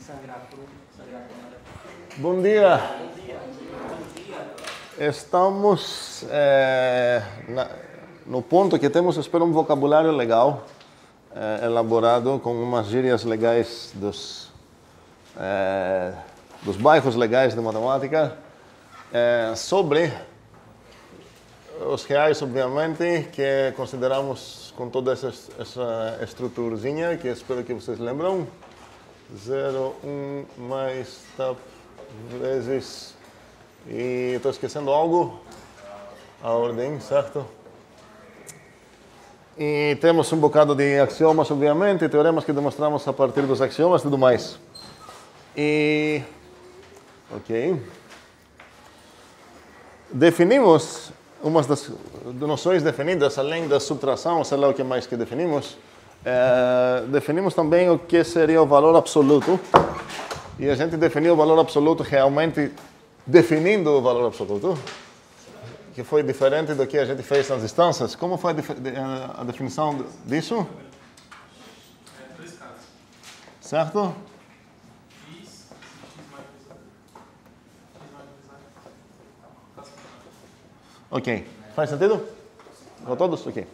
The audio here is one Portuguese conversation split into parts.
Bom dia. Estamos no ponto que temos, espero, um vocabulário legal, elaborado com umas gírias legais dos bairros legais de matemática, sobre os reais, obviamente, que consideramos com toda essa estruturazinha, que espero que vocês lembram. 0, 1 mais TAP vezes... E estou esquecendo algo? A ordem, certo? E temos um bocado de axiomas, obviamente, teoremas que demonstramos a partir dos axiomas e tudo mais. E... Ok. Definimos umas das noções definidas, além da subtração, sei lá o que mais que definimos. Definimos também o que seria o valor absoluto. E a gente definiu o valor absoluto realmente definindo o valor absoluto, que foi diferente do que a gente fez nas instâncias. Como foi a definição disso? Dois casos. Certo? X mais Ok. Faz sentido? Para todos? Ok.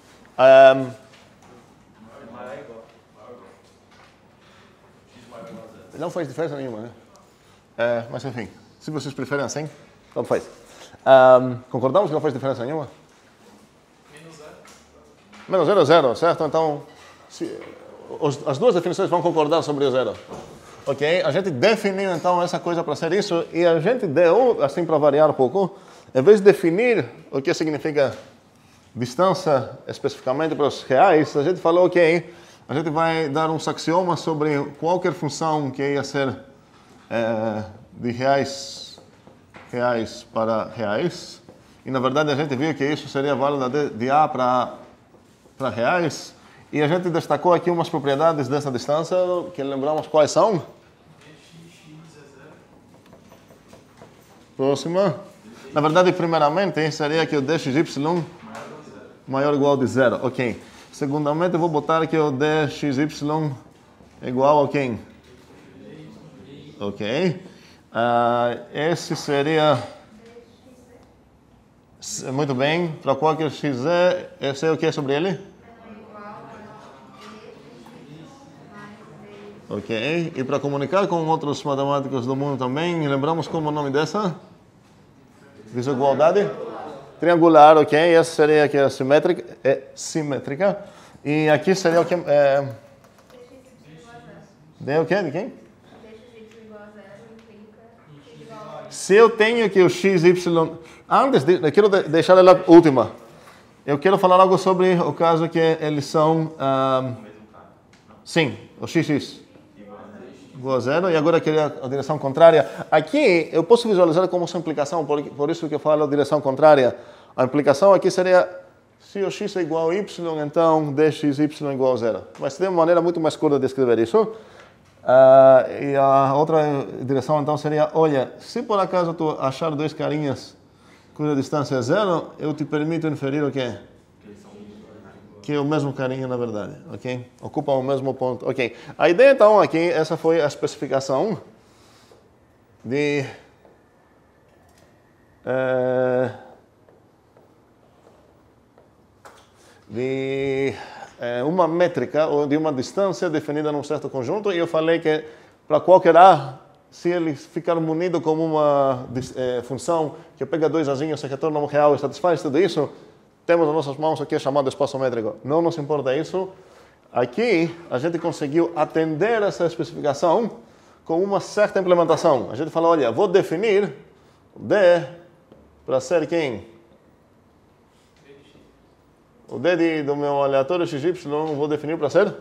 Não faz diferença nenhuma, né? Mas enfim, se vocês preferem assim, tanto faz. Concordamos que não faz diferença nenhuma? Menos zero é zero, certo? Então, as duas definições vão concordar sobre o zero. Ok? A gente definiu então essa coisa para ser isso, e a gente deu, assim para variar um pouco, em vez de definir o que significa distância especificamente para os reais, a gente falou, ok, a gente vai dar uns axiomas sobre qualquer função que ia ser de reais para reais. E, na verdade, a gente viu que isso seria válido de A para reais. E a gente destacou aqui umas propriedades dessa distância, que lembramos quais são. Próxima. Na verdade, primeiramente, seria que o dxy maior ou igual de zero. Ok. Segundamente, eu vou botar que o dxy é igual a quem? Ok. Esse seria... Muito bem. Para qualquer x esse é o que sobre ele? Ok. E para comunicar com outros matemáticos do mundo também, lembramos como o nome dessa? Desigualdade? Triangular, ok. Essa seria aqui a simétrica. E aqui seria o que? D o quê? De quem? Se eu tenho que o x, y... Antes de... Eu quero deixar ela última. Eu quero falar algo sobre o caso que eles são... sim, o x igual a zero. E agora eu queria a direção contrária. Aqui eu posso visualizar como essa implicação, por isso que eu falo direção contrária. A implicação aqui seria, se o x é igual a y, então dxy é igual a zero. Mas tem uma maneira muito mais curta de escrever isso. E a outra direção, então, seria, olha, se por acaso tu achar dois carinhas cuja distância é zero, eu te permito inferir o quê? Que é o mesmo carinha, na verdade, ok? Ocupam o mesmo ponto, ok. A ideia, então, aqui, essa foi a especificação de... uma métrica ou de uma distância definida num certo conjunto, e eu falei que para qualquer A, se ele ficar munido como uma função que pega dois azinhos, se retorna um real e satisfaz tudo isso, temos nas nossas mãos o que é chamado espaço métrico. Não nos importa isso. Aqui, a gente conseguiu atender essa especificação com uma certa implementação. A gente falou, olha, vou definir D para ser quem? O D do meu aleatório xy vou definir para ser?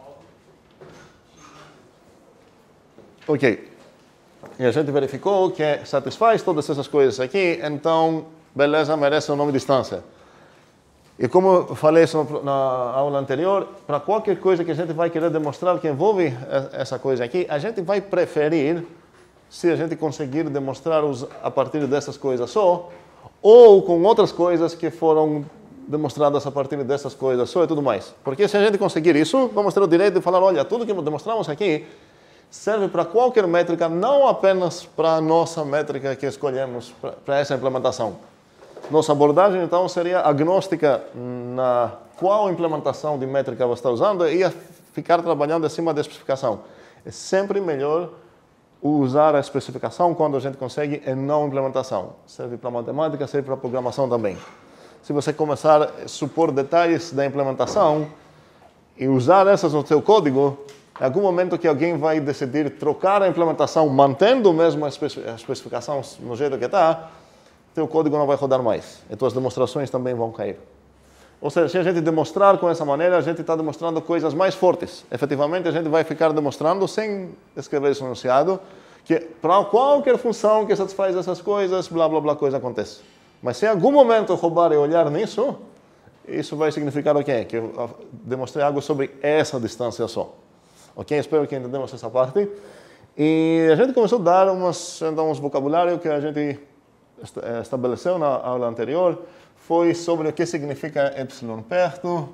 Ok. E a gente verificou que satisfaz todas essas coisas aqui, então, beleza, merece o nome de distância. E como eu falei isso na aula anterior, para qualquer coisa que a gente vai querer demonstrar que envolve essa coisa aqui, a gente vai preferir, se a gente conseguir demonstrar a partir dessas coisas só, ou com outras coisas que foram demonstradas a partir dessas coisas só e tudo mais. Porque se a gente conseguir isso, vamos ter o direito de falar, olha, tudo que demonstramos aqui serve para qualquer métrica, não apenas para a nossa métrica que escolhemos para essa implementação. Nossa abordagem, então, seria agnóstica na qual implementação de métrica você está usando e ficar trabalhando acima da especificação. É sempre melhor usar a especificação quando a gente consegue e não implementação. Serve para matemática, serve para programação também. Se você começar a supor detalhes da implementação e usar essas no seu código, em algum momento que alguém vai decidir trocar a implementação, mantendo mesmo a especificação no jeito que está, teu código não vai rodar mais. E tuas demonstrações também vão cair. Ou seja, se a gente demonstrar com essa maneira, a gente está demonstrando coisas mais fortes. Efetivamente, a gente vai ficar demonstrando, sem escrever isso no enunciado, que para qualquer função que satisfaz essas coisas, blá, blá, blá, coisa acontece. Mas se em algum momento roubar e olhar nisso, isso vai significar o quê? Que eu demonstrei algo sobre essa distância só. Ok? Espero que entendamos essa parte. E a gente começou a dar uns vocabulário que a gente estabeleceu na aula anterior. Foi sobre o que significa epsilon perto,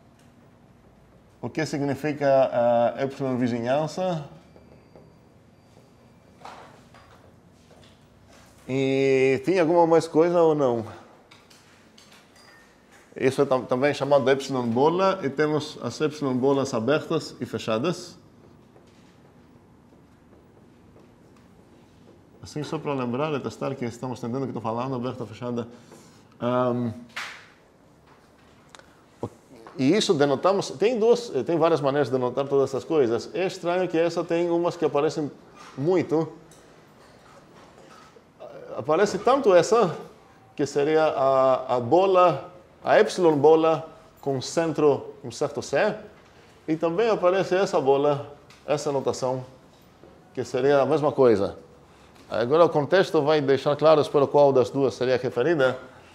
o que significa epsilon vizinhança. E tem alguma mais coisa ou não? Isso é também chamado de epsilon bola, e temos as epsilon bolas abertas e fechadas. Assim, só para lembrar e testar que estamos entendendo o que estou falando, aberta, fechada. E isso denotamos, tem várias maneiras de denotar todas essas coisas. É estranho que essa tem umas que aparecem muito. Aparece tanto essa, que seria a bola, a epsilon bola com centro, um certo C, e também aparece essa bola, essa notação, que seria a mesma coisa. Agora o contexto vai deixar claro para qual das duas seria referida.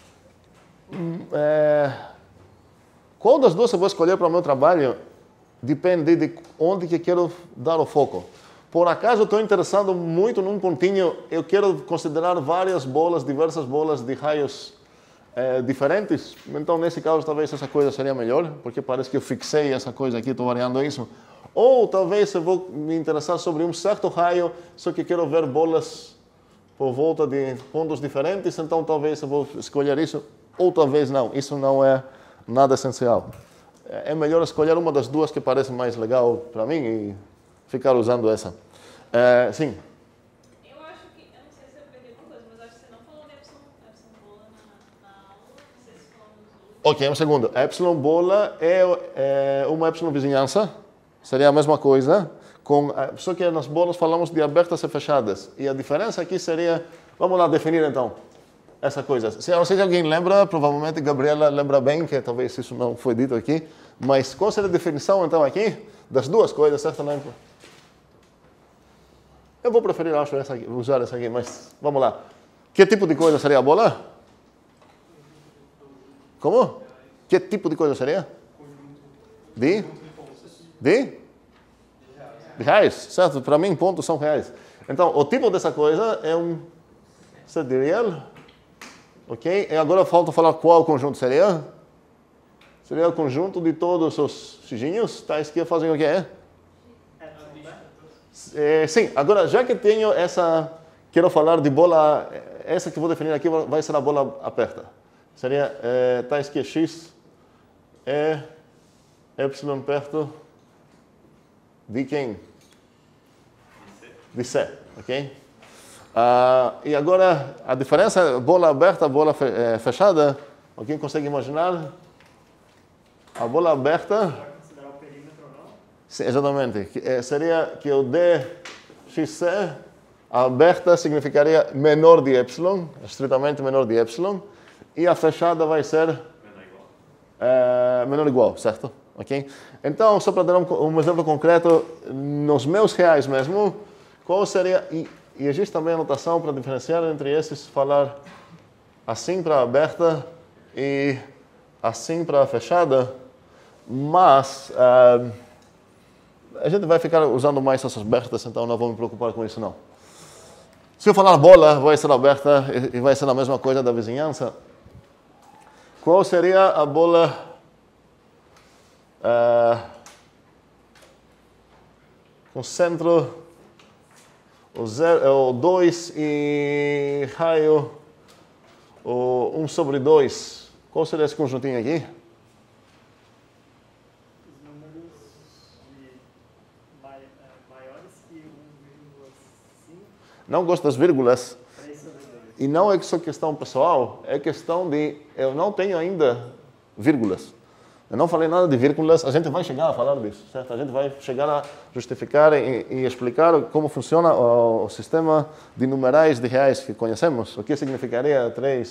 Qual das duas eu vou escolher para o meu trabalho depende de onde que quero dar o foco. Por acaso estou interessado muito num pontinho, eu quero considerar várias bolas, diversas bolas de raios diferentes. Então, nesse caso, talvez essa coisa seria melhor, porque parece que eu fixei essa coisa aqui, estou variando isso. Ou talvez eu vou me interessar sobre um certo raio, só que quero ver bolas por volta de pontos diferentes, então talvez eu vou escolher isso, ou talvez não. Isso não é nada essencial. É melhor escolher uma das duas que parece mais legal para mim e ficar usando essa. Sim. Eu acho que, eu não sei se eu peguei alguma coisa, mas acho que você não falou de epsilon bola na aula, não sei se falou nos outros. Ok, um segundo. A epsilon bola é uma epsilon vizinhança, seria a mesma coisa, só que nas bolas falamos de abertas e fechadas. E a diferença aqui seria, vamos lá definir então essa coisa. Não sei se alguém lembra, provavelmente Gabriela lembra bem, que talvez isso não foi dito aqui, mas qual seria a definição então aqui das duas coisas, certamente? Eu vou preferir, acho, usar essa aqui, mas vamos lá. Que tipo de coisa seria a bola? Como? Que tipo de coisa seria? De reais, certo? Para mim, pontos são reais. Então, o tipo dessa coisa é um set de real. Ok? E agora falta falar qual conjunto seria. Seria o conjunto de todos os xijinhos, tais que fazem o quê? Sim, agora já que tenho essa, quero falar de bola, essa que vou definir aqui vai ser a bola aperta. Seria tais que x é epsilon perto de quem? De C, ok? E agora a diferença, bola aberta, bola fechada, alguém consegue imaginar? A bola aberta... Considerar o perímetro ou não? Sim, exatamente. Seria que o dxc, a aberta significaria menor de epsilon, estritamente menor de epsilon, e a fechada vai ser menor ou igual, certo? Okay? Então, só para dar um exemplo concreto, nos meus reais mesmo, qual seria... E existe também a notação para diferenciar entre esses, falar assim para a aberta e assim para a fechada, mas a gente vai ficar usando mais essas abertas, então não vou me preocupar com isso não. Se eu falar bola, vai ser aberta e vai ser a mesma coisa da vizinhança. Qual seria a bola com centro o 2 e raio o 1 sobre 2. Qual seria esse conjuntinho aqui? Os números maiores que 1,5. Não gosto das vírgulas. 3 sobre 2. E não é só questão pessoal, é questão de... Eu não tenho ainda vírgulas. Eu não falei nada de vírgulas, a gente vai chegar a falar disso, certo? A gente vai chegar a justificar e explicar como funciona o sistema de numerais de reais que conhecemos, o que significaria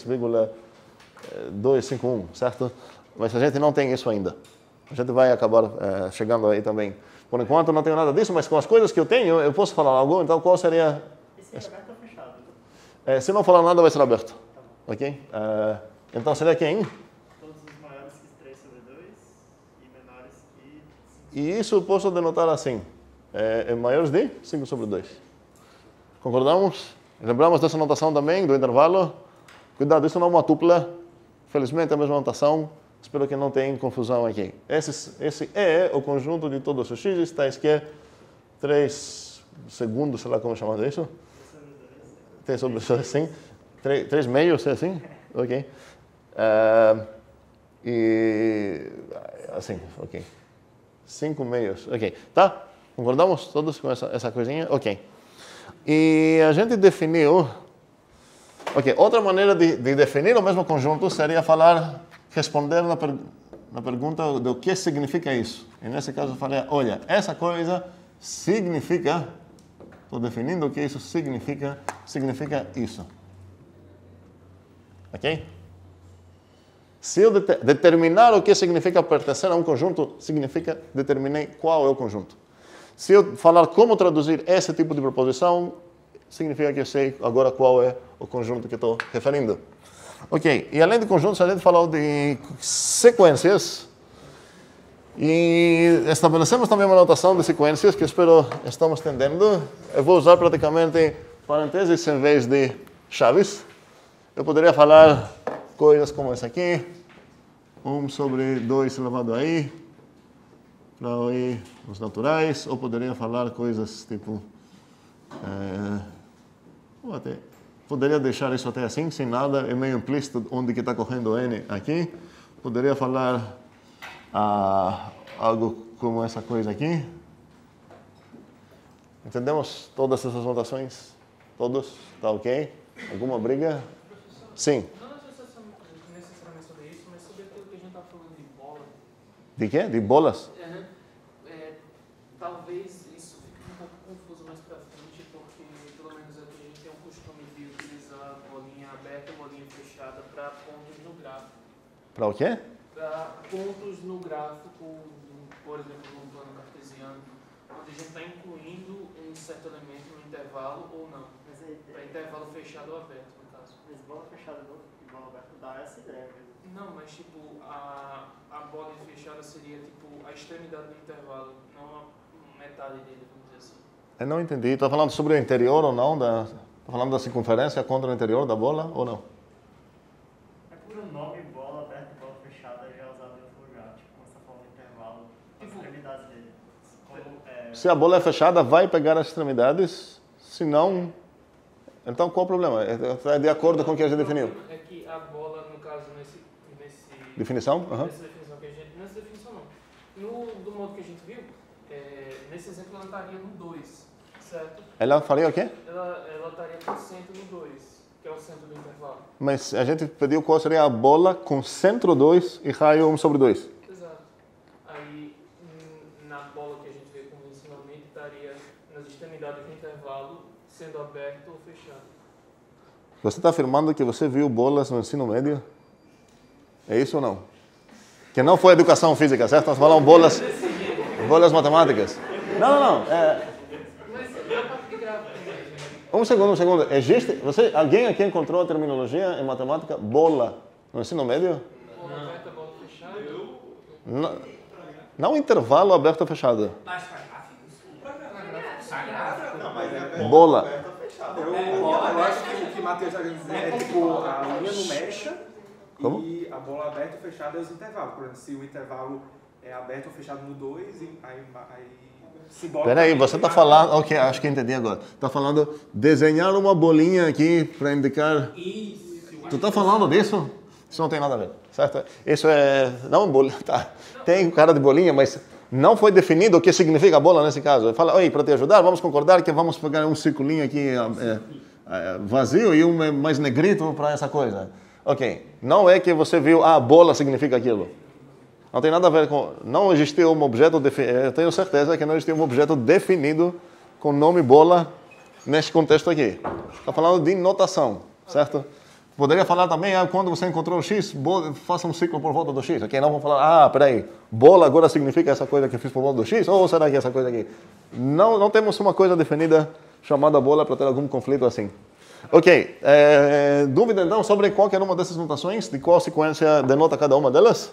3,251, certo? Mas a gente não tem isso ainda. A gente vai acabar chegando aí também. Por enquanto não tenho nada disso, mas com as coisas que eu tenho, eu posso falar algo, então qual seria... Esse é aberto ou fechado? se não falar nada, vai ser aberto. Ok? Então seria quem? Todos os maiores que 3 sobre 2 e menores que 5. E isso eu posso denotar assim. Maiores de 5 sobre 2. Concordamos? Lembramos dessa notação também, do intervalo? Cuidado, isso não é uma tupla. Felizmente é a mesma notação. Espero que não tenha confusão aqui. Esse é o conjunto de todos os x, tais que 3 segundos, sei lá como chamar isso. 3 sobre 2, sim. 3 meios, é assim? Ok. E assim, ok. 5 meios, ok. Tá? Concordamos todos com essa coisinha? Ok. E a gente definiu... Ok, outra maneira de definir o mesmo conjunto seria responder na pergunta do que significa isso. E nesse caso eu falei, olha, essa coisa significa... Estou definindo o que isso significa isso. Ok? Se eu determinar o que significa pertencer a um conjunto, significa determinei qual é o conjunto. Se eu falar como traduzir esse tipo de proposição, significa que eu sei agora qual é o conjunto que estou referindo. Ok, e além de conjuntos, a gente falou de sequências. E estabelecemos também uma notação de sequências que espero estamos entendendo. Eu vou usar praticamente parênteses em vez de chaves. Eu poderia falar coisas como essa aqui. 1 sobre 2 elevado a i, para i os naturais. Ou poderia falar coisas tipo... poderia deixar isso até assim, sem nada. É meio implícito onde que está correndo n aqui. Poderia falar... algo como essa coisa aqui. Entendemos todas essas notações? Todos? Tá ok? Alguma briga? Sim. Não necessariamente sobre isso, mas sobre aquilo que a gente está falando de bola. De quê? De bolas? Talvez isso fique um pouco confuso mais para frente, porque pelo menos aqui a gente tem um costume de utilizar bolinha aberta e bolinha fechada para pontos no gráfico. Para o quê? Para pontos no gráfico, por exemplo, no plano cartesiano, onde a gente está incluindo um certo elemento no intervalo ou não. Para intervalo fechado ou aberto, no caso. Mas bola fechada e bola aberta dá essa ideia mesmo. Não, mas tipo, a bola fechada seria tipo a extremidade do intervalo, não a metade dele, vamos dizer assim. Eu não entendi. Está falando sobre o interior ou não? Está falando da circunferência contra o interior da bola ou não? É porque o nome bola aberta e bola fechada já é usado em outro lugar, tipo, essa forma de intervalo, as extremidades dele. Se a bola é fechada, vai pegar as extremidades. Se não, então qual o problema? É de acordo com o que a gente definiu. É que a bola, no caso, nesse Definição? Uhum. nessa definição que a gente... Nessa definição não. Do modo que a gente viu, nesse exemplo ela estaria no 2, certo? Ela faria o quê? Ela estaria com centro no 2, que é o centro do intervalo. Mas a gente pediu qual seria a bola com centro 2 e raio 1 sobre 2. Exato. Aí, na bola que a gente vê convencionalmente, estaria nas extremidades do intervalo, sendo aberto ou fechado. Você está afirmando que você viu bolas no ensino médio? É isso ou não? Que não foi educação física, certo? Nós falamos bolas matemáticas. Não. Mas é a parte de gráfico mesmo. Um segundo. Existe... alguém aqui encontrou a terminologia em matemática bola no ensino médio? Bola aberta, bola fechada. Não intervalo aberto ou fechado. Mas para gráficos? Para gráficos? Não, mas é Bola. eu acho que o que o Matheus está querendo dizer é tipo a linha numérica Como? e a bola aberta ou fechada é os intervalos. Por exemplo, se o intervalo é aberto ou fechado no 2, aí Peraí, você está falando... Ok, acho que entendi agora. Está falando desenhar uma bolinha aqui para indicar... Tu está falando disso? Isso não tem nada a ver, certo? Isso é... Não, bolinha, tá. Tem cara de bolinha, mas não foi definido o que significa a bola nesse caso. Fala, oi, para te ajudar, vamos concordar que vamos pegar um circulinho aqui vazio e um mais negrito para essa coisa. Ok, não é que você viu, bola significa aquilo. Não tem nada a ver com... Não existiu um objeto... Eu tenho certeza que não existiu um objeto definido com o nome bola nesse contexto aqui. Está falando de notação, certo? Poderia falar também, quando você encontrou o X, faça um ciclo por volta do X. Ok, não vamos falar, peraí, bola agora significa essa coisa que eu fiz por volta do X? Ou será que essa coisa aqui? Não temos uma coisa definida chamada bola para ter algum conflito assim. Ok, dúvida então sobre qualquer uma dessas notações? De qual sequência denota cada uma delas?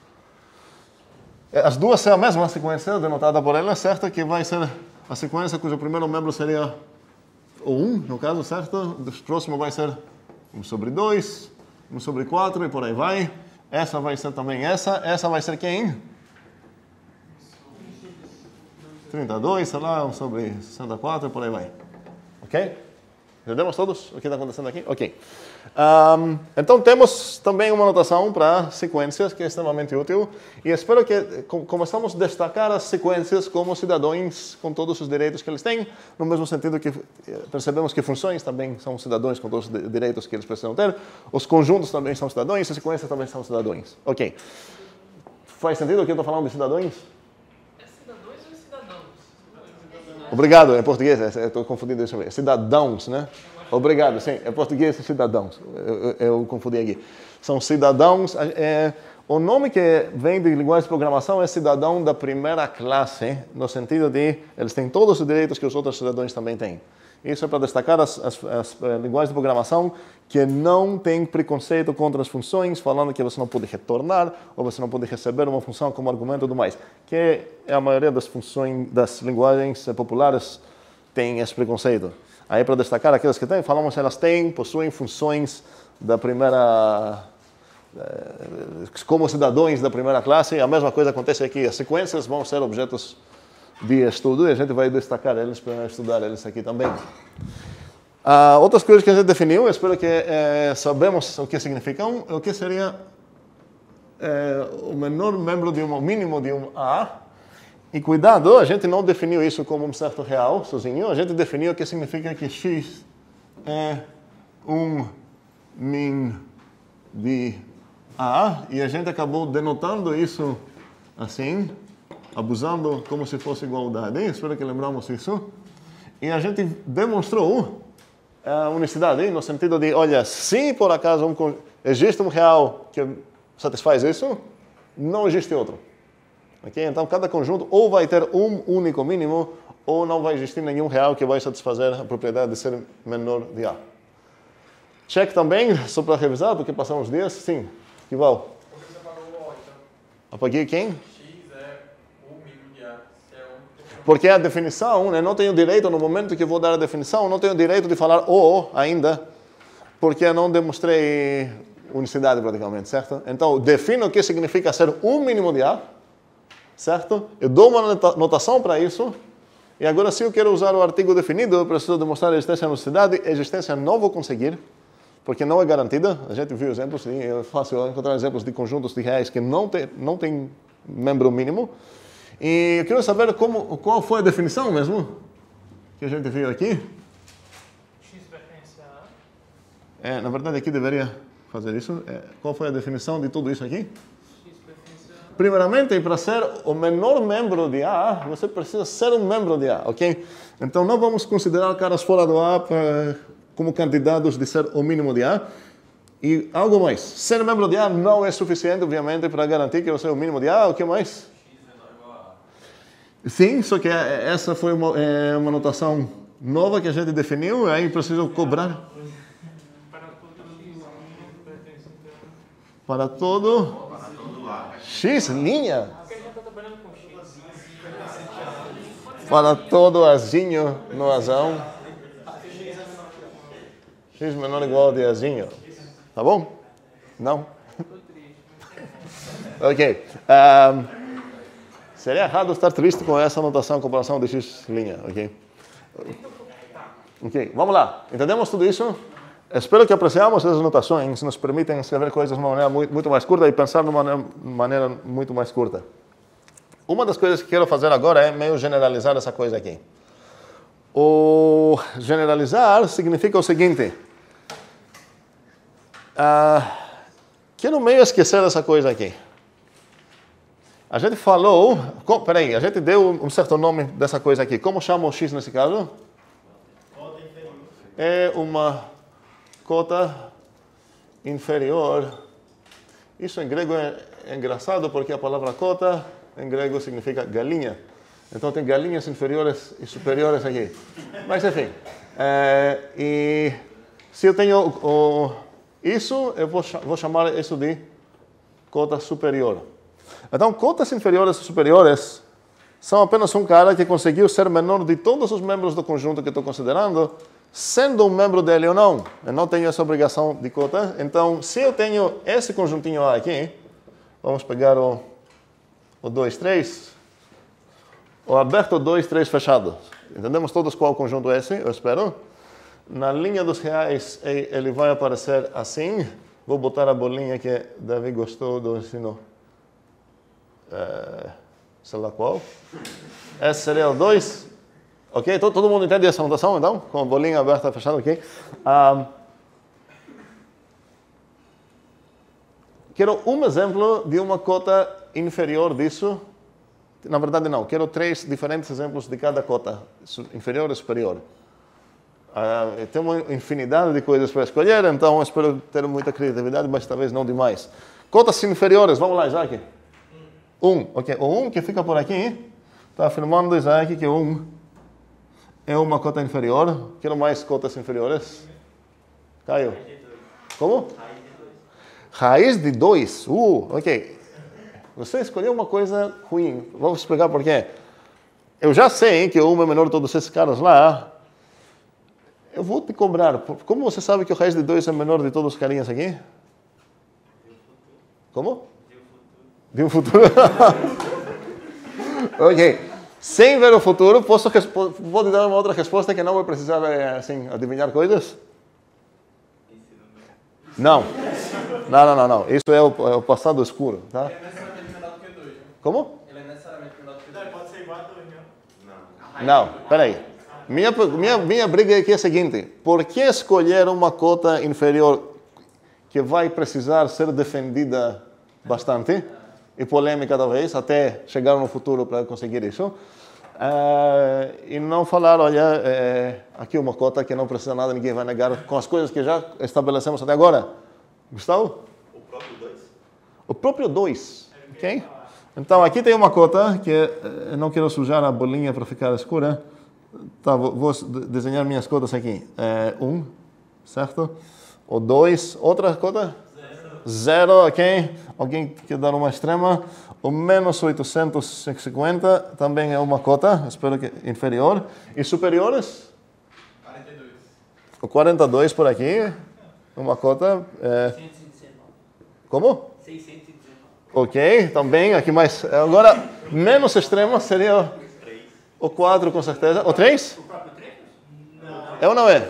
As duas são a mesma sequência denotada por elas, certo? Que vai ser a sequência cujo primeiro membro seria o 1, no caso, certo? O próximo vai ser 1 sobre 2, 1 sobre 4 e por aí vai. Essa vai ser também essa. Essa vai ser quem? 32, sei lá, 1 sobre 64 e por aí vai. Ok? Entendemos todos o que está acontecendo aqui? Ok. Então temos também uma notação para sequências que é extremamente útil e espero que começamos a destacar as sequências como cidadãos com todos os direitos que eles têm, no mesmo sentido que percebemos que funções também são cidadãos com todos os direitos que eles precisam ter, os conjuntos também são cidadãos e as sequências também são cidadãos. Ok. Faz sentido o que eu estou falando de cidadãos? É cidadãos ou cidadãos? Obrigado, em português, estou confundindo isso. Cidadãos, né? Obrigado, sim, em português é cidadãos. Eu confundi aqui. São cidadãos. O nome que vem de linguagem de programação é cidadão da primeira classe, no sentido de eles têm todos os direitos que os outros cidadãos também têm. Isso é para destacar as linguagens de programação que não têm preconceito contra as funções, falando que você não pode retornar ou você não pode receber uma função como argumento e tudo mais. Que a maioria das funções, das linguagens populares tem esse preconceito. Aí, para destacar aquelas que têm, falamos que elas possuem funções da primeira... como cidadãos da primeira classe. A mesma coisa acontece aqui. As sequências vão ser objetos de estudo e a gente vai destacar eles para estudar eles aqui também. Outras coisas que a gente definiu, espero que sabemos o que significam. O que seria o menor membro o mínimo de um A. E cuidado, a gente não definiu isso como um certo real sozinho, a gente definiu o que significa que X é um min de A, e a gente acabou denotando isso assim, abusando como se fosse igualdade. Espero que lembramos isso. E a gente demonstrou a unicidade, no sentido de, olha, se por acaso existe um real que satisfaz isso, não existe outro. Okay? Então, cada conjunto ou vai ter um único mínimo, ou não vai existir nenhum real que vai satisfazer a propriedade de ser menor de A. Check também, só para revisar, porque passamos dias. Sim, Kival. Por que você apagou o O, então? Apaguei quem? X é o mínimo de A. Se é Porque a definição, eu não tenho direito, no momento que eu vou dar a definição, não tenho direito de falar o ainda, porque eu não demonstrei unicidade praticamente, certo? Então, defino o que significa ser um mínimo de A, certo? Eu dou uma notação para isso, e agora se eu quero usar o artigo definido, eu preciso demonstrar a existência da unicidade. A existência não vou conseguir, porque não é garantida. A gente viu exemplos, e é fácil encontrar exemplos de conjuntos de reais que não tem membro mínimo. E eu quero saber qual foi a definição mesmo que a gente viu aqui. X pertence a... Na verdade, aqui deveria fazer isso. Qual foi a definição de tudo isso aqui? X pertence a... Primeiramente, para ser o menor membro de A, você precisa ser um membro de A, ok? Então, não vamos considerar caras fora do A como candidatos de ser o mínimo de A. E algo mais. Ser membro de A não é suficiente, obviamente, para garantir que você é o mínimo de A. O que mais? Sim, só que essa foi uma notação nova que a gente definiu, aí preciso cobrar. Para todo X, linha. Para todo azinho no azão. X menor ou igual de azinho. Tá bom? Não? Ok. Seria errado estar triste com essa notação em comparação de x', ok? Ok, vamos lá. Entendemos tudo isso? Espero que apreciamos essas notações, nos permitem escrever coisas de uma maneira muito mais curta e pensar de uma maneira muito mais curta. Uma das coisas que quero fazer agora é meio generalizar essa coisa aqui. O generalizar significa o seguinte. Quero meio esquecer essa coisa aqui. A gente falou... Peraí, a gente deu um certo nome dessa coisa aqui. Como chama o x nesse caso? É uma cota inferior. Isso em grego é engraçado porque a palavra cota em grego significa galinha. Então tem galinhas inferiores e superiores aqui. Mas enfim. E se eu tenho isso, eu vou chamar isso de cota superior. Então, cotas inferiores e superiores são apenas um cara que conseguiu ser menor de todos os membros do conjunto que estou considerando, sendo um membro dele ou não. Eu não tenho essa obrigação de cota. Então, se eu tenho esse conjuntinho A aqui, vamos pegar o 2, 3, o aberto 2, 3 fechado. Entendemos todos qual conjunto é esse, eu espero. Na linha dos reais, ele vai aparecer assim. Vou botar a bolinha que Davi gostou do ensino. Sei lá qual. Esse seria o 2. Ok? Todo mundo entende essa notação, então? Com a bolinha aberta e fechada, ok? Quero um exemplo de uma cota inferior disso. Na verdade, não. Quero 3 diferentes exemplos de cada cota, inferior e superior. Tem uma infinidade de coisas para escolher, então espero ter muita criatividade, mas talvez não demais. Cotas inferiores, vamos lá, Isaac. 1, ok. O 1 que fica por aqui, está afirmando Isaac que 1 é uma cota inferior. Quero mais cotas inferiores. Caio. Como? Raiz de 2. Ok. Você escolheu uma coisa ruim. Vou explicar por quê. Eu já sei que o 1 é menor de todos esses caras lá. Eu vou te cobrar. Como você sabe que o raiz de 2 é menor de todos os carinhas aqui? Como? De um futuro. Ok. Sem ver o futuro, vou te dar uma outra resposta que não vai precisar assim, adivinhar coisas? Não. Não. Isso é o passado escuro. Tá? Ele é necessariamente menor do que 2, né? Como? Ele é necessariamente menor do que 2. Pode ser igual a 2, não? Não, peraí. Minha briga aqui é a seguinte. Por que escolher uma cota inferior que vai precisar ser defendida bastante e polêmica talvez, até chegar no futuro para conseguir isso? E não falar, olha, aqui uma cota que não precisa nada, ninguém vai negar, com as coisas que já estabelecemos até agora. Gustavo? O próprio 2? O próprio 2, ok? Então, aqui tem uma cota que eu não quero sujar a bolinha para ficar escura. Tá, vou desenhar minhas cotas aqui. 1, certo? O 2, outra cota? 0, ok? Alguém quer dar uma extrema? O menos 850 também é uma cota, espero que inferior. E superiores? 42. O 42 por aqui, uma cota. 619. Como? 619. Ok, também aqui mais. Agora, menos extrema seria o 4 com certeza. O 3? O próprio 3? É ou não é?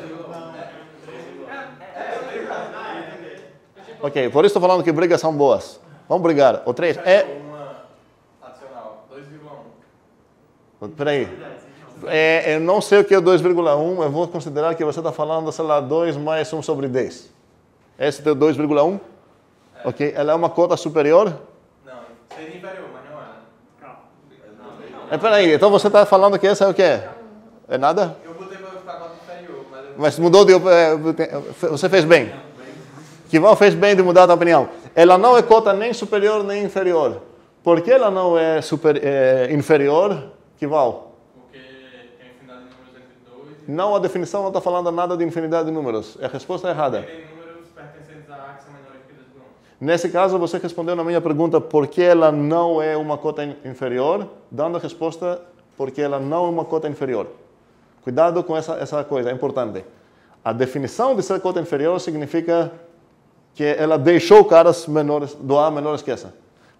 Ok, por isso estou falando que brigas são boas. Vamos brigar. O 3 é... Uma adicional, 2,1. Peraí. Eu não sei o que é 2,1. Eu vou considerar que você está falando, sei lá, 2 mais 1 sobre 10. Esse é o 2,1? Ok. Ela é uma cota superior? Não, seria inferior, mas não é. Peraí, então você está falando que essa é o quê? É nada? Eu botei para ficar cota inferior, mas... Mas mudou de... Você fez bem. Kival fez bem de mudar a opinião. Ela não é cota nem superior nem inferior. Por que ela não é inferior, Kival? Porque tem infinidade de números entre 2. Não, a definição não está falando nada de infinidade de números. A resposta é errada. Tem números pertencentes a A que são menores que 2,1. Nesse caso, você respondeu na minha pergunta por que ela não é uma cota inferior, dando a resposta porque ela não é uma cota inferior. Cuidado com essa coisa, é importante. A definição de ser cota inferior significa que ela deixou caras menores, do A menores que essa.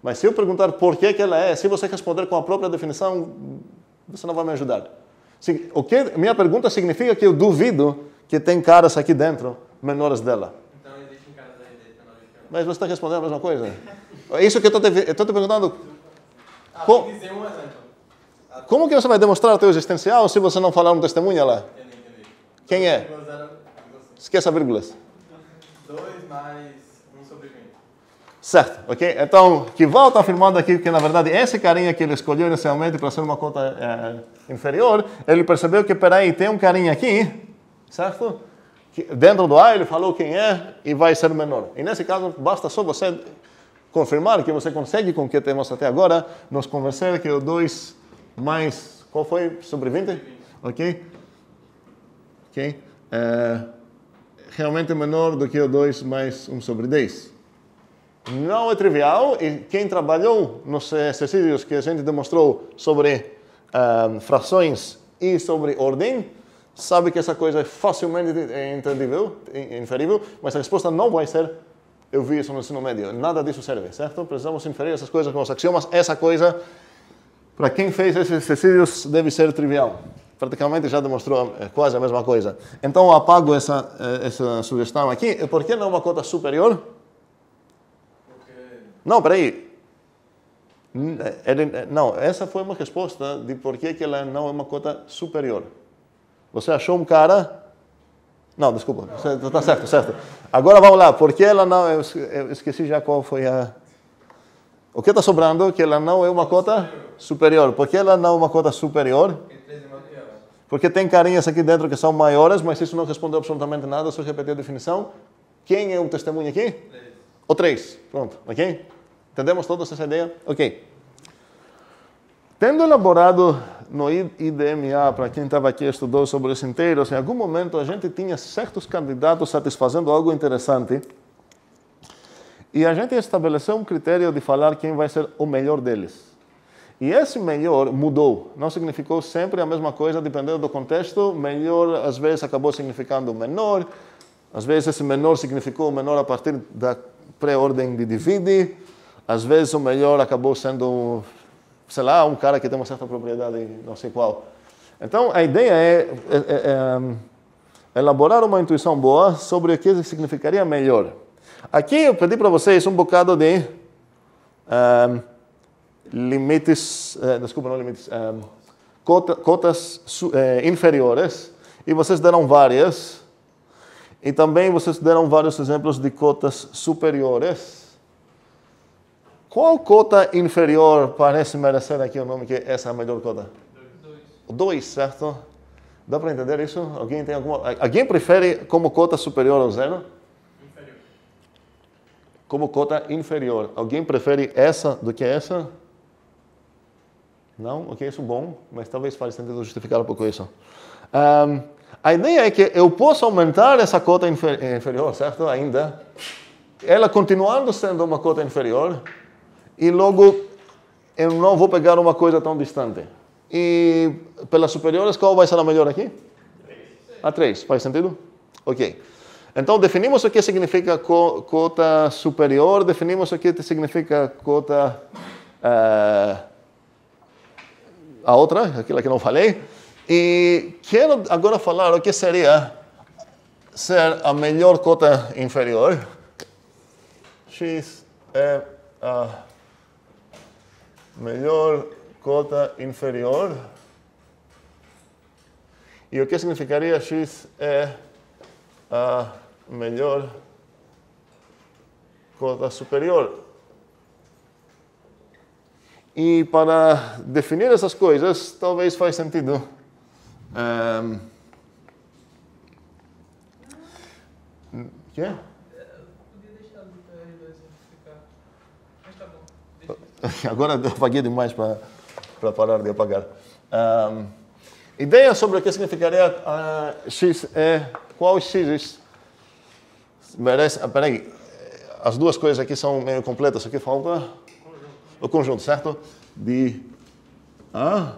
Mas se eu perguntar por que ela é, se você responder com a própria definição, você não vai me ajudar. Minha pergunta significa que eu duvido que tem caras aqui dentro menores dela. Então existem caras aí dentro da noite. Mas você está respondendo a mesma coisa? É isso que eu estou te perguntando. Tem que dizer um exemplo. Como que você vai demonstrar o teu existencial se você não falar um testemunha lá? Entendi. Quem é? Esqueça vírgulas. 2 mais 1 sobre 20. Certo, ok? Então, Kival está afirmando aqui que, na verdade, esse carinha que ele escolheu inicialmente para ser uma cota inferior, ele percebeu que, peraí, tem um carinha aqui, certo? Que dentro do A ele falou quem é e vai ser menor. E nesse caso, basta só você confirmar que você consegue, com o que temos até agora, nos convencer que o 2 mais, qual foi? Sobre 20? Ok? Ok? Realmente menor do que o 2 mais 1 sobre 10. Não é trivial, e quem trabalhou nos exercícios que a gente demonstrou sobre frações e sobre ordem, sabe que essa coisa é facilmente entendível, inferível, mas a resposta não vai ser eu vi isso no ensino médio. Nada disso serve, certo? Precisamos inferir essas coisas com os axiomas. Essa coisa, para quem fez esses exercícios, deve ser trivial. Praticamente já demonstrou quase a mesma coisa. Então, eu apago essa sugestão aqui. E por que não uma cota superior? Não, peraí. Não, essa foi uma resposta de por que ela não é uma cota superior. Você achou um cara... Não, desculpa. Está certo, certo. Agora vamos lá. Por que ela não... Eu esqueci já qual foi a... O que está sobrando? Que ela não é uma cota superior. Por que ela não é uma cota superior? Porque tem carinhas aqui dentro que são maiores, mas isso não respondeu absolutamente nada, só repetir a definição. Quem é o testemunho aqui? O 3. Pronto, ok? Entendemos todos essa ideia? Ok. Tendo elaborado no IDMA, para quem estava aqui e estudou sobre os inteiros, em algum momento a gente tinha certos candidatos satisfazendo algo interessante e a gente estabeleceu um critério de falar quem vai ser o melhor deles. E esse melhor mudou. Não significou sempre a mesma coisa, dependendo do contexto. Melhor, às vezes, acabou significando menor. Às vezes, esse menor significou menor a partir da pré-ordem de divide. Às vezes, o melhor acabou sendo, sei lá, um cara que tem uma certa propriedade, não sei qual. Então, a ideia é elaborar uma intuição boa sobre o que significaria melhor. Aqui, eu pedi para vocês um bocado de... limites, desculpa, não limites, cotas inferiores, e vocês deram várias, e também vocês deram vários exemplos de cotas superiores. Qual cota inferior parece merecer aqui o nome que essa é a melhor cota? 2, certo? Dá para entender isso? Alguém prefere como cota superior ao 0? Inferior. Como cota inferior. Alguém prefere essa do que essa? Não? Ok, isso é bom, mas talvez faça sentido justificar um pouco isso. A ideia é que eu posso aumentar essa cota inferior, certo? Ainda. Ela continuando sendo uma cota inferior, e logo eu não vou pegar uma coisa tão distante. E pelas superiores, qual vai ser a melhor aqui? 3. A 3, faz sentido? Ok. Então, definimos o que significa cota superior, definimos o que significa cota... a outra, aquela que não falei, e quero agora falar o que seria ser a melhor cota inferior. X é a melhor cota inferior. E o que significaria X é a melhor cota superior. E para definir essas coisas, talvez faz sentido. Quê? Eu podia deixar do R2 simplificar. Mas tá bom. Agora eu apaguei demais para parar de apagar. Ideia sobre o que significaria X é... Qual X merece... Peraí. As duas coisas aqui são meio completas. Aqui falta... O conjunto, certo? De A,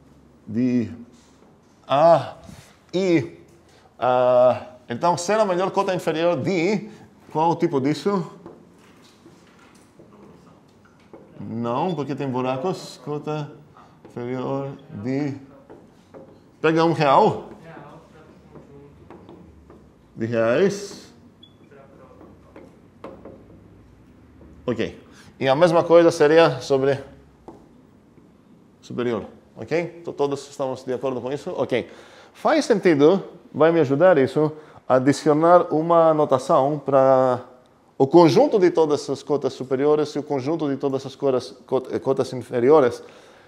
I. Então, ser a melhor cota inferior de I, qual o tipo disso? Não, porque tem buracos. Cota inferior de... Pega um real Real para conjunto de reais. para prova. Ok. E a mesma coisa seria sobre superior. Ok? Todos estamos de acordo com isso? Ok. Faz sentido, vai me ajudar isso, adicionar uma notação para o conjunto de todas as cotas superiores e o conjunto de todas as cotas inferiores.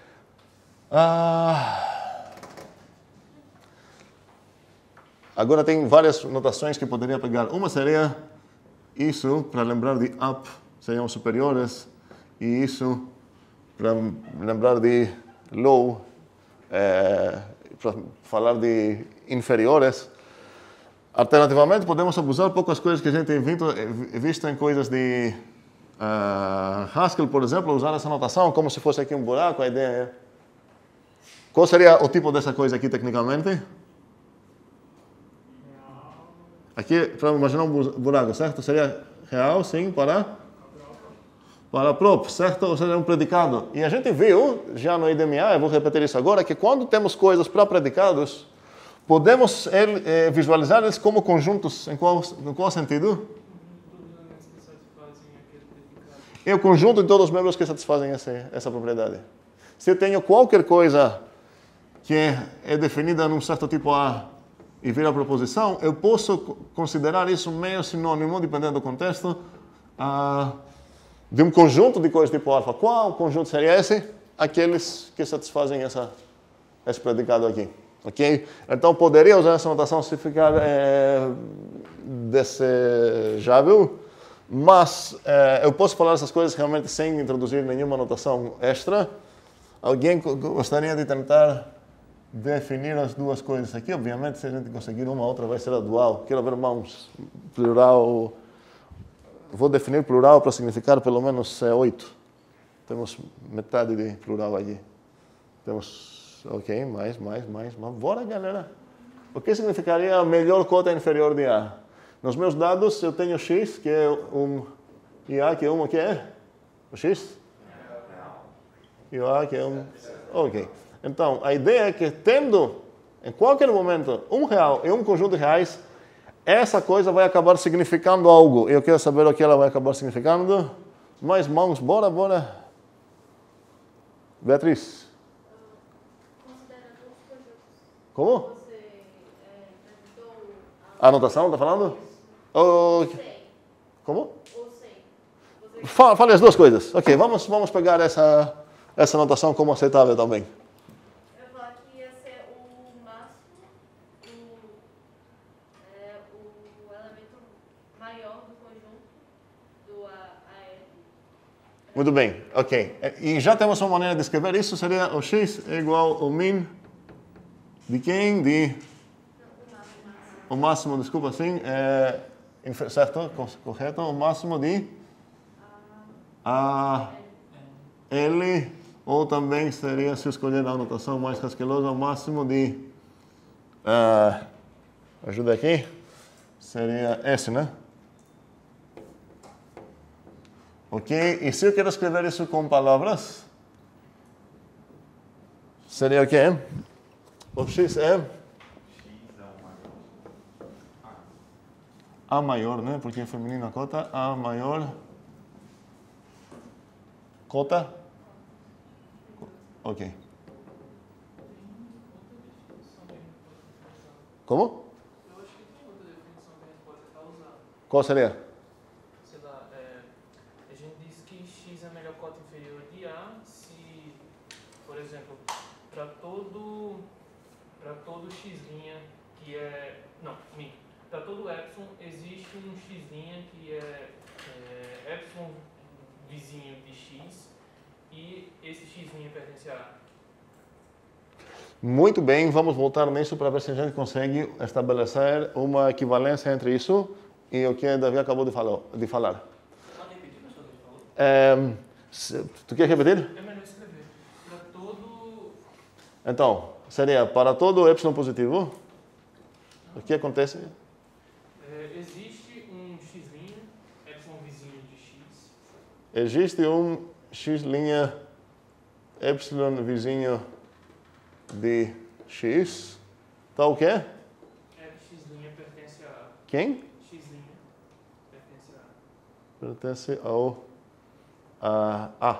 Agora tem várias notações que poderia pegar. Uma seria isso, para lembrar de up, seriam superiores, e isso, para lembrar de low, para falar de inferiores. Alternativamente, podemos abusar poucas coisas que a gente tem visto em coisas de Haskell, por exemplo, usar essa notação como se fosse aqui um buraco. A ideia é... Qual seria o tipo dessa coisa aqui, tecnicamente? Aqui, para imaginar um buraco, certo? Seria real, sim, para prop, certo? Ou seja, um predicado. E a gente viu, já no IDMA, eu vou repetir isso agora, que quando temos coisas para predicados, podemos visualizar eles como conjuntos. Em qual sentido? Todos os elementos que satisfazem aquele predicado. É o conjunto de todos os membros que satisfazem essa propriedade. Se eu tenho qualquer coisa que é definida num certo tipo A e vira proposição, eu posso considerar isso meio sinônimo, dependendo do contexto, de um conjunto de coisas tipo alfa. Qual conjunto seria esse? Aqueles que satisfazem esse predicado aqui. Ok? Então, poderia usar essa notação se ficar desejável, mas eu posso falar essas coisas realmente sem introduzir nenhuma notação extra. Alguém gostaria de tentar definir as duas coisas aqui? Obviamente, se a gente conseguir uma, outra vai ser a dual. Quero ver mãos. Plural. Vou definir plural para significar pelo menos 8. Temos metade de plural aqui. Temos, ok, mais. Bora, galera. O que significaria a melhor cota inferior de A? Nos meus dados, eu tenho X, que é e A, que é o que é? O X? E o A, que é ok. Então, a ideia é que tendo, em qualquer momento, um real e um conjunto de reais, essa coisa vai acabar significando algo. Eu quero saber o que ela vai acabar significando. Mais mãos, bora. Beatriz. Considerando os conjuntos. Como? Você apresentou A anotação, está falando? ou sem. Como? Ou sem. Você Fale as duas coisas. Ok, vamos pegar essa anotação como aceitável também. eu vou falar que ia ser o máximo, o elemento maior do conjunto do AL. Muito bem, ok. E já temos uma maneira de escrever isso, seria o x é igual ao min de quem? O máximo, desculpa, sim, certo? Correto? O máximo de a L, ou também seria, se escolher a anotação mais rasquelosa, o máximo de, ajuda aqui, seria S, né? Ok? E se eu quero escrever isso com palavras, seria o quê? O X é A maior, né? Porque é feminino a cota. A maior cota. Ok. Como? Eu acho que tem outra definição que a gente pode tentar usar. Qual seria? Sei lá, a gente diz que x é a melhor cota inferior de A se, por exemplo, para todo x' que é... Não, minto. Para todo epsilon existe um x' que é epsilon vizinho de x e esse x' pertence a A. Muito bem, vamos voltar nisso para ver se a gente consegue estabelecer uma equivalência entre isso e o que Davi acabou de falar. Pode repetir, professor, o que ele falou? Tu quer repetir? É melhor escrever. Para todo... Então, seria para todo epsilon positivo, o que acontece? existe um x', epsilon vizinho de x. Existe um x' epsilon vizinho de x. Tá o quê? É, x' pertence a Quem? x' pertence a Pertence ao A.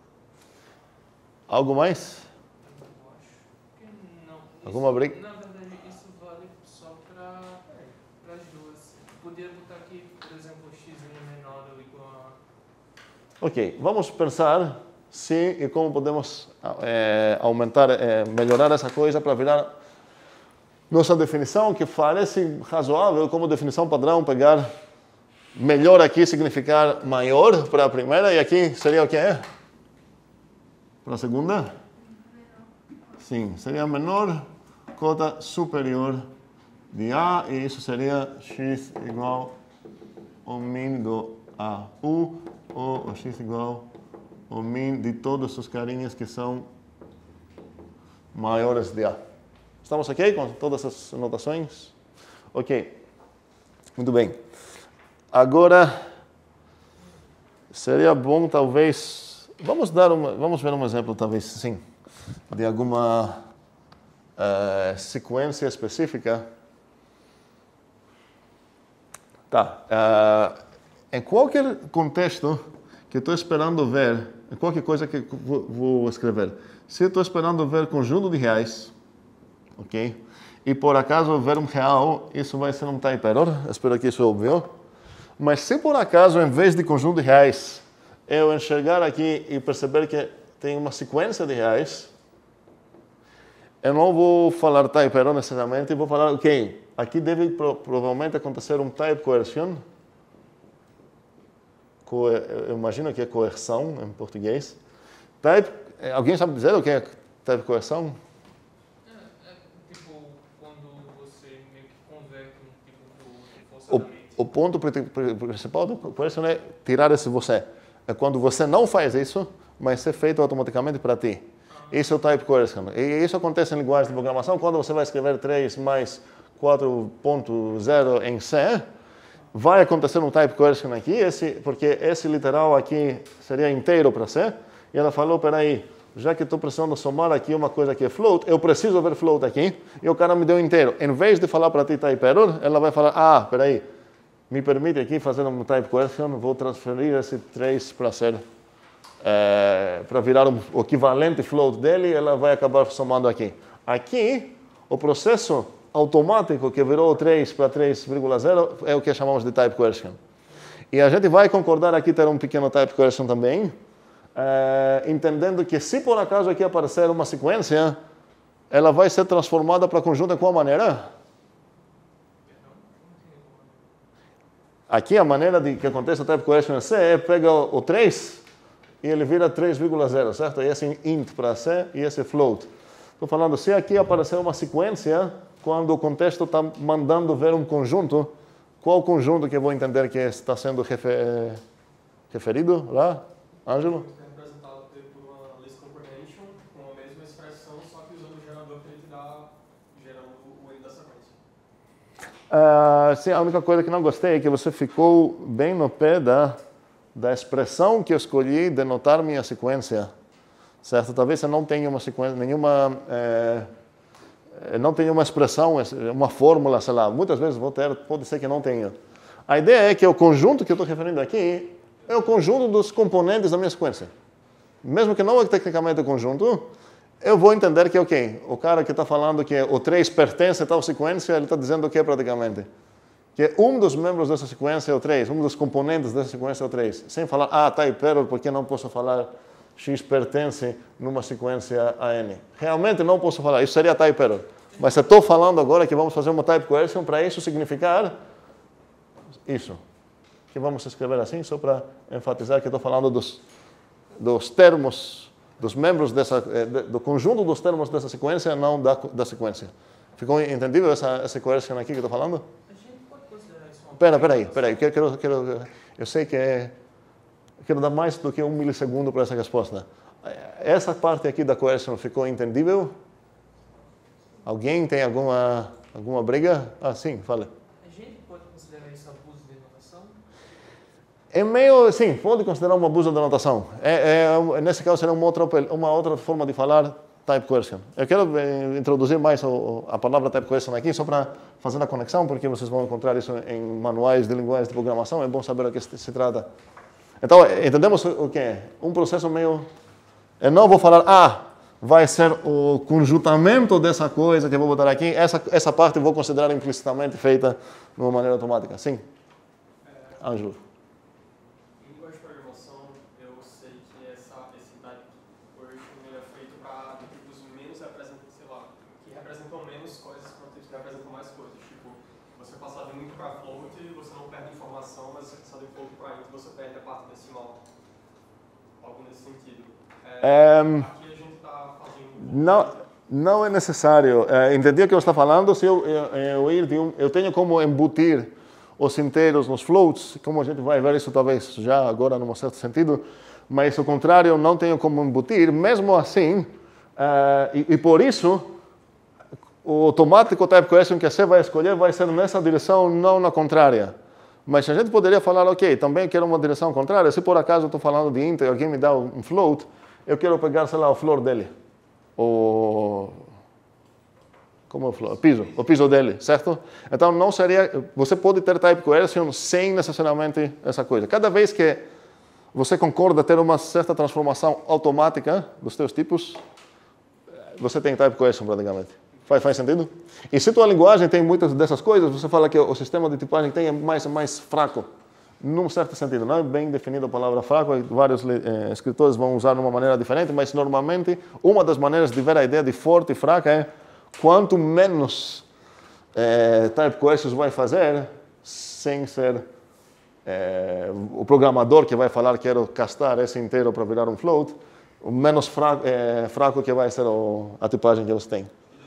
Algo mais? eu acho que não. Alguma briga? Na verdade, isso vale só para as duas. Podia botar aqui, por exemplo, x' menor ou igual a... Ok, vamos pensar se e como podemos aumentar, melhorar essa coisa para virar nossa definição, que parece razoável como definição padrão, pegar melhor aqui significar maior para a primeira e aqui seria o que é? Para a segunda? Sim, seria menor cota superior de A e isso seria x igual ao min do AU ou x igual ao min de todos os carinhas que são maiores de A. Estamos ok com todas as notações? Ok. Muito bem. Agora, seria bom talvez... Vamos ver um exemplo, talvez, sim, de alguma sequência específica. Tá. Em qualquer contexto que estou esperando ver, em qualquer coisa que vou escrever, se estou esperando ver conjunto de reais, ok? E por acaso ver um real, isso vai ser um type error, espero que isso é óbvio. Mas se por acaso, em vez de conjunto de reais, eu enxergar aqui e perceber que tem uma sequência de reais, eu não vou falar type error necessariamente, vou falar, ok, aqui deve provavelmente acontecer um type coercion. Eu imagino que é coerção em português. Type, alguém sabe dizer o que é type coerção? Tipo, quando você meio que converte um tipo forçadamente. O ponto principal do coercion é tirar esse você. É quando você não faz isso, mas é feito automaticamente para ti. Isso é o type coercion. E isso acontece em linguagem de programação quando você vai escrever 3 mais 4.0 em C. Vai acontecer um type coercion aqui, porque esse literal aqui seria inteiro para C. E ela falou, peraí, já que estou precisando somar aqui uma coisa que é float, eu preciso ver float aqui. E o cara me deu inteiro. Em vez de falar para ti type error, ela vai falar, peraí, me permite aqui fazer um type coercion, vou transferir esse 3 para ser, para virar o equivalente float dele, e ela vai acabar somando aqui. Aqui, o processo automático que virou o 3 para 3,0 é o que chamamos de type coercion. E a gente vai concordar aqui ter um pequeno type coercion também, entendendo que se por acaso aqui aparecer uma sequência, ela vai ser transformada para conjunto em qual maneira? Aqui a maneira de que acontece o type coercion em C é pega o 3 e ele vira 3,0, certo? E esse int para C e esse float. Estou falando, se aqui aparecer uma sequência, quando o contexto está mandando ver um conjunto, qual conjunto que eu vou entender que está sendo referido lá, Ângelo? É representado por uma list comprehension com a mesma expressão, só que usando o gerador que ele te dá, gerando o n da sequência. Sim, a única coisa que não gostei é que você ficou bem no pé da expressão que eu escolhi denotar minha sequência, certo? Talvez eu não tenha uma sequência, não tenha uma expressão, uma fórmula, sei lá. Muitas vezes vou ter, pode ser que não tenha. A ideia é que o conjunto que eu estou referindo aqui é o conjunto dos componentes da minha sequência. Mesmo que não é tecnicamente o conjunto, eu vou entender que, ok, o cara que está falando que o 3 pertence a tal sequência, ele está dizendo o que praticamente? Que um dos membros dessa sequência é o 3, um dos componentes dessa sequência é o 3. Sem falar, type error, porque não posso falar x pertence numa sequência a n. Realmente não posso falar, isso seria type error. Mas eu estou falando agora que vamos fazer uma type coercion para isso significar isso. Que vamos escrever assim, só para enfatizar que estou falando dos termos, dos membros do conjunto dos termos dessa sequência, não da sequência. Ficou entendível essa coercion aqui que estou falando? A gente pode considerar isso uma... Peraí. Eu sei que quero dar mais do que 1 milissegundo para essa resposta. Essa parte aqui da coercion ficou entendível? Alguém tem alguma briga? Sim, fala. A gente pode considerar isso abuso de notação? É meio, sim, pode considerar um abuso da notação. Nesse caso, seria uma outra forma de falar type coercion. Eu quero introduzir mais a palavra type coercion aqui, só para fazer a conexão, porque vocês vão encontrar isso em manuais de linguagem de programação, é bom saber do que se trata. Então, entendemos o que é? Um processo meio... Eu não vou falar, vai ser o conjuntamento dessa coisa que eu vou botar aqui, essa parte eu vou considerar implicitamente feita de uma maneira automática. Sim? Ângelo. Em linguagem de programação, eu sei que esse type coercion é feito para tipos menos representantes, sei lá, que representam menos coisas quanto tipos que representam mais coisas. Tipo, você passar de muito para float, você não perde informação, mas você passar de float para int, você perde a parte decimal. Algo nesse sentido. Aqui a gente está fazendo... Não é necessário. Entendi o que você está falando. Se eu tenho como embutir os inteiros nos floats, como a gente vai ver isso talvez já agora num certo sentido, mas ao contrário, não tenho como embutir. Mesmo assim, e por isso, o automático type coercion que você vai escolher vai ser nessa direção, não na contrária. Mas a gente poderia falar, ok, também quero uma direção contrária. Se por acaso eu estou falando de int e alguém me dá um float, eu quero pegar, sei lá, o floor dele. Como é o floor? O piso dele, certo? Então não seria... Você pode ter type coercion sem necessariamente essa coisa. Cada vez que você concorda ter uma certa transformação automática dos seus tipos, você tem type coercion praticamente. Faz sentido? E se tua linguagem tem muitas dessas coisas, você fala que o sistema de tipagem tem mais fraco, num certo sentido. Não é bem definida a palavra fraco, vários escritores vão usar de uma maneira diferente, mas normalmente uma das maneiras de ver a ideia de forte e fraca é quanto menos type coercion vai fazer, sem ser o programador que vai falar quero castar esse inteiro para virar um float, o menos fraco que vai ser a tipagem que você tem.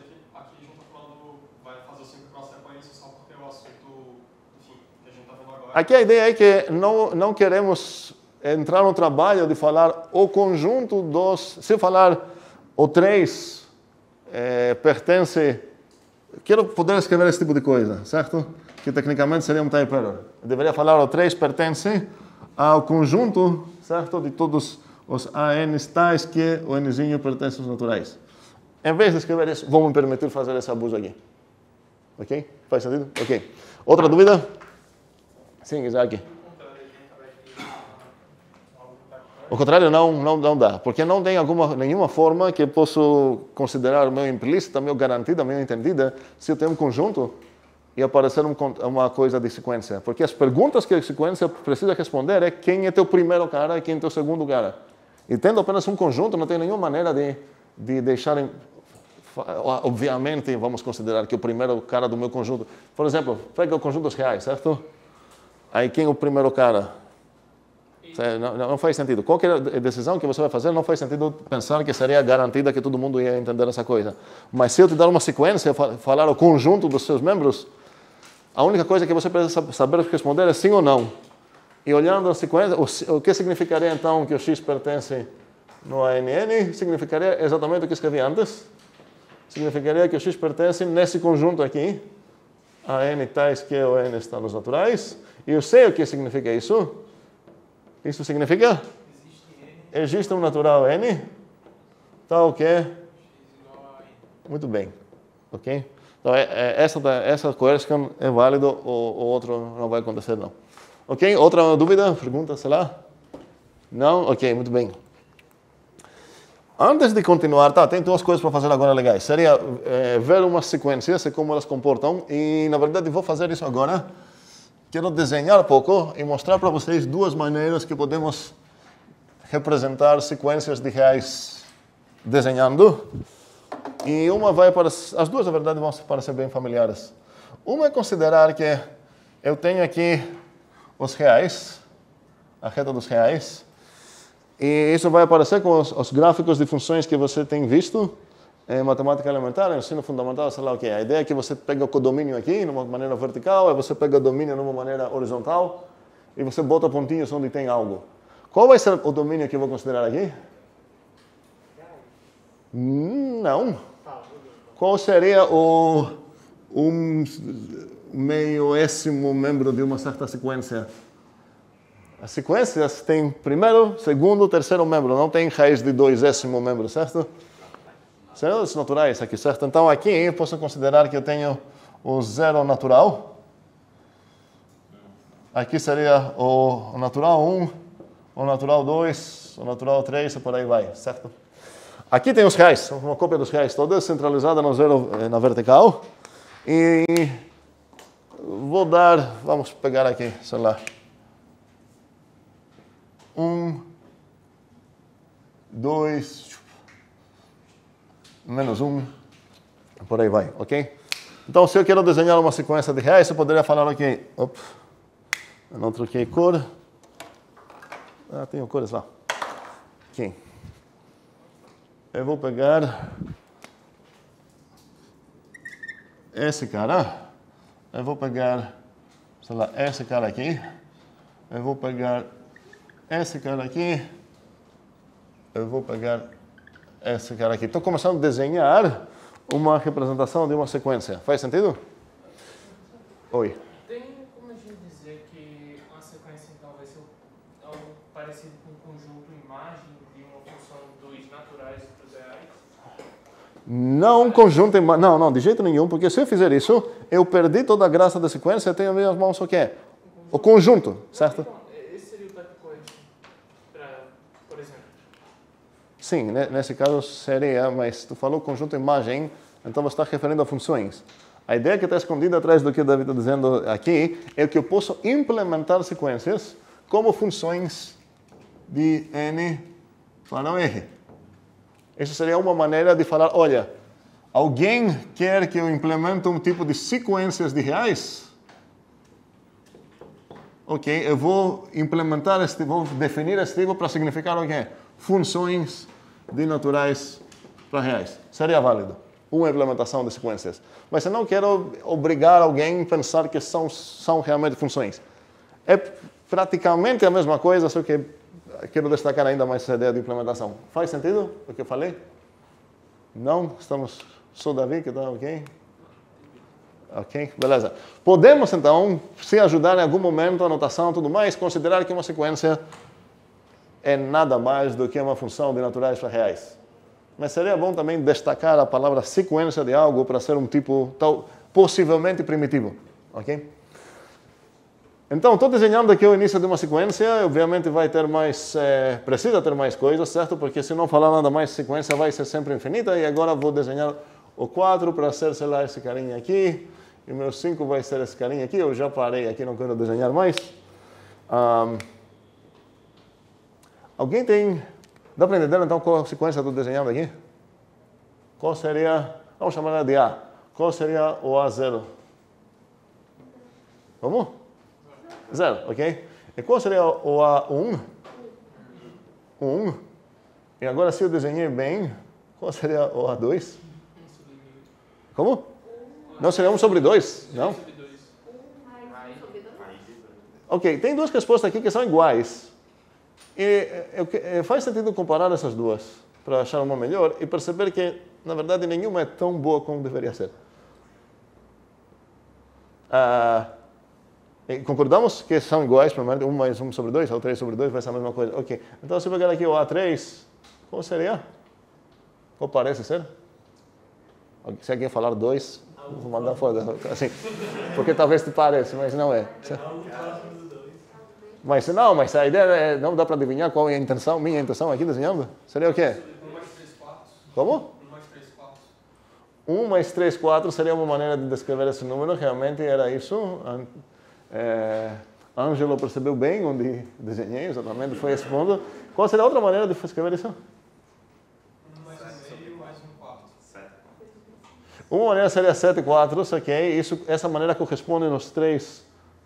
Aqui a ideia é que não queremos entrar no trabalho de falar o conjunto dos... Se eu falar o 3 pertence... Quero poder escrever esse tipo de coisa, certo? Que tecnicamente seria um type error. Eu deveria falar o 3 pertence ao conjunto, certo? De todos os ANs tais que o nzinho pertence aos naturais. Em vez de escrever isso, vou me permitir fazer esse abuso aqui. Ok? Faz sentido? Ok. Outra dúvida? Sim, Isaac. O contrário não dá, porque não tem nenhuma forma que eu possa considerar meio implícita, meio garantida, meio entendida, se eu tenho um conjunto e aparecer uma coisa de sequência. Porque as perguntas que a sequência precisa responder é quem é teu primeiro cara e quem é teu segundo cara. E tendo apenas um conjunto, não tem nenhuma maneira de deixar... Obviamente, vamos considerar que o primeiro cara do meu conjunto... Por exemplo, pega o conjunto dos reais, certo? Aí quem é o primeiro cara? Não faz sentido. Qualquer decisão que você vai fazer, não faz sentido pensar que seria garantida que todo mundo ia entender essa coisa. Mas se eu te dar uma sequência, falar o conjunto dos seus membros, a única coisa que você precisa saber responder é sim ou não. E olhando a sequência, o que significaria então que o X pertence no ANN? Significaria exatamente o que escrevi antes. Significaria que o X pertence nesse conjunto aqui. A N tais que o N está nos naturais. E eu sei o que significa isso. Isso significa? Existe um natural N, tal que... Muito bem. Ok? Então, essa coercion é válida, o outro não vai acontecer, não. Ok? Outra dúvida? Pergunta, sei lá? Não? Ok, muito bem. Antes de continuar, tem duas coisas para fazer agora legais. Seria ver umas sequências e como elas comportam. E, na verdade, vou fazer isso agora. Quero desenhar um pouco e mostrar para vocês duas maneiras que podemos representar sequências de reais desenhando. E uma vai para... As duas, na verdade, vão parecer bem familiares. Uma é considerar que eu tenho aqui os reais, a reta dos reais. E isso vai aparecer com os gráficos de funções que você tem visto em matemática elementar, em ensino fundamental, sei lá o que. A ideia é que você pega o codomínio aqui, de uma maneira vertical, e você pega o domínio de uma maneira horizontal, e você bota pontinhos onde tem algo. Qual vai ser o domínio que eu vou considerar aqui? Não. Qual seria um meioésimo membro de uma certa sequência? As sequências têm primeiro, segundo, terceiro membro. Não tem raiz de 2º membro, certo? São os naturais aqui, certo? Então aqui eu posso considerar que eu tenho o 0 natural. Aqui seria o natural 1, o natural 2, o natural 3 e por aí vai, certo? Aqui tem os reais, uma cópia dos reais, toda centralizada no 0 na vertical. E vou dar, vamos pegar aqui, sei lá, 1, 2, menos 1, por aí vai, ok? Então, se eu quero desenhar uma sequência de reais, eu poderia falar, ok, opa, eu não troquei cor. Ah, tenho cores lá. Aqui. Eu vou pegar esse cara, eu vou pegar, sei lá, esse cara aqui, eu vou pegar esse cara aqui, eu vou pegar esse cara aqui. Estou começando a desenhar uma representação de uma sequência. Faz sentido? Oi. Tem como a gente dizer que uma sequência então vai ser algo parecido com um conjunto imagem de uma função dos naturais e dos reais? Não um conjunto, não, de jeito nenhum, porque se eu fizer isso, eu perdi toda a graça da sequência, eu tenho nas minhas mãos o quê? O conjunto, certo? Então, esse seria o type cohesion, por exemplo. Sim, nesse caso seria, mas tu falou conjunto imagem, então você está referindo a funções. A ideia que está escondida atrás do que o David está dizendo aqui é que eu posso implementar sequências como funções de n para o r. Essa seria uma maneira de falar, olha, alguém quer que eu implemente um tipo de sequências de reais? Ok, eu vou implementar vou definir este tipo para significar o quê? Funções de naturais para reais. Seria válido. Uma implementação de sequências. Mas eu não quero obrigar alguém a pensar que são realmente funções. É praticamente a mesma coisa, só que quero destacar ainda mais essa ideia de implementação. Faz sentido o que eu falei? Não? Estamos só Davi, que está ok? Ok, beleza. Podemos, então, se ajudar em algum momento, a anotação e tudo mais, considerar que uma sequência é nada mais do que uma função de naturais para reais. Mas seria bom também destacar a palavra sequência de algo para ser um tipo possivelmente primitivo. Ok? Então, estou desenhando aqui o início de uma sequência, obviamente vai ter mais, precisa ter mais coisas, certo? Porque se não falar nada mais, a sequência vai ser sempre infinita, e agora vou desenhar o 4 para ser, sei lá, esse carinha aqui, e o meu 5 vai ser esse carinha aqui, eu já parei aqui, não quero desenhar mais. Alguém tem... Dá para entender, então, qual a sequência estou desenhando aqui? Qual seria... Vamos chamar ela de A. Qual seria o A0? Como? 0, ok? E qual seria o A1? 1. E agora, se eu desenhei bem, qual seria o A2? Como? Não seria 1 sobre 2? Não? Ok, tem duas respostas aqui que são iguais. E faz sentido comparar essas duas para achar uma melhor e perceber que, na verdade, nenhuma é tão boa como deveria ser. Concordamos que são iguais, primeiro, 1 mais 1 sobre 2, ou 3 sobre 2 vai ser a mesma coisa. Ok, então se eu pegar aqui o A3, qual seria? Qual parece ser? Se alguém falar 2, vou mandar fora. Assim, porque talvez te pareça, mas não é. Mas não, mas a ideia é, não dá para adivinhar qual é a intenção, minha intenção aqui desenhando? Seria o quê? 1 mais 3 quartos. Como? 1 mais 3 quartos. 1 mais 3 quartos seria uma maneira de descrever esse número, realmente era isso. Ângelo percebeu bem onde desenhei, exatamente, foi esse ponto. Qual seria a outra maneira de escrever isso? 1 mais 1 mais 1 quarto. 7. Uma maneira seria 7 quartos, ok? Essa maneira corresponde nos 3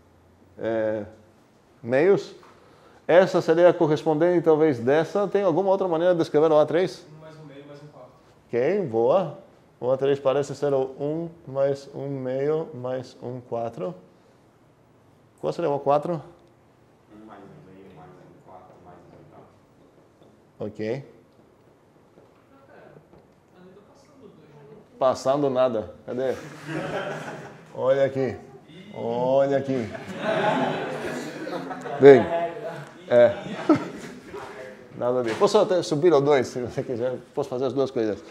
meios. Essa seria correspondente, talvez, dessa. Tem alguma outra maneira de escrever o A3? 1 mais 1 meio mais 1 quarto. Ok, boa. O A3 parece ser o 1 mais 1 meio mais 1 quarto. Qual seria o A4? 1 mais 1 meio mais 1 quarto mais 1 oitavo. Ok. Ali tá passando 2, né? Passando nada. Cadê? Olha aqui. Olha aqui. Bem, É. Nada a ver. Posso até subir ao 2, se você quiser. Posso fazer as duas coisas.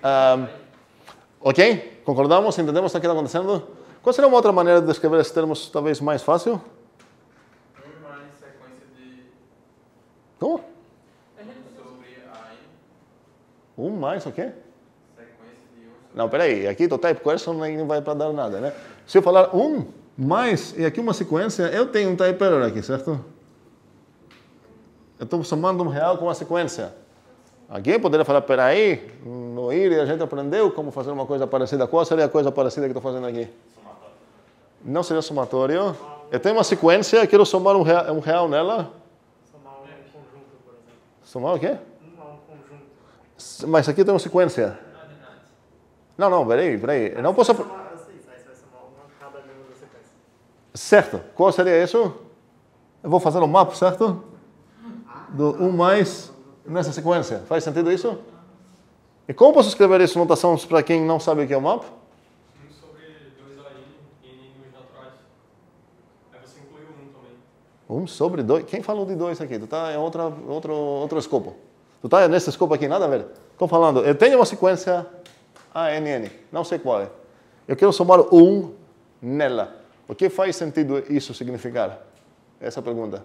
Ok? Concordamos? Entendemos o que está acontecendo? Qual seria uma outra maneira de descrever esses termos, talvez mais fácil? Mais sequência de Como? sobre a n. Mais o quê? Sequência de 1 sobre Não, peraí. Aqui do type question não vai para dar nada, né? Se eu falar mais e aqui uma sequência, eu tenho um type error aqui, certo? Eu estou somando um real com uma sequência. Alguém poderia falar, peraí, no IRI a gente aprendeu como fazer uma coisa parecida. Qual seria a coisa parecida que estou fazendo aqui? Somatório. Não seria somatório. Eu tenho uma sequência, quero somar um real nela. Somar um conjunto, por exemplo. Somar o quê? Um conjunto. Mas aqui tem uma sequência. Não, peraí. Eu não posso... Aí você vai somar uma cada membro da sequência. Certo. Qual seria isso? Eu vou fazer um map, certo? Do mais nessa sequência. Faz sentido isso? E como posso escrever isso em notação para quem não sabe o que é um map? 1 sobre 2 a n em números naturais. Aí você inclui o 1 também. 1 sobre 2. Quem falou de 2 aqui? Tu está em outro escopo. Tu está nesse escopo aqui, nada a ver. Estou falando, eu tenho uma sequência ANN, não sei qual é. Eu quero somar 1 nela. O que faz sentido isso significar? Essa é a pergunta.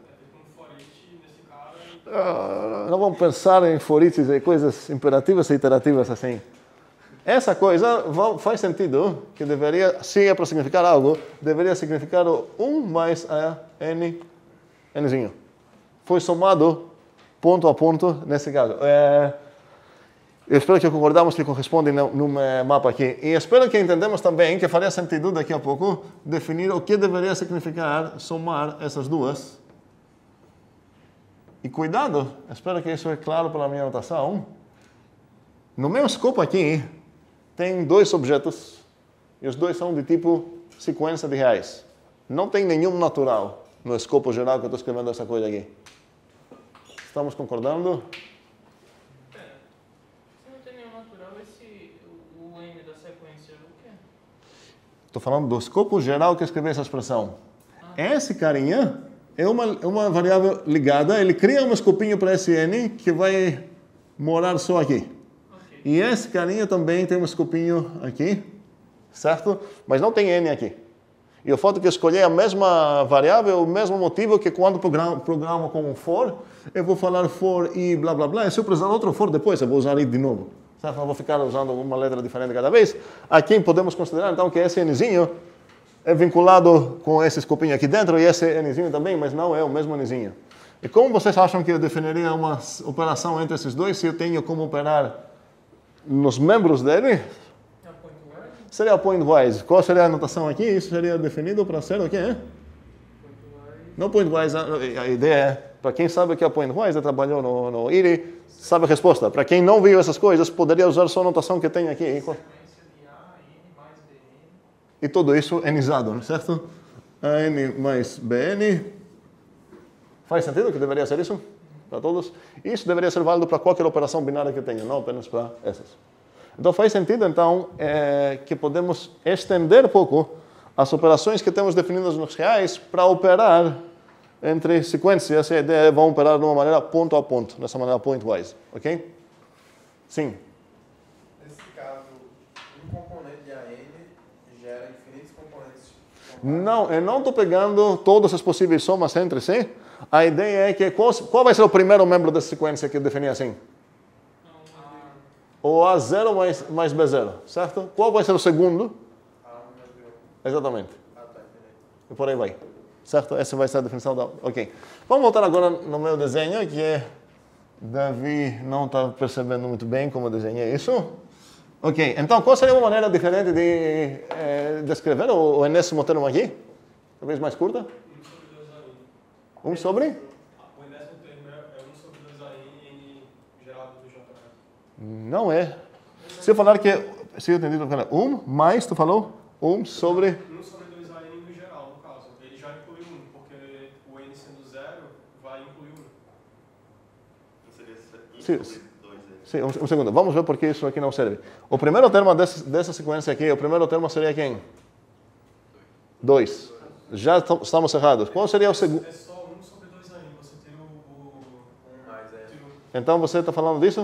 Não vamos pensar em for each e coisas imperativas e iterativas assim. Essa coisa faz sentido que deveria, se é para significar algo, deveria significar o 1 mais a nzinho. Foi somado ponto a ponto nesse caso. Eu espero que concordamos que corresponde no mapa aqui. E espero que entendamos também que faria sentido daqui a pouco definir o que deveria significar somar essas duas. E cuidado, espero que isso é claro pela minha anotação. No meu escopo aqui, tem 2 objetos, e os dois são de tipo sequência de reais. Não tem nenhum natural no escopo geral que eu estou escrevendo essa coisa aqui. Estamos concordando? Se não tem nenhum natural, o n da sequência é o quê? Estou falando do escopo geral que eu escrevi essa expressão. Esse carinha é uma variável ligada, ele cria um escopinho para esse n que vai morar só aqui. Ok. E esse carinha também tem um escopinho aqui, certo? Mas não tem n aqui. E o fato que eu escolhi a mesma variável, o mesmo motivo que quando programo com um for, eu vou falar for e blá blá blá, e se eu precisar outro for depois, eu vou usar it de novo. Certo? Não vou ficar usando uma letra diferente cada vez. Aqui podemos considerar então que esse nzinho é vinculado com esse escopinho aqui dentro e esse nzinho também, mas não é o mesmo nzinho. E como vocês acham que eu definiria uma operação entre esses dois se eu tenho como operar nos membros dele? Seria pointwise. Qual seria a notação aqui? Isso seria definido para ser o quê? Não pointwise. A ideia é, para quem sabe o que é pointwise, já trabalhou no IRI, sabe a resposta. Para quem não viu essas coisas, poderia usar só a notação que tem aqui. E tudo isso nizado, certo? AN mais BN. Faz sentido que deveria ser isso? Para todos? Isso deveria ser válido para qualquer operação binária que eu tenha, não apenas para essas. Então faz sentido, então, que podemos estender um pouco as operações que temos definidas nos reais para operar entre sequências. A ideia é vão operar de uma maneira ponto a ponto, dessa maneira pointwise, ok? Sim. Nesse caso, um componente de AN gera infinitos componentes. Não, eu não estou pegando todas as possíveis somas entre si. A ideia é que qual vai ser o primeiro membro dessa sequência que eu defini assim? O A0 mais B0, certo? Qual vai ser o segundo? Exatamente. E por aí vai. Certo? Essa vai ser a definição da... Ok. Vamos voltar agora no meu desenho, que Davi não está percebendo muito bem como eu desenhei isso. Ok. Então, qual seria uma maneira diferente de descrever o enésimo termo aqui? Talvez mais curta? 1 sobre? O enésimo termo é 1 sobre 2 a n gerado do J. Não é. Se eu falar que... Se eu entendi, mais, tu falou? 1 sobre... 1 sobre 2 a n no geral, no caso. Ele já inclui 1, porque o n sendo 0 vai incluir 1. Seria 1 Sim. sobre 2 aí. Sim, um segundo. Vamos ver por que isso aqui não serve. O primeiro termo dessa sequência aqui, o primeiro termo seria quem? 2. Já estamos errados. Qual seria o segundo? É só 1 sobre 2 a n. Você tira o Então você está falando disso?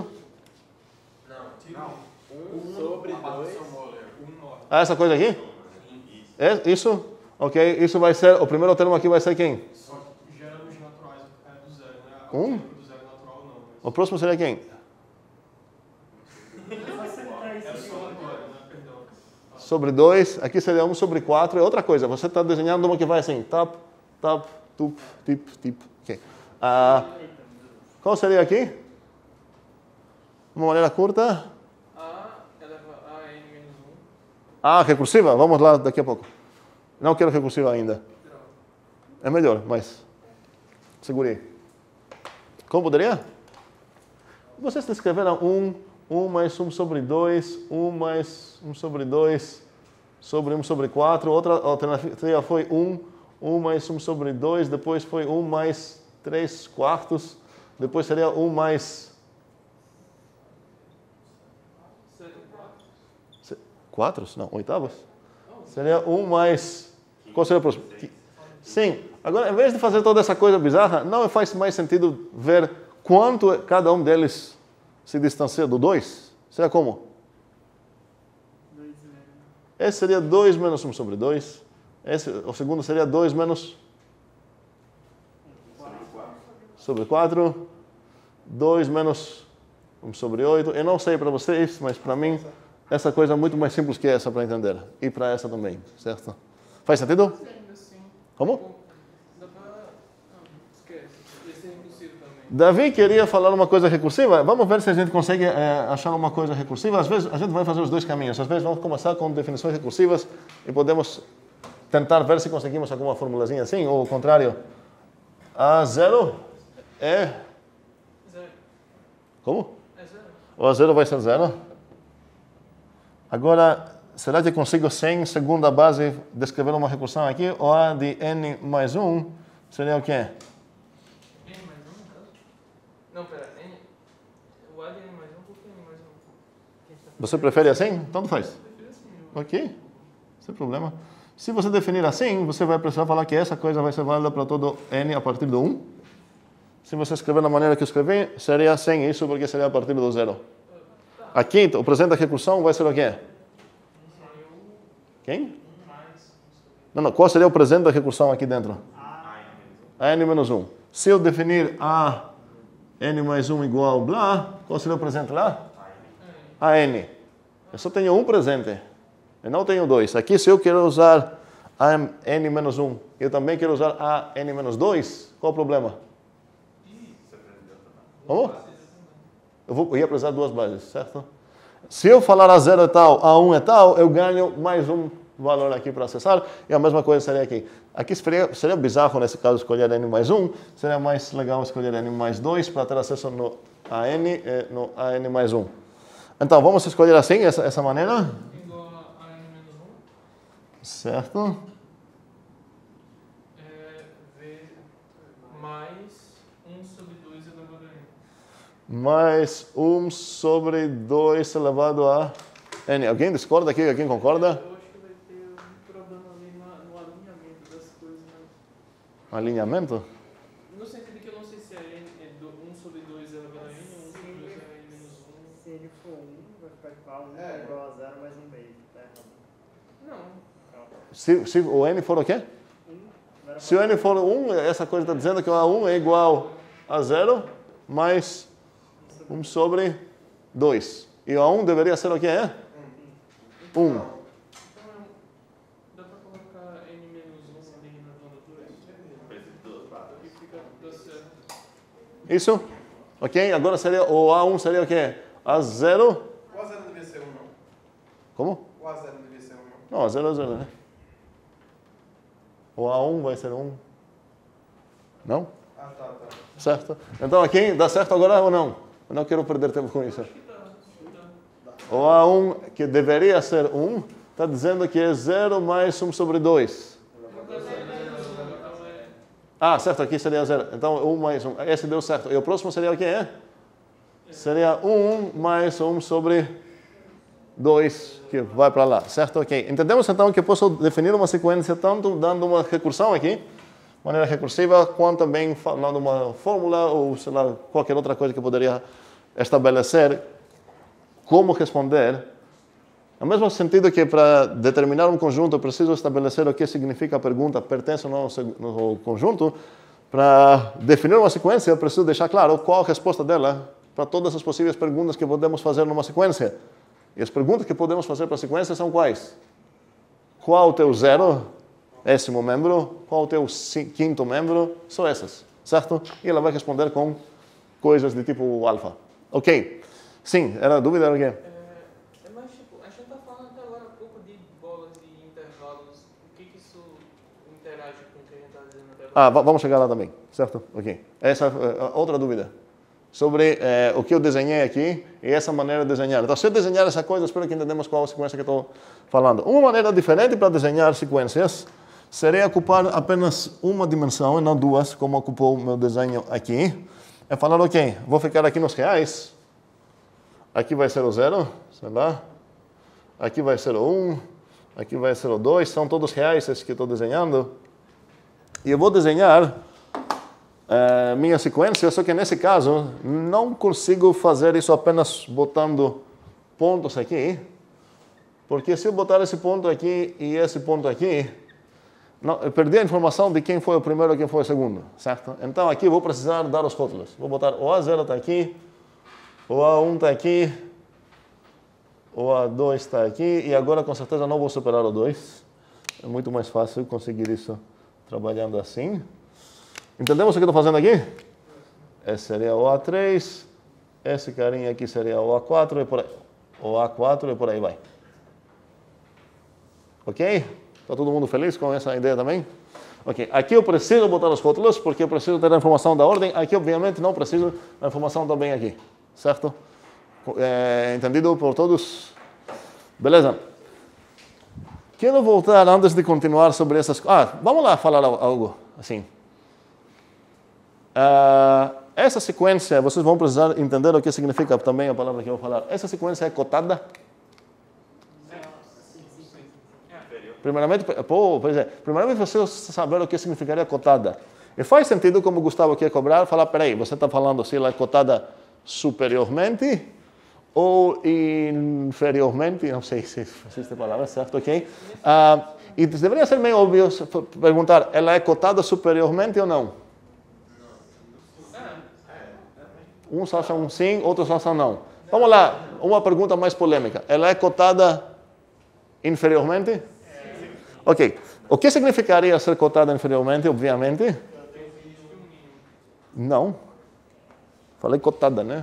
Sobre Abaixo do 2. seu Moller. 9. Ah, essa coisa aqui? É isso? Ok, isso vai ser, o primeiro termo aqui vai ser quem? Só que gera luz naturais do zero, né? A Um? do zero natural não. O próximo seria quem? É o somatório, né? Perdão. Sobre 2, aqui seria 1 sobre 4, é outra coisa. Você está desenhando uma que vai assim, tap, tap, tup, tip, tip. Ok. Qual seria aqui? Uma maneira curta. A eleva a n menos 1. Ah, recursiva? Vamos lá daqui a pouco. Não quero recursiva ainda. É melhor, mas segurei. Como poderia? Vocês escreveram 1 mais 1 sobre 2, 1 mais 1 sobre 2, sobre 1 sobre 4. Outra alternativa foi 1 mais 1 sobre 2, depois foi 1 mais 3 quartos, depois seria 1 mais 4? Não, oitavos? Seria 1 mais... Qual seria o próximo? Sim. Agora, em vez de fazer toda essa coisa bizarra, não faz mais sentido ver quanto cada um deles se distancia do 2? Seria como? Esse seria 2 menos 1 sobre 2. O segundo seria 2 menos... sobre 4. 2 menos 1 sobre 8. Eu não sei para vocês, mas para mim, essa coisa é muito mais simples que essa para entender. E para essa também, certo? Faz sentido? Sim. Como? Dá pra... Não, esquece. Esse é recursivo também. Davi queria falar uma coisa recursiva. Vamos ver se a gente consegue achar uma coisa recursiva. Às vezes a gente vai fazer os dois caminhos. Às vezes vamos começar com definições recursivas e podemos tentar ver se conseguimos alguma formulazinha assim, ou o contrário. A0 é... Zero. Como? É zero. O A0 vai ser 0. Agora, será que consigo, sem segunda base, descrever uma recursão aqui? O A de n mais 1 seria o quê? N mais 1, no caso? Não, pera. N... O A de N mais 1, por que N mais 1? Você prefere assim? Tanto faz. Eu prefiro assim. Eu... Ok, sem problema. Se você definir assim, você vai precisar falar que essa coisa vai ser válida para todo n a partir do 1. Se você escrever da maneira que eu escrevi, seria sem isso, porque seria a partir do 0. Aqui, o presente da recursão vai ser o quê? Quem? Não, qual seria o presente da recursão aqui dentro? A n menos 1. Se eu definir a n mais 1 igual blá, qual seria o presente lá? A n. Eu só tenho um presente. Eu não tenho dois. Aqui, se eu quero usar a n menos 1, eu também quero usar a n menos 2, qual o problema? Como? Eu ia precisar de duas bases, certo? Se eu falar A0 é tal, A1 é tal, eu ganho mais um valor aqui para acessar, e a mesma coisa seria aqui. Aqui seria bizarro, nesse caso, escolher n mais 1, seria mais legal escolher n mais 2 para ter acesso no AN e no AN mais 1. Então, vamos escolher assim, essa maneira. Igual a N menos 1. Certo. V mais 1 sobre 2 elevado a N. Mais 1 sobre 2 elevado a n. Alguém discorda aqui? Alguém concorda? Eu acho que vai ter um problema ali no alinhamento das coisas, né? Alinhamento? No sentido que eu não sei se é 1 sobre 2 elevado a N ou 1 sobre 2 é N menos 1. Se ele for 1, vai ficar igual a 0 mais 1 meio. Tá errado. Não. Se o n for o quê? Se o n for 1, essa coisa está dizendo que o A1 é igual a 0 mais 1 sobre 2. E o A1 deveria ser o que é? 1. Então dá pra colocar N menos 1 ali na banda 2? E fica dá certo. Isso? Ok? Agora seria, o A1 seria o quê? A0. O A0 devia ser 1, não? Como? O A0 devia ser 1, não? Não, A0 é 0, né? O A1 vai ser 1. Não? Ah, tá. Certo? Então aqui, dá certo agora ou não? Eu não quero perder tempo com isso. O A1, que deveria ser 1, está dizendo que é 0 mais 1 sobre 2. Ah, certo, aqui seria 0. Então, 1 mais 1. Esse deu certo. E o próximo seria o que é? Seria 1 mais 1 sobre 2, que vai para lá. Certo? Ok. Entendemos então que posso definir uma sequência tanto dando uma recursão aqui. maneira recursiva, quanto também falando uma fórmula ou, sei lá, qualquer outra coisa que poderia estabelecer como responder. No mesmo sentido que para determinar um conjunto, eu preciso estabelecer o que significa a pergunta, pertence ou não ao conjunto. Para definir uma sequência, eu preciso deixar claro qual a resposta dela para todas as possíveis perguntas que podemos fazer numa sequência. E as perguntas que podemos fazer para a sequência são quais? Qual o teu 0º membro? Qual o teu 5º membro? São essas, certo? E ela vai responder com coisas de tipo alfa. Ok. Sim, era a dúvida? Era o quê? Mas, tipo, a gente está falando até agora um pouco de bolas e intervalos. O que isso interage com o que a gente está dizendo até agora? Vamos chegar lá também, certo? Ok. Essa é outra dúvida. Sobre o que eu desenhei aqui e essa maneira de desenhar. Então, se eu desenhar essa coisa, espero que entendamos qual a sequência que estou falando. Uma maneira diferente para desenhar sequências seria ocupar apenas uma dimensão e não duas, como ocupou o meu desenho aqui. É falar, ok, vou ficar aqui nos reais. Aqui vai ser o 0, sei lá. Aqui vai ser o 1. Aqui vai ser o 2. São todos reais esses que estou desenhando. E eu vou desenhar minha sequência, só que nesse caso não consigo fazer isso apenas botando pontos aqui, porque se eu botar esse ponto aqui e esse ponto aqui, eu perdi a informação de quem foi o primeiro e quem foi o segundo, certo? Então aqui eu vou precisar dar os rótulos. Vou botar o A0 está aqui, o A1 está aqui, o A2 está aqui, e agora com certeza não vou superar o 2. É muito mais fácil conseguir isso trabalhando assim. Entendemos o que eu estou fazendo aqui? Esse seria o A3, esse carinha aqui seria o A4 e por aí. O A4 e por aí vai. Ok? Está todo mundo feliz com essa ideia também? Ok. Aqui eu preciso botar os rótulos porque eu preciso ter a informação da ordem. Aqui, obviamente, não preciso da informação também aqui. Certo? Entendido por todos? Beleza? Quero voltar antes de continuar sobre essas coisas. Vamos lá falar algo assim. Essa sequência, vocês vão precisar entender o que significa também a palavra que eu vou falar. Essa sequência é cotada? Primeiramente, primeiramente você saber o que significaria cotada. E faz sentido, como o Gustavo quer cobrar, falar, peraí, você está falando se ela é cotada superiormente ou inferiormente? Não sei se existe a palavra, certo? Ok? E deveria ser meio óbvio perguntar, ela é cotada superiormente ou não? Uns acham sim, outros acham não. Vamos lá, uma pergunta mais polêmica. Ela é cotada inferiormente? Sim. Ok. O que significaria ser cotada inferiormente, obviamente? Não. Falei cotada, né?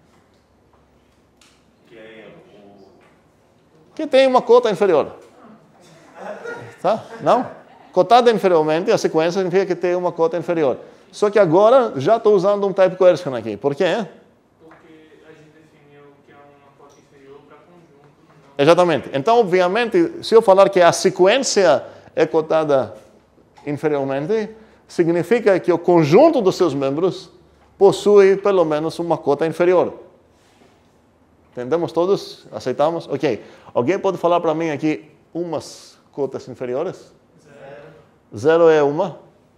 Que tem uma cota inferior. Tá? Não? Cotada inferiormente, a sequência significa que tem uma cota inferior. Só que agora já estou usando um type coercion aqui. Por quê? Porque a gente definiu que é uma cota inferior para conjunto. Não. Exatamente. Então, obviamente, se eu falar que a sequência é cotada inferiormente, significa que o conjunto dos seus membros possui pelo menos uma cota inferior. Entendemos todos? Aceitamos? Ok. Alguém pode falar para mim aqui umas cotas inferiores? 0 é uma?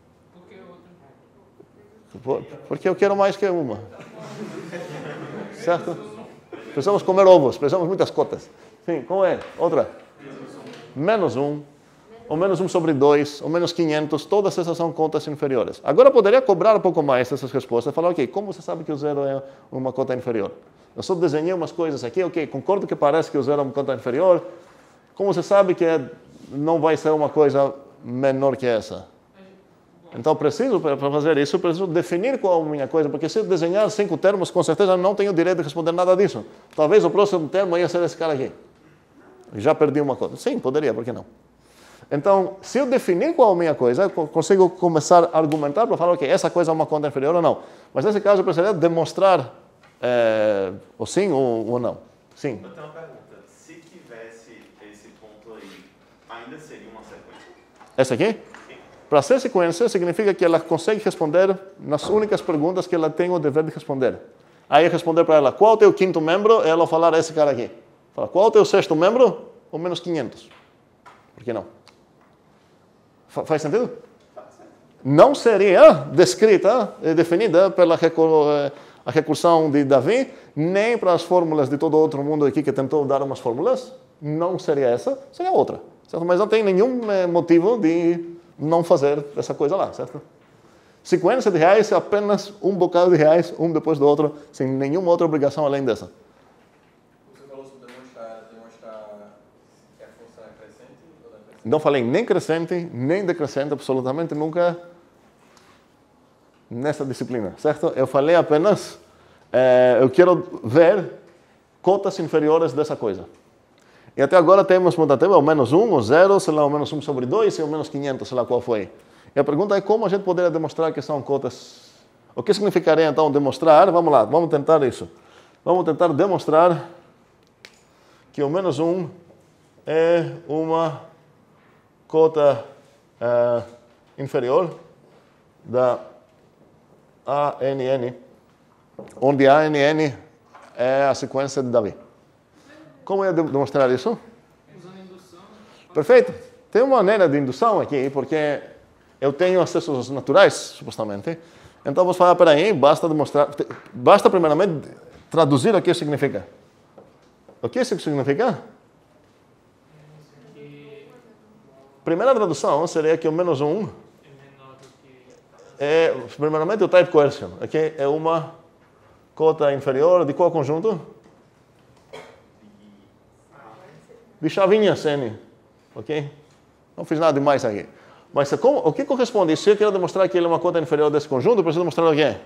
Porque eu quero mais que uma. Certo? Precisamos comer ovos, precisamos muitas cotas. Sim, qual é? Outra? Menos 1, ou menos 1 sobre 2, ou menos 500, todas essas são cotas inferiores. Agora poderia cobrar um pouco mais essas respostas e falar, ok, como você sabe que o 0 é uma cota inferior? Eu só desenhei umas coisas aqui, ok, concordo que parece que o 0 é uma cota inferior. Como você sabe que não vai ser uma coisa menor que essa? Então, para fazer isso, preciso definir qual é a minha coisa, porque se eu desenhar 5 termos, com certeza não tenho o direito de responder nada disso. Talvez o próximo termo ia ser esse cara aqui. Já perdi uma coisa. Sim, poderia, por que não? Então, se eu definir qual é a minha coisa, eu consigo começar a argumentar para falar, ok, essa coisa é uma conta inferior ou não. Mas nesse caso, eu precisaria demonstrar o sim ou não. Sim. Eu tenho uma pergunta. Se tivesse esse ponto aí, ainda seria uma sequência? Essa aqui? Para ser sequência, significa que ela consegue responder nas únicas perguntas que ela tem o dever de responder. Aí responder para ela, qual é o teu 5º membro? Ela falar esse cara aqui. Fala, qual é o teu 6º membro? Ou menos 500. Por que não? Faz sentido? não seria descrita e definida pela a recursão de Davi, nem para as fórmulas de todo outro mundo aqui que tentou dar umas fórmulas. Não seria essa, seria outra. Certo? Mas não tem nenhum motivo de não fazer essa coisa lá, certo? Sequência de reais é apenas um bocado de reais, um depois do outro, sem nenhuma outra obrigação além dessa. Você falou sobre demonstrar que a função é crescente ou decrescente? Não falei nem crescente, nem decrescente, absolutamente nunca nessa disciplina, certo? Eu falei apenas, eu quero ver cotas inferiores dessa coisa. E até agora temos mutativa o menos 1, o 0, sei lá, o menos 1 sobre 2 e o menos 500, sei lá qual foi. E a pergunta é como a gente poderia demonstrar que são cotas. O que significaria então demonstrar? Vamos lá, vamos tentar isso. Vamos tentar demonstrar que o menos 1 é uma cota inferior da ANN, onde ANN é a sequência de Davi. Como eu demonstrar isso? Usando indução. Perfeito. Tem uma maneira de indução aqui, porque eu tenho acessos naturais, supostamente. Então, vamos falar, peraí, basta demonstrar... Basta, primeiramente, traduzir o que significa. O que isso significa? Primeira tradução seria que o menos 1 É menor do que... é, primeiramente, o type coercion. Aqui é uma cota inferior de qual conjunto? De chavinhas N. Ok? Não fiz nada demais aqui. Mas o que corresponde? Se eu quero demonstrar que ele é uma cota inferior desse conjunto, eu preciso mostrar o quê?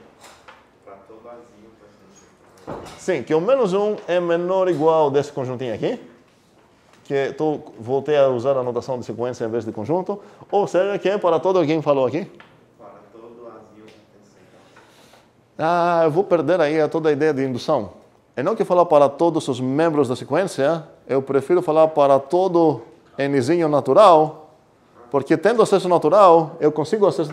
Sim, que o menos 1 é menor ou igual desse conjuntinho aqui. Que voltei a usar a notação de sequência em vez de conjunto. Ou seja, que é para todo, alguém falou aqui? Para todo asilo Eu vou perder aí toda a ideia de indução. É não que falar para todos os membros da sequência, eu prefiro falar para todo nzinho natural, porque tendo acesso natural, eu consigo acesso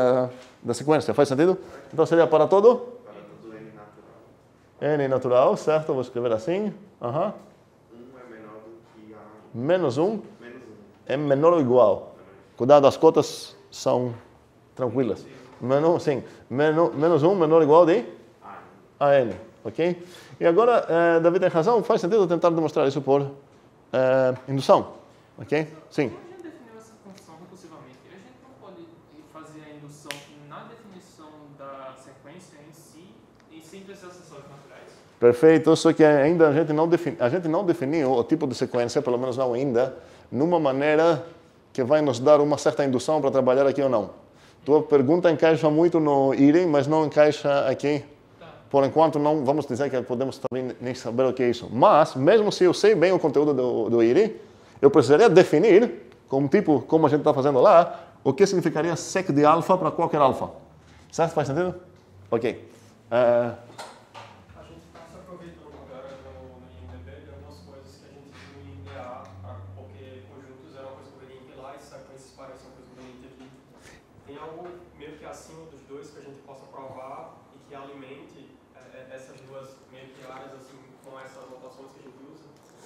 da sequência. Faz sentido? Então seria para todo? Para todo N natural. N natural, certo? Vou escrever assim. 1 é menor do que a... Menos 1 Menos 1. é menor ou igual. Cuidado, as cotas são tranquilas. Menos 1 menor ou igual de? A N. Ok? E agora, Davi tem razão, faz sentido tentar demonstrar isso por indução. Ok? Sim. Como a gente definiu essa função recursivamente, a gente não pode fazer a indução na definição da sequência em si e sempre esses acessórios naturais? Perfeito, só que ainda a gente não definiu o tipo de sequência, pelo menos não ainda, numa maneira que vai nos dar uma certa indução para trabalhar aqui ou não. Tua pergunta encaixa muito no IRI, mas não encaixa aqui. Por enquanto, não vamos dizer que podemos também nem saber o que é isso. Mas, mesmo se eu sei bem o conteúdo do IRI, eu precisaria definir, como a gente está fazendo lá, o que significaria sec de alfa para qualquer alfa. Certo? Faz sentido? Ok. A gente está se aproveitando agora no IMDb de algumas coisas que a gente viu em DA, porque conjuntos era uma coisa conveniente lá e sequências parecem uma coisa conveniente aqui. Tem algo meio que acima dos dois que a gente possa provar e que alimente essas duas meio que áreas assim, com essas notações que a gente usa?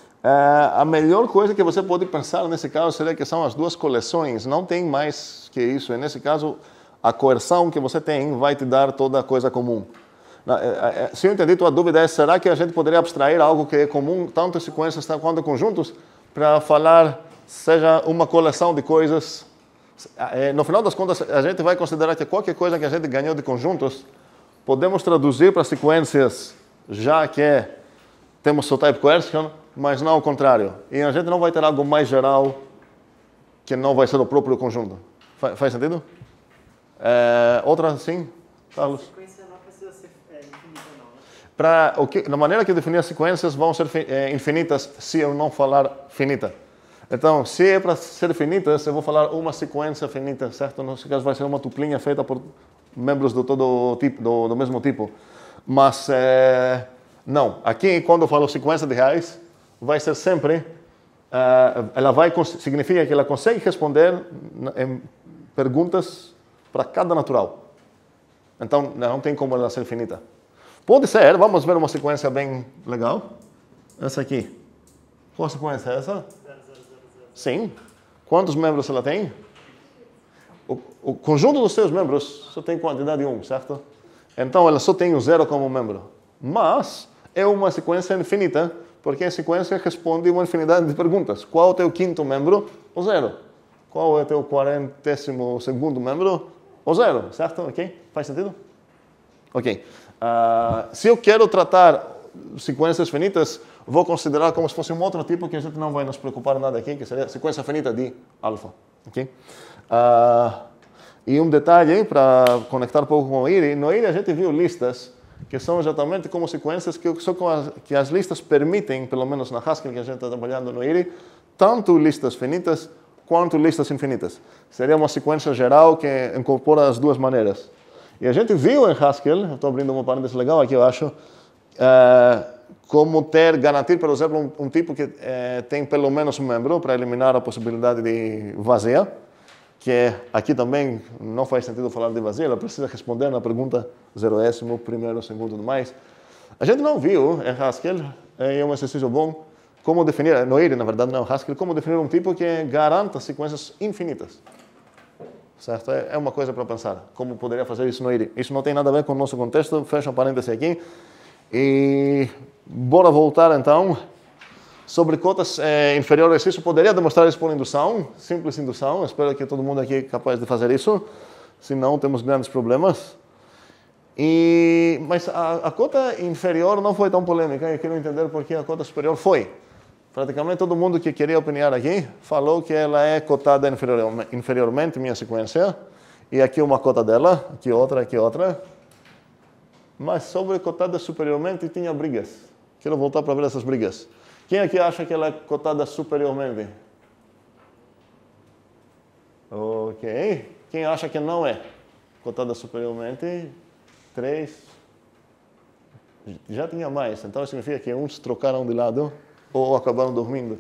A melhor coisa que você pode pensar nesse caso seria que são as duas coleções. Não tem mais que isso. E nesse caso, a coerção que você tem vai te dar toda a coisa comum. Se eu entendi, tua dúvida é, será que a gente poderia abstrair algo que é comum, tanto em sequências quanto em conjuntos, para falar, seja uma coleção de coisas? No final das contas, a gente vai considerar que qualquer coisa que a gente ganhou de conjuntos, podemos traduzir para sequências, já que temos o type coercion, mas não ao contrário. E a gente não vai ter algo mais geral que não vai ser o próprio conjunto. Faz sentido? Outra, sim, Carlos? A sequência não precisa ser infinita, não. Na maneira que eu defini as sequências, vão ser infinitas se eu não falar finita. Então, se é para ser finitas, eu vou falar uma sequência finita, certo? Nesse caso, vai ser uma tuplinha feita por membros do mesmo tipo. Mas, não. Aqui, quando eu falo sequência de reais, vai ser sempre... significa que ela consegue responder em perguntas para cada natural. Então, não tem como ela ser finita. Pode ser, vamos ver uma sequência bem legal. Essa aqui. Qual sequência é essa? 0, 0, 0, 0. Sim. Quantos membros ela tem? o conjunto dos seus membros só tem quantidade 1, certo? Então ela só tem o 0 como membro. Mas é uma sequência infinita, porque a sequência responde uma infinidade de perguntas. Qual é o teu quinto membro? O 0. Qual é o teu 42º membro? O 0, certo? Ok? Faz sentido? Ok. Se eu quero tratar sequências finitas, vou considerar como se fosse um outro tipo que a gente não vai nos preocupar nada aqui, que seria a sequência finita de alfa. Ok? E um detalhe para conectar um pouco com o IRI. No IRI a gente viu listas que são exatamente como sequências que as listas permitem, pelo menos na Haskell que a gente está trabalhando no IRI, tanto listas finitas quanto listas infinitas. Seria uma sequência geral que incorpora as duas maneiras. E a gente viu em Haskell, estou abrindo uma parêntese legal aqui, eu acho, como garantir, por exemplo, um tipo que tem pelo menos um membro para eliminar a possibilidade de vazia, que aqui também não faz sentido falar de vazia, ela precisa responder na pergunta 0º, primeiro, segundo e tudo mais. A gente não viu em Haskell, é um exercício bom, como definir, no IRI, na verdade, não Haskell, como definir um tipo que garanta sequências infinitas. Certo? É uma coisa para pensar, como poderia fazer isso no IRI. Isso não tem nada a ver com o nosso contexto, fecha um parêntese aqui. E bora voltar então. Sobre cotas inferiores, isso poderia demonstrar isso por indução, simples indução. Espero que todo mundo aqui é capaz de fazer isso, senão temos grandes problemas. Mas a cota inferior não foi tão polêmica, eu quero entender por que a cota superior foi. Praticamente todo mundo que queria opinar aqui falou que ela é cotada inferiormente, minha sequência, e aqui uma cota dela, aqui outra, aqui outra. Mas sobre cotada superiormente tinha brigas. Quero voltar para ver essas brigas. Quem aqui acha que ela é cotada superiormente? Ok. Quem acha que não é cotada superiormente? 3. Já tinha mais, então significa que uns trocaram de lado ou acabaram dormindo.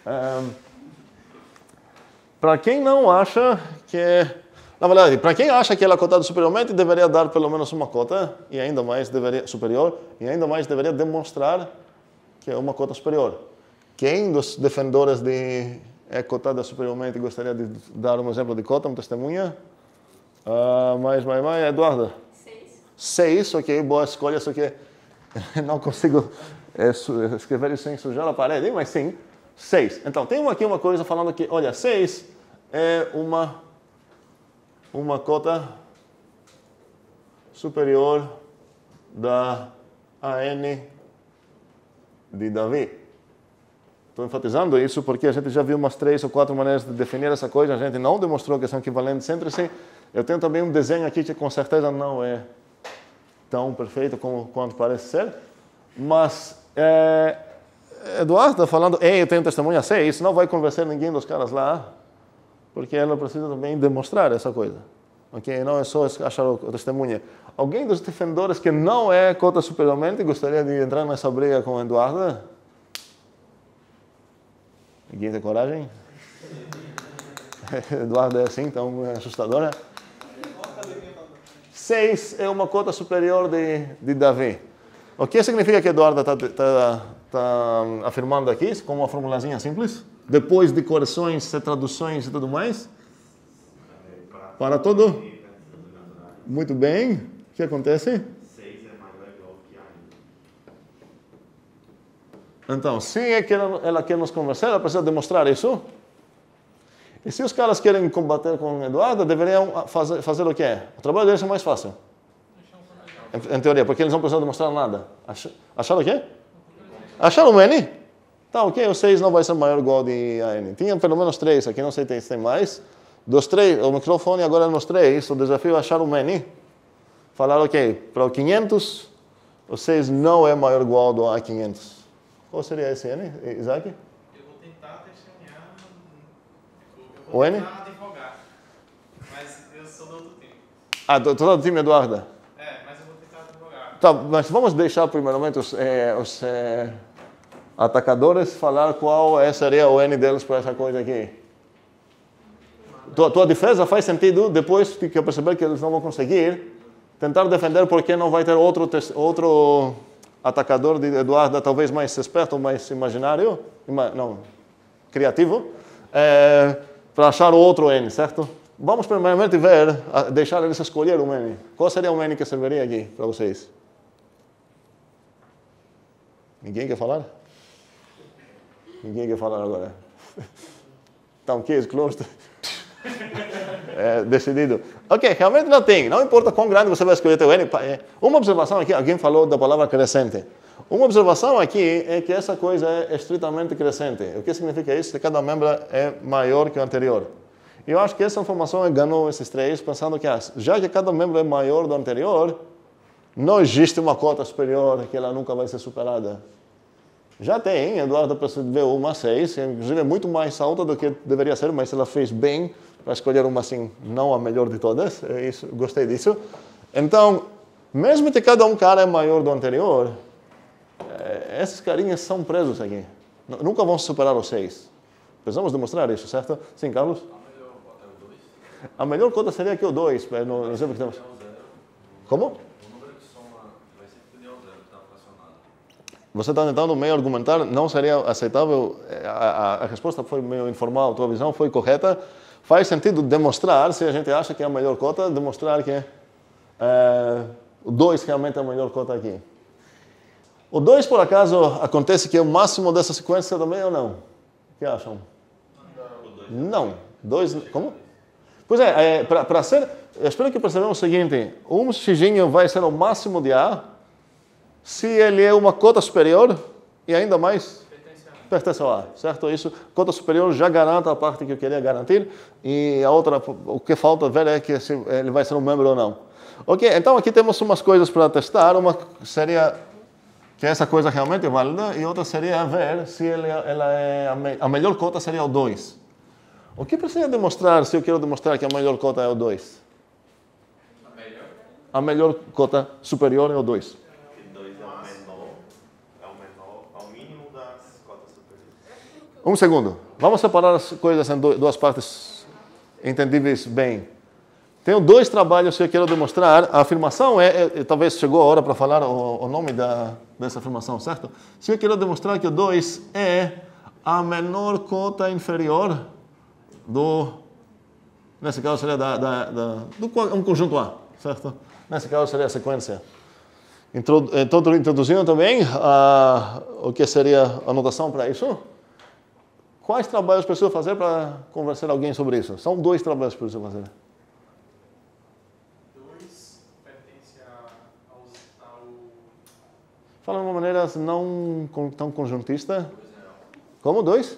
Para quem não acha que... Na verdade, para quem acha que ela é cotada superiormente, deveria dar pelo menos uma cota, e ainda mais superior, e ainda mais deveria demonstrar que é uma cota superior. Quem dos defensores de cotada superiormente gostaria de dar um exemplo de cota, uma testemunha? Mais, Eduarda? 6, ok, boa escolha, só que não consigo escrever isso sem sujar a parede, mas sim, 6. Então, tem aqui uma coisa falando que, olha, 6 é uma cota superior da AN de Davi. Estou enfatizando isso porque a gente já viu umas 3 ou 4 maneiras de definir essa coisa, a gente não demonstrou que são equivalentes entre si. Eu tenho também um desenho aqui que com certeza não é tão perfeito quanto parece ser, mas Eduardo está falando, eu tenho testemunha 6, isso não vai convencer ninguém dos caras lá, porque ela precisa também demonstrar essa coisa. Ok? Não é só achar a testemunha. Alguém dos defensores que não é cota superiormente gostaria de entrar nessa briga com a Eduarda? Ninguém tem coragem? Eduardo é assim, então é assustadora. 6 é uma cota superior de Davi. O que significa que Eduardo está afirmando aqui, com uma formulazinha simples? Depois de correções, traduções e tudo mais? Para tudo? Muito bem. O que acontece? 6 é maior ou igual que A. Então, se ela quer nos convencer, ela precisa demonstrar isso. E se os caras querem combater com Eduardo, deveriam fazer o quê? O trabalho deles é mais fácil. Em teoria, porque eles não precisam demonstrar nada. Acharam o quê? Acharam o N? Tá, ok, o 6 não vai ser maior ou igual de AN. Tinha pelo menos 3, aqui não sei se tem mais. Dos 3, o microfone agora é nos 3, o desafio é achar o N. Falar, ok, para o 500, o 6 não é maior ou igual do A500. Qual seria esse N, Isaac? Eu vou tentar testemunhar. Eu O vou N? tentar advogar. Mas eu sou do outro time. Todo o time Eduarda? Mas eu vou tentar advogar. Tá, mas vamos deixar primeiramente os atacadores falar qual seria o N deles para essa coisa aqui. Tua defesa faz sentido depois que eu perceber que eles não vão conseguir tentar defender porque não vai ter outro atacador de Eduardo, talvez mais esperto, mais imaginário, não, criativo, para achar o outro N, certo? vamos primeiramente ver, deixar eles escolher um N. Qual seria o N que serviria aqui para vocês? Ninguém quer falar? Ninguém quer falar agora. Então, case closed. Decidido. Ok, realmente não tem. Não importa quão grande você vai escolher teu N. Uma observação aqui, alguém falou da palavra crescente. Uma observação aqui é que essa coisa é estritamente crescente. O que significa isso? Que cada membro é maior que o anterior. Eu acho que essa informação enganou esses três, pensando que já que cada membro é maior do anterior, não existe uma cota superior que ela nunca vai ser superada. Já tem, Eduardo percebeu uma 6, inclusive é muito mais alta do que deveria ser, mas ela fez bem para escolher uma assim, não a melhor de todas. Isso, gostei disso. Então, mesmo que cada um cara é maior do anterior, esses carinhas são presos aqui. Nunca vão superar os 6. Precisamos demonstrar isso, certo? Sim, Carlos? A melhor cota seria aqui o 2. Não sei o que temos. Como? Você está tentando meio argumentar, não seria aceitável, a resposta foi meio informal, a tua visão foi correta. Faz sentido demonstrar, se a gente acha que é a melhor cota, demonstrar que o 2 realmente é a melhor cota aqui. O 2, por acaso, acontece que é o máximo dessa sequência também ou não? O que acham? Não. 2, como? Pois para ser, eu espero que percebamos o seguinte, um xizinho vai ser o máximo de A, se ele é uma cota superior e ainda mais pertence ao A, certo? Isso, cota superior já garante a parte que eu queria garantir e a outra, o que falta ver é que se ele vai ser um membro ou não. Ok, então aqui temos umas coisas para testar, uma seria que essa coisa realmente é válida e outra seria ver se ela é a melhor cota seria o 2. O que precisa demonstrar se eu quero demonstrar que a melhor cota é o 2? A melhor cota superior é o 2. Um segundo. Vamos separar as coisas em duas partes entendíveis bem. Tenho 2 trabalhos que eu quero demonstrar. A afirmação talvez chegou a hora para falar o nome dessa afirmação, certo? Se eu quero demonstrar que o 2 é a menor cota inferior nesse caso seria do um conjunto A, certo? Nesse caso seria a sequência. Introduzindo também o que seria a notação para isso. Quais trabalhos preciso fazer para convencer alguém sobre isso? São 2 trabalhos que preciso fazer. 2 pertence ao... Fala de uma maneira não tão conjuntista. Como? 2?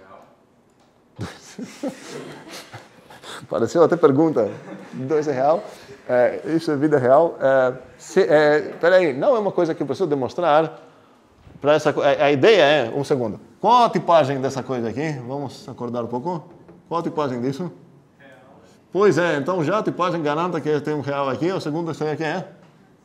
2 Pareceu até pergunta. 2 é real? Isso é vida real? Peraí, não é uma coisa que eu preciso demonstrar. A ideia é, um segundo, qual a tipagem dessa coisa aqui? Vamos acordar um pouco. Qual a tipagem disso? Real. Pois é, então já a tipagem garanta que tem um real aqui, o segundo seria quem é?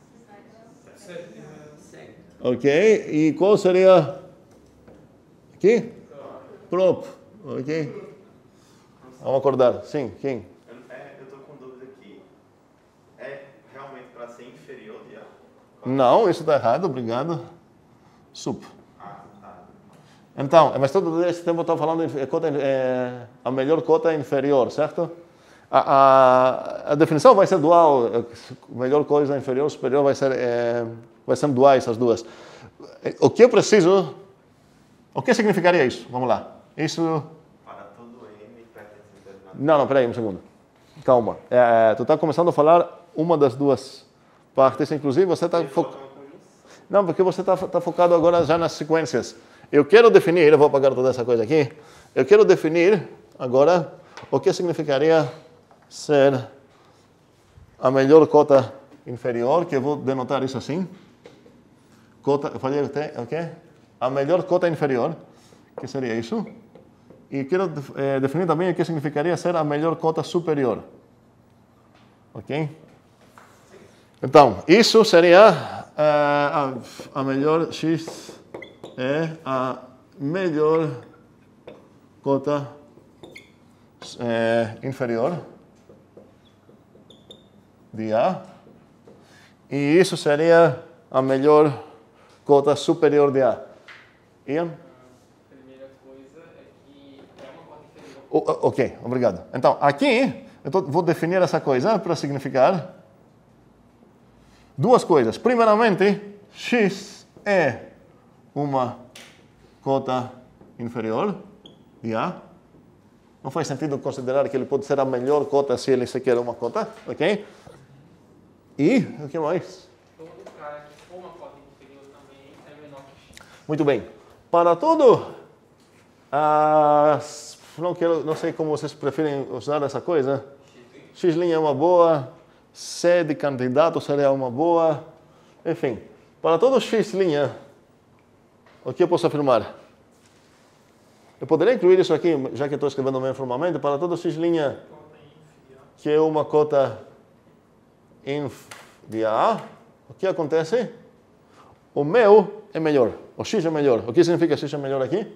Ok, e qual seria aqui? Prop. Ok. Vamos acordar. Sim, quem? Eu estou com dúvida aqui. É realmente para ser inferior de A? Não, isso está errado, obrigado. Sup. Então, mas todo esse tempo eu estou falando a melhor cota inferior, certo? A definição vai ser dual, melhor coisa inferior, superior vai ser duais as duas. O que eu preciso, o que significaria isso? Vamos lá. Isso... Para todo M pertence a... Não, peraí, um segundo. Calma. Tu está começando a falar uma das duas partes, inclusive você está focado... Não, porque você está focado agora já nas sequências. Eu quero definir, eu vou apagar toda essa coisa aqui, eu quero definir agora o que significaria ser a melhor cota inferior, que eu vou denotar isso assim. Cota, eu falei ok? A melhor cota inferior, que seria isso. E quero definir também o que significaria ser a melhor cota superior. Ok? Então, isso seria a melhor X é a melhor cota inferior de A. E isso seria a melhor cota superior de A. Ian? A primeira coisa é que é uma cota inferior. Ok, obrigado. Então, aqui Então, vou definir essa coisa para significar duas coisas. Primeiramente, x é uma cota inferior de A. Não faz sentido considerar que ele pode ser a melhor cota se ele sequer é uma cota, ok? E o que mais? Todo cara que for uma cota inferior também é menor que x. Muito bem. Para tudo, não sei como vocês preferem usar essa coisa. X' é uma boa, C de candidato seria uma boa, enfim. Para todo x', o que eu posso afirmar? Eu poderia incluir isso aqui, já que estou escrevendo bem formalmente, para todo x', que é uma cota inf de A, o que acontece? O meu é melhor, o x é melhor. O que significa x é melhor aqui?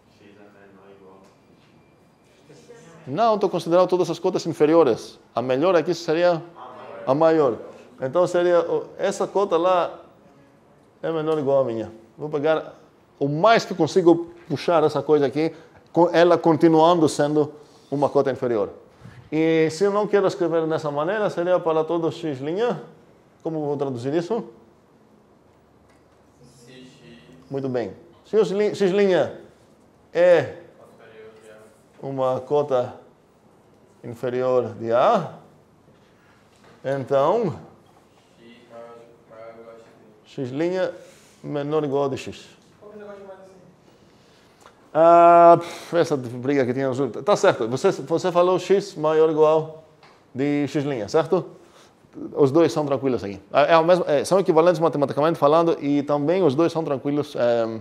Não, estou considerando todas as cotas inferiores. A melhor aqui seria a maior. Então seria, essa cota lá é menor ou igual à minha. Vou pegar o mais que consigo puxar essa coisa aqui, com ela continuando sendo uma cota inferior. E se eu não quero escrever dessa maneira, seria para todo x'. Como vou traduzir isso? Muito bem. Se o x' é uma cota inferior de A, então x' menor ou igual a de x. Essa briga que tinha nos últimos. Tá certo, você falou x maior ou igual de x', certo? Os dois são tranquilos aqui. São equivalentes matematicamente falando e também os dois são tranquilos.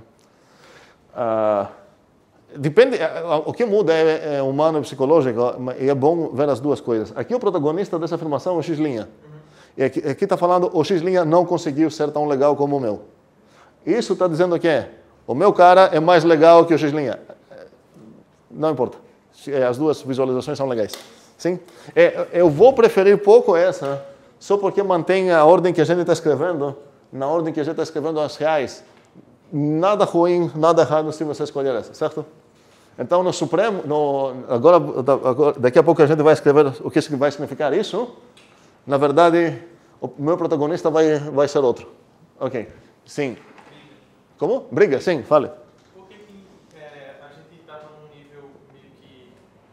Depende, o que muda é humano e psicológico, e é bom ver as duas coisas. Aqui o protagonista dessa afirmação é o x'. E aqui está falando o x' não conseguiu ser tão legal como o meu. Isso está dizendo que o meu cara é mais legal que o x'. Não importa. As duas visualizações são legais. Sim? Eu vou preferir pouco essa, só porque mantém a ordem que a gente está escrevendo, na ordem que a gente está escrevendo as reais. Nada ruim, nada errado se você escolher essa, certo? Então, no Supremo, agora, daqui a pouco a gente vai escrever o que vai significar isso. Na verdade, o meu protagonista vai ser outro. Ok, sim. Como? Briga, sim, fale. Por que a gente estava num nível meio que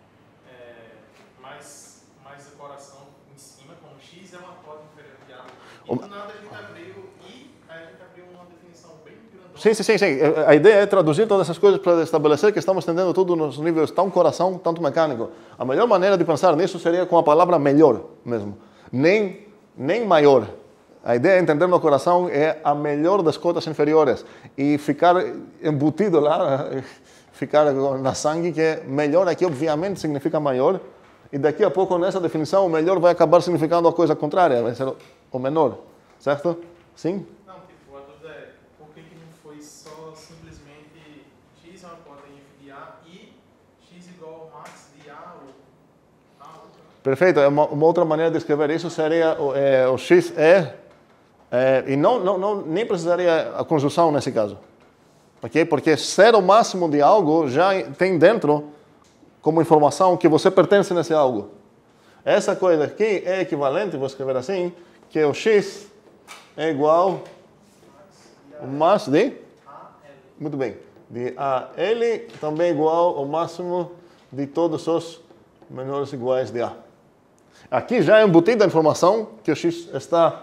mais do coração em cima, como x é uma cota inferior de A? E do nada a gente abriu uma definição bem grandona. Sim. A ideia é traduzir todas essas coisas para estabelecer que estamos entendendo tudo nos níveis tão coração, tanto mecânico. A melhor maneira de pensar nisso seria com a palavra melhor mesmo. Nem maior. A ideia é entender no coração é a melhor das cotas inferiores e ficar embutido lá, ficar na sangue que é melhor aqui obviamente significa maior e daqui a pouco nessa definição o melhor vai acabar significando a coisa contrária, vai ser o menor, certo? Sim? Não, tipo, a dúvida é por que não foi só simplesmente x é uma cota de A e x igual ao max de A ou A outra? Perfeito, uma outra maneira de escrever isso seria o x e nem precisaria a conjunção nesse caso. Okay? Porque ser o máximo de algo já tem dentro como informação que você pertence nesse algo. Essa coisa aqui é equivalente, vou escrever assim, que o x é igual ao máximo de? Muito bem. De AL também igual ao máximo de todos os menores iguais de A. Aqui já é embutida a informação que o x está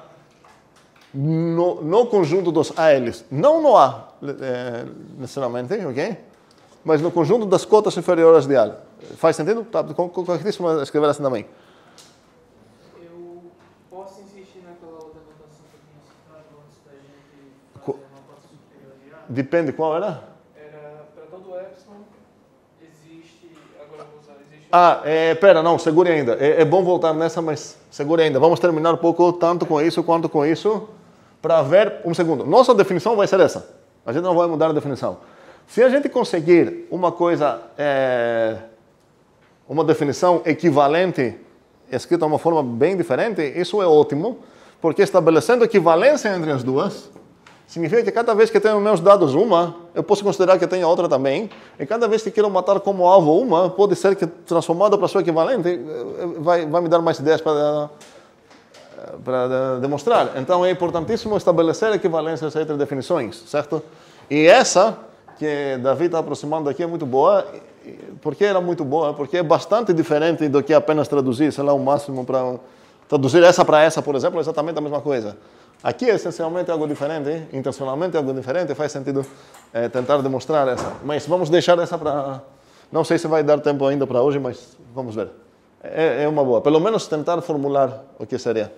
no conjunto dos ALs, não no A, necessariamente, ok? Mas no conjunto das cotas inferiores de A. Faz sentido? Tá corretíssimo escrever assim também. Eu posso insistir naquela outra anotação que eu tinha citado antes da gente fazer uma cota superior de A? Depende qual era? Era para todo epsilon, existe, agora eu vou usar, existe... Pera, não, segure ainda. É bom voltar nessa, mas segure ainda. Vamos terminar um pouco tanto com isso quanto com isso, para ver, um segundo. Nossa definição vai ser essa. A gente não vai mudar a definição. Se a gente conseguir uma coisa, uma definição equivalente, escrita de uma forma bem diferente, isso é ótimo, porque estabelecendo equivalência entre as duas, significa que cada vez que tenho meus dados uma, eu posso considerar que tenho outra também, e cada vez que quero matar como alvo uma, pode ser que transformada para sua equivalente vai me dar mais ideias para demonstrar. Então é importantíssimo estabelecer equivalências entre definições, certo? E essa que Davi está aproximando aqui é muito boa. Por que ela é muito boa? Porque é bastante diferente do que apenas traduzir, sei lá, o máximo para traduzir essa para essa, por exemplo, é exatamente a mesma coisa. Aqui é essencialmente algo diferente, intencionalmente algo diferente, faz sentido tentar demonstrar essa. Mas vamos deixar essa para... Não sei se vai dar tempo ainda para hoje, mas vamos ver. É uma boa. Pelo menos tentar formular o que seria.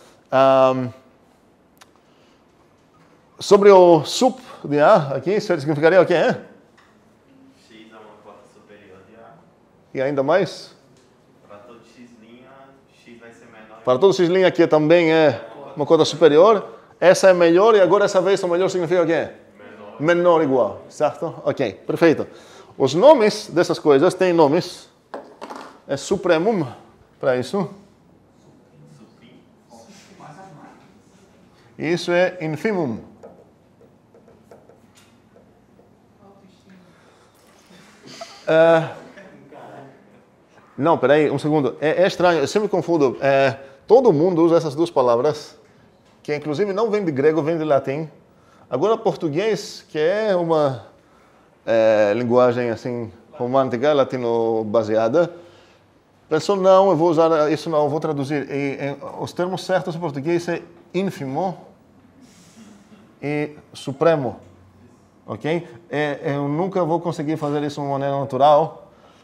Sobre o sup de A, aqui, significaria o que é? X é uma cota superior de A. E ainda mais? Para todo X', X vai ser menor. Para todo X' aqui também é uma cota superior. Essa é melhor e agora essa vez o melhor significa o quê? Menor. Menor igual, certo? Ok, perfeito. Os nomes dessas coisas têm nomes. É supremum para isso. E isso é infimum. Não, peraí, um segundo. É estranho, eu sempre confundo. Todo mundo usa essas duas palavras, que inclusive não vem de grego, vem de latim. Agora, português, que é uma linguagem assim romântica, latino-baseada, pensou, não, eu vou usar isso, não, eu vou traduzir. Os termos certos em português é ínfimo e supremo. Ok? Eu nunca vou conseguir fazer isso de uma maneira natural.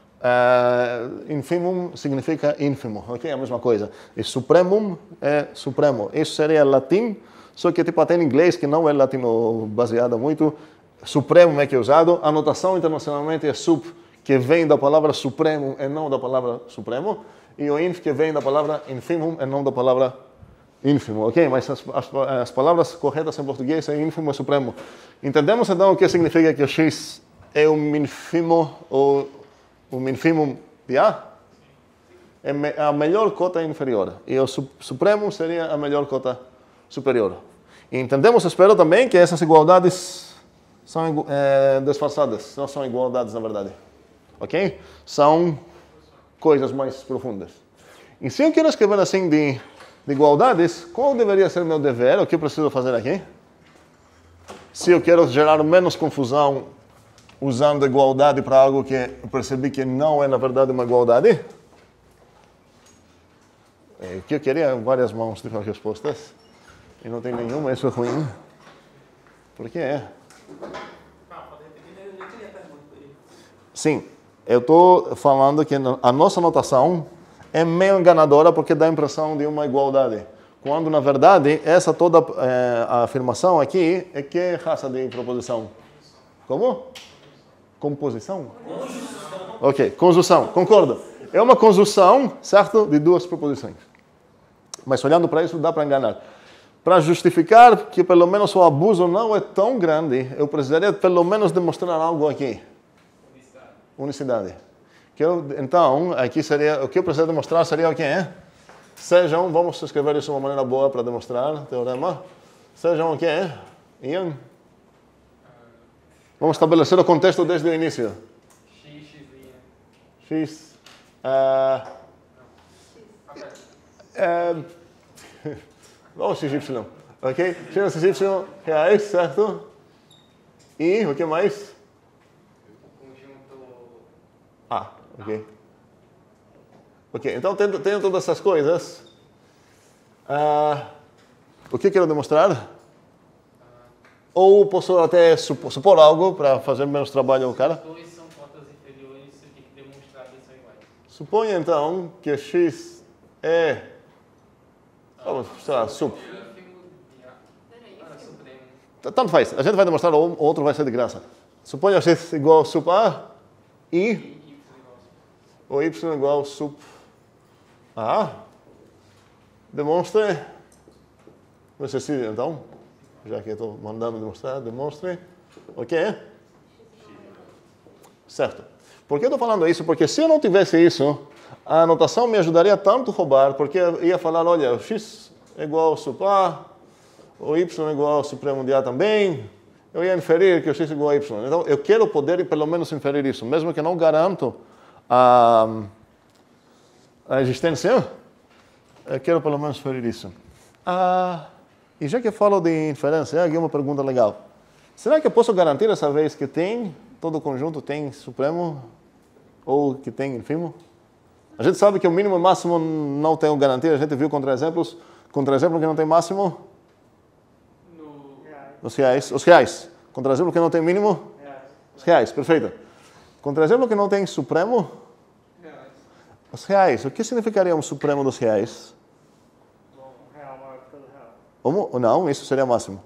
Infimum significa ínfimo, ok? A mesma coisa. E supremum é supremo. Isso seria latim, só que tipo até em inglês, que não é latino baseado muito, supremo é que é usado. A notação internacionalmente é sup, que vem da palavra supremo e não da palavra supremo. E o inf, que vem da palavra infimum e não da palavra ínfimo, ok? Mas as palavras corretas em português é ínfimo e supremo. Entendemos então o que significa que o X é um ínfimo ou um infimum de A? É a melhor cota inferior. E o supremo seria a melhor cota superior. E entendemos, espero também, que essas igualdades são disfarçadas. Não são igualdades, na verdade. Ok? São coisas mais profundas. E se eu quero escrever assim de igualdades, qual deveria ser meu dever? O que eu preciso fazer aqui? Se eu quero gerar menos confusão usando igualdade para algo que eu percebi que não é, na verdade, uma igualdade? O que eu queria, várias mãos de respostas. E não tem nenhuma, isso é ruim. Por que é? Sim, eu estou falando que a nossa notação é meio enganadora porque dá a impressão de uma igualdade. Quando, na verdade, essa toda a afirmação aqui é que é raça de proposição. Como? Composição? Conjunção. Ok, conjunção, concordo. É uma conjunção, certo, de duas proposições. Mas olhando para isso, dá para enganar. Para justificar que pelo menos o abuso não é tão grande, eu precisaria pelo menos demonstrar algo aqui. Unicidade. Então, aqui seria, o que eu preciso demonstrar seria o quê? Sejam, vamos escrever isso de uma maneira boa para demonstrar, teorema. Sejam o quê? Ian? Vamos estabelecer o contexto desde o início. X. Vamos XY. Ok? XY reais, certo? E o que mais? Ok. Ok, então tenho todas essas coisas. O que quero demonstrar? Ou posso até supor algo para fazer menos trabalho ao cara? Os dois são cotas inferiores, você tem que demonstrar que são iguais. Suponha então que x é... Vamos, sei lá, sup. Tanto faz, a gente vai demonstrar, ou o outro vai ser de graça. Suponha x igual a sup A e ou y igual a sup A. Demonstre no exercício, então, já que eu estou mandando demonstrar, demonstre o que é? Certo. Por que eu estou falando isso? Porque se eu não tivesse isso, a anotação me ajudaria tanto a roubar, porque eu ia falar, olha, o x é igual a sup A, o y igual ao supremo de A também, eu ia inferir que o x é igual a y. Então, eu quero poder pelo menos inferir isso, mesmo que não garanto a existência, eu quero pelo menos inferir isso. E já que eu falo de inferência, aqui uma pergunta legal. Será que eu posso garantir essa vez que todo conjunto tem supremo ou que tem ínfimo? A gente sabe que o mínimo e o máximo não tem garantia, a gente viu contra-exemplos. Contra-exemplo que não tem máximo? Os reais. Os reais. Contra-exemplo que não tem mínimo? Os reais, perfeito. Contra-exemplo que não tem supremo? Os reais. O que significaria um supremo dos reais? Um real maior que todo real. Não, isso seria máximo.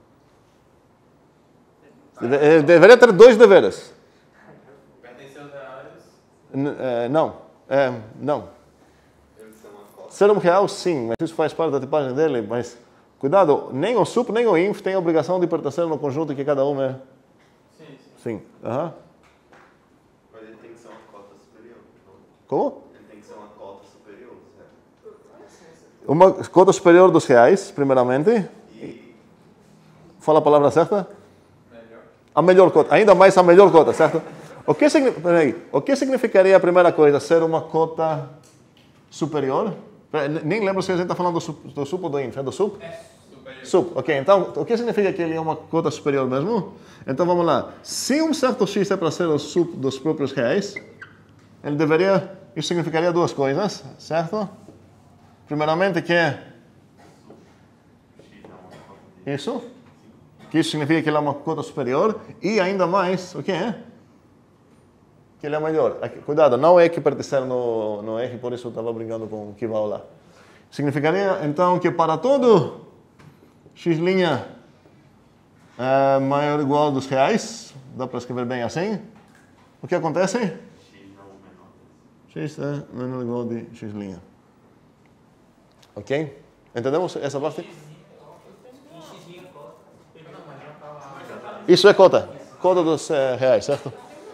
Deveria ter dois deveres. Pertencer aos reais. Não. Ser um real, sim, mas isso faz parte da tipagem dele. Mas, cuidado, nem o sup nem o inf têm a obrigação de pertencer no conjunto que cada um é. Sim. Aham. Mas ele tem que ser uma cota superior. Como? Ele tem que ser uma cota superior, certo? Uma cota superior dos reais, primeiramente. Fala a palavra certa? A melhor cota. Ainda mais a melhor cota, certo? O que significaria a primeira coisa? Ser uma cota superior? Nem lembro se a gente está falando do sup ou do inf. É do sup? Superior. Sup. Ok, então, o que significa que ele é uma cota superior mesmo? Então, vamos lá. Se um certo x é para ser o sup dos próprios reais, ele deveria... Isso significaria duas coisas, certo? Primeiramente que é... Isso. Que isso significa que ele é uma cota superior. E ainda mais, o que é? Que ele é melhor. Cuidado, não é que pertencer no R, por isso eu estava brincando com o que vai lá. Significaria, então, que para todo x' é maior ou igual dos reais, dá para escrever bem assim, o que acontece? X é menor ou igual de x'. Ok? Entendemos essa parte? Isso é cota. Cota dos reais, certo?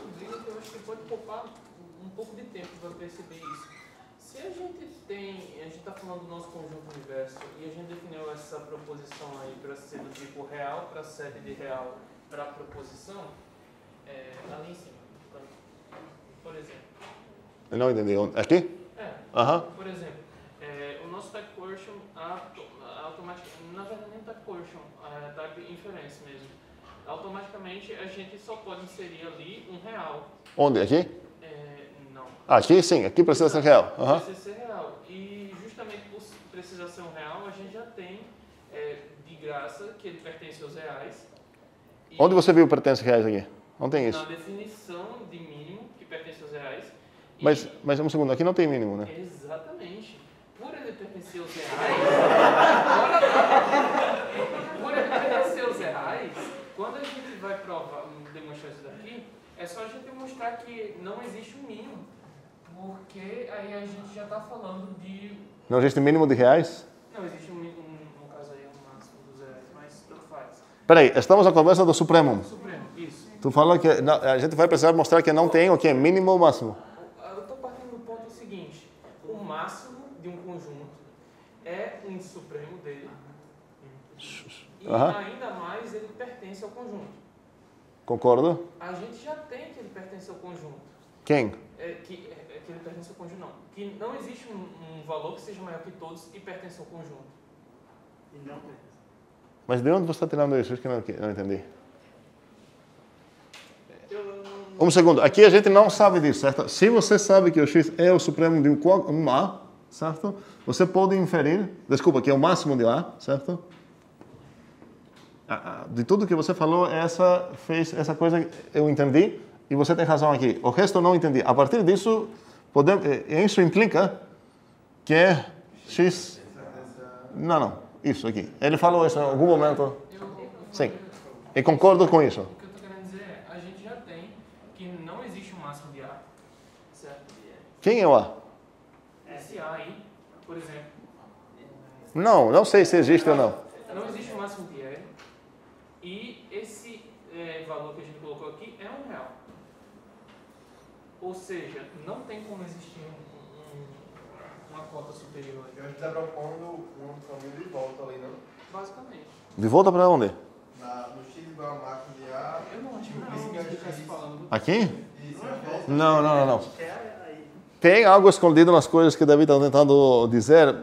Para sede de real para proposição, ali em cima. Por exemplo. Eu não entendi. Aqui? Por exemplo, o nosso type coercion automaticamente, na verdade nem type coercion, type inference mesmo. Automaticamente a gente só pode inserir ali real. Onde? Aqui? Não. Aqui sim, aqui precisa ser real. Precisa ser real. E justamente por precisar ser real, a gente já tem de graça que ele pertence aos reais. Onde você viu pertence reais aqui? Não tem isso. Na definição de mínimo que pertence aos reais. Mas um segundo, aqui não tem mínimo, né? Exatamente. Por ele pertencer aos reais, quando a gente vai demonstrar isso daqui, é só a gente demonstrar que não existe um mínimo. Porque aí a gente já está falando de... Não existe mínimo de reais? Não existe no caso aí, um máximo dos reais, mas tanto faz. Peraí, estamos na conversa do supremo. Supremo, isso. Tu fala que a gente vai precisar mostrar que não tem o quê? Mínimo ou máximo? Eu estou partindo do ponto seguinte. O máximo de um conjunto é um supremo dele. E ainda mais ele pertence ao conjunto. Concordo. A gente já tem que ele pertence ao conjunto. Quem? Que ele pertence ao conjunto, não. Que não existe um valor que seja maior que todos e pertence ao conjunto. E não pertence. Mas de onde você está tirando isso? Isso que eu não entendi. Um segundo, aqui a gente não sabe disso, certo? Se você sabe que o x é o supremo de um A, certo? Você pode inferir, desculpa, que é o máximo de A, certo? De tudo que você falou, essa coisa eu entendi e você tem razão aqui. O resto eu não entendi. A partir disso, isso implica que x... Não, isso aqui. Ele falou isso em algum momento. Sim, e concordo com isso. O que eu estou querendo dizer é, a gente já tem que não existe um máximo de A, certo? Quem é o A? Esse A aí, por exemplo. Não sei se existe ou não. Não existe um máximo de E. E esse valor que a gente colocou aqui é real. Ou seja, não tem como existir um uma cota superior. Eu acho que está propondo um caminho de volta ali, não? Basicamente. De volta para onde? No x igual a máximo de A. Eu não acho que Isso você estivesse falando do Aqui? Isso, é Não. Tem algo escondido nas coisas que David está tentando dizer.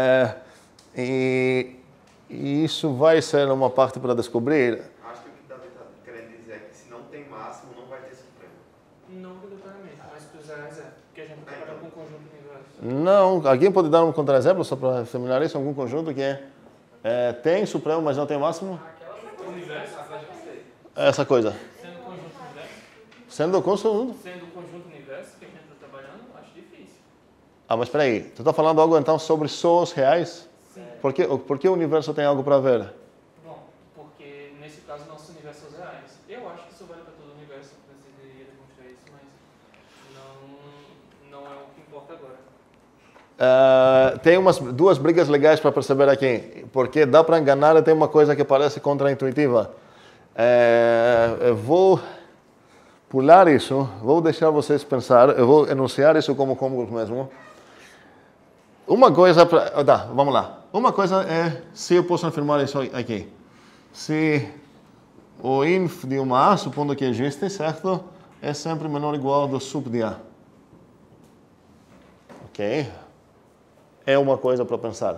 E isso vai ser uma parte para descobrir. Acho que o que o Davi está querendo dizer é que se não tem máximo, não vai ter supremo. não obrigatoriamente, mas para os reais é. Porque a gente trabalha com um conjunto de universos. Não, alguém pode dar um contra-exemplo só para terminar isso? Algum conjunto que tem supremo, mas não tem máximo? O universo, Essa coisa. sendo conjunto universo, Sendo conjunto. sendo o conjunto universo que a gente está trabalhando, acho difícil. Ah, mas espera aí. Tu está falando algo então sobre só os reais? Sim. Por que o universo tem algo para ver? Bom, porque nesse caso nosso universo são os reais. Eu acho que isso vale para todo o universo, precisaria demonstrar isso, mas não é o que importa agora. Tem duas brigas legais para perceber aqui, porque dá para enganar e tem uma coisa que parece contraintuitiva. Eu vou pular isso, vou deixar vocês pensar, eu vou enunciar isso como mesmo. Uma coisa, vamos lá. Uma coisa é se eu posso afirmar isso aqui. Se o inf de uma A, supondo que existe, certo? É sempre menor ou igual do sub de A. Ok? É uma coisa para pensar.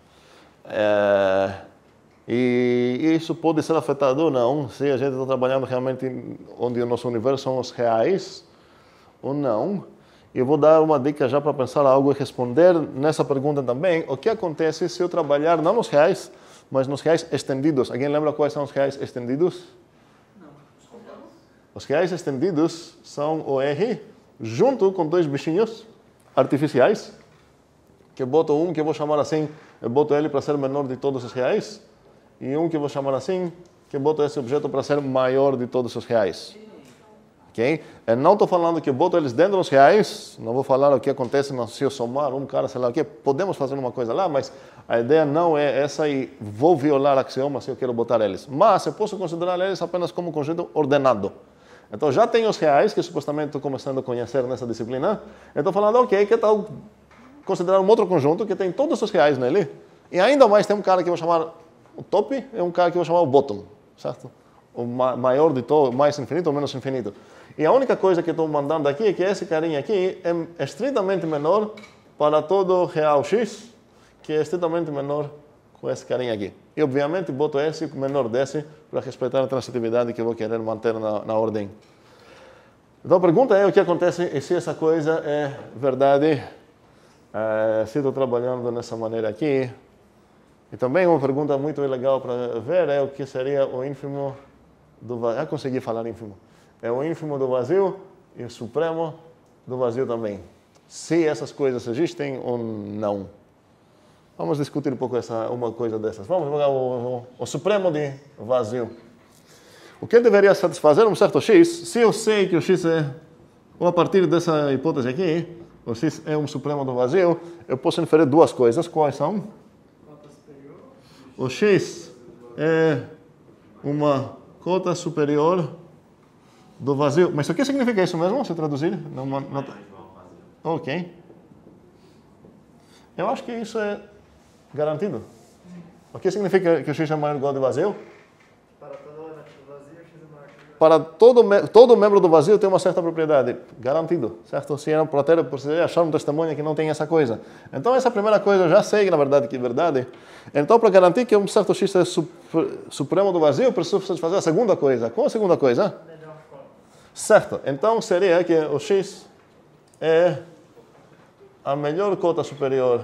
E isso pode ser afetado ou não, se a gente está trabalhando realmente onde o nosso universo são os reais ou não. Eu vou dar uma dica já para pensar algo e responder nessa pergunta também. O que acontece se eu trabalhar não nos reais, mas nos reais estendidos? Alguém lembra quais são os reais estendidos? Não. Os reais estendidos são o R junto com dois bichinhos artificiais, que boto um que eu vou chamar assim, eu boto ele para ser menor de todos os reais, e um que eu vou chamar assim, que eu boto esse objeto para ser maior de todos os reais. Ok? Eu não estou falando que eu boto eles dentro dos reais, não vou falar o que acontece se eu somar um cara, sei lá o que, podemos fazer uma coisa lá, mas a ideia não é essa e vou violar axioma se eu quero botar eles. Mas eu posso considerar eles apenas como um conjunto ordenado. Então já tem os reais, que supostamente estou começando a conhecer nessa disciplina, eu estou falando, ok, que tal considerar um outro conjunto que tem todos os reais nele, e ainda mais tem um cara que eu vou chamar o top e um cara que eu vou chamar o bottom, certo? O maior de todo, mais infinito ou menos infinito. E a única coisa que estou mandando aqui é que esse carinha aqui é estritamente menor para todo real x, que é estritamente menor com esse carinha aqui. E obviamente boto esse menor desse para respeitar a transitividade que eu vou querer manter na ordem. Então a pergunta é o que acontece se essa coisa é verdade. Se estou trabalhando dessa maneira aqui. E também uma pergunta muito legal para ver é o que seria o ínfimo do vazio. Ah, consegui falar ínfimo. É o ínfimo do vazio e o supremo do vazio também. Se essas coisas existem ou não. Vamos discutir um pouco uma coisa dessas. Vamos pegar o supremo de vazio. O que deveria satisfazer um certo x, se eu sei que o x é, ou a partir dessa hipótese aqui, o x é um supremo do vazio, eu posso inferir duas coisas. Quais são? O x é uma cota superior do vazio. Mas o que significa isso mesmo, se traduzir? Ok. Eu acho que isso é garantido. O que significa que o x é maior ou igual de vazio? Para todo elemento do vazio, x é maior que o Para todo membro do vazio tem uma certa propriedade. Garantido, certo? Se eu precisar achar um testemunho que não tem essa coisa. Então, essa primeira coisa eu já sei, na verdade, que é verdade. Então, para garantir que um certo x é supremo do vazio, eu preciso fazer a segunda coisa. Qual a segunda coisa? Certo. Então, seria que o x é a melhor cota superior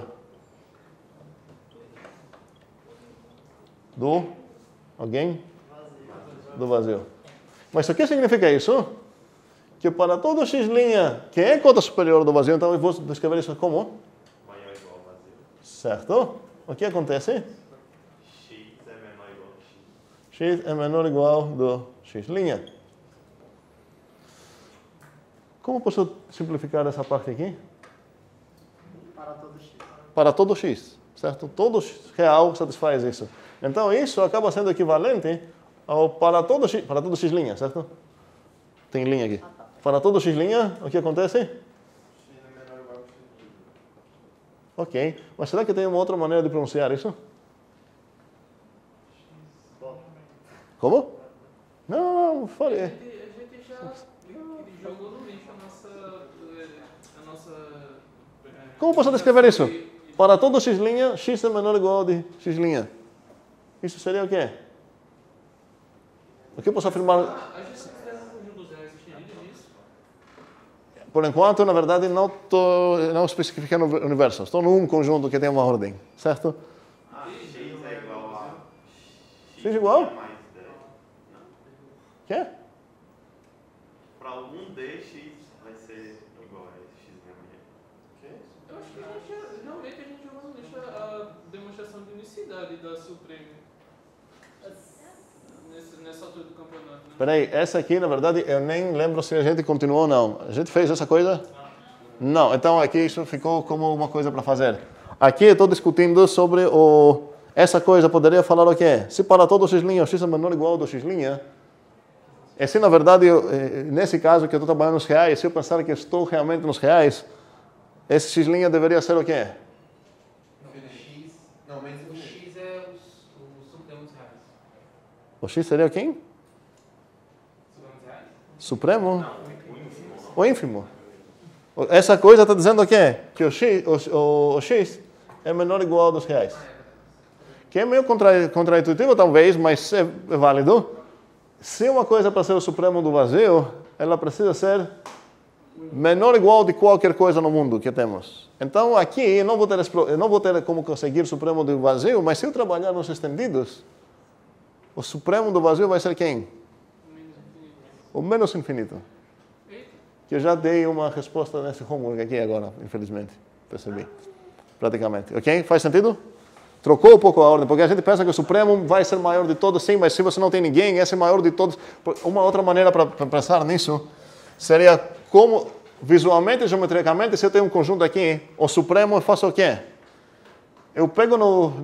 do... Alguém? Do vazio. Mas o que significa isso? Que para todo x', que é cota superior do vazio, então eu vou descrever isso como? Maior ou igual ao vazio. Certo? O que acontece? X é menor ou igual a x. X é menor ou igual do x'. Como posso simplificar essa parte aqui? para todo x. Para todo x, certo? Todo real satisfaz isso. Então isso acaba sendo equivalente ao para todo x', certo? Tem linha aqui. Para todo x', o que acontece? X é menor ou igual a x. Ok. Mas será que tem uma outra maneira de pronunciar isso? Como? Não, falei. A gente já jogou no lixo a nossa Como posso descrever isso? Para todo x', x é menor ou igual de x'. Isso seria o quê? O que eu posso afirmar? A gente se quiser um conjunto dos reais, tinha lido disso. Por enquanto, na verdade, não especifiquei no universo. Estou num conjunto que tem uma ordem, certo? X é igual a... X igual? Mais 10. Quê? Para algum dx vai ser igual a x mesmo. Eu acho que realmente a gente jogou no lixo a demonstração de unicidade da Supreme. Nessa altura do campeonato, né? Peraí, essa aqui, na verdade, eu nem lembro se a gente continuou ou não. A gente fez essa coisa? Não, então aqui isso ficou como uma coisa para fazer. Aqui eu estou discutindo sobre essa coisa, poderia falar o quê? Se para todo x', o x é menor ou igual do x', e se na verdade, nesse caso que eu estou trabalhando nos reais, se eu pensar que estou realmente nos reais, esse x' deveria ser o quê? X, não, menos O X é o supremo dos reais. O x seria quem? Supremo dos reais? Supremo? O ínfimo. Essa coisa está dizendo o quê? Que o x é menor ou igual dos reais. Que é meio contraintuitivo, talvez, mas é válido. Se uma coisa é para ser o supremo do vazio, ela precisa ser menor ou igual de qualquer coisa no mundo que temos. Então, aqui, eu não vou ter como conseguir o supremo do vazio, mas se eu trabalhar nos estendidos, o supremo do vazio vai ser quem? O menos infinito. Que eu já dei uma resposta nesse homework aqui agora, infelizmente. Percebi. Praticamente. Ok? Faz sentido? Trocou um pouco a ordem, porque a gente pensa que o supremo vai ser maior de todos, sim, mas se você não tem ninguém, esse é maior de todos. Uma outra maneira para pensar nisso seria como, visualmente, geometricamente, se eu tenho um conjunto aqui, o supremo eu faço o quê? Eu pego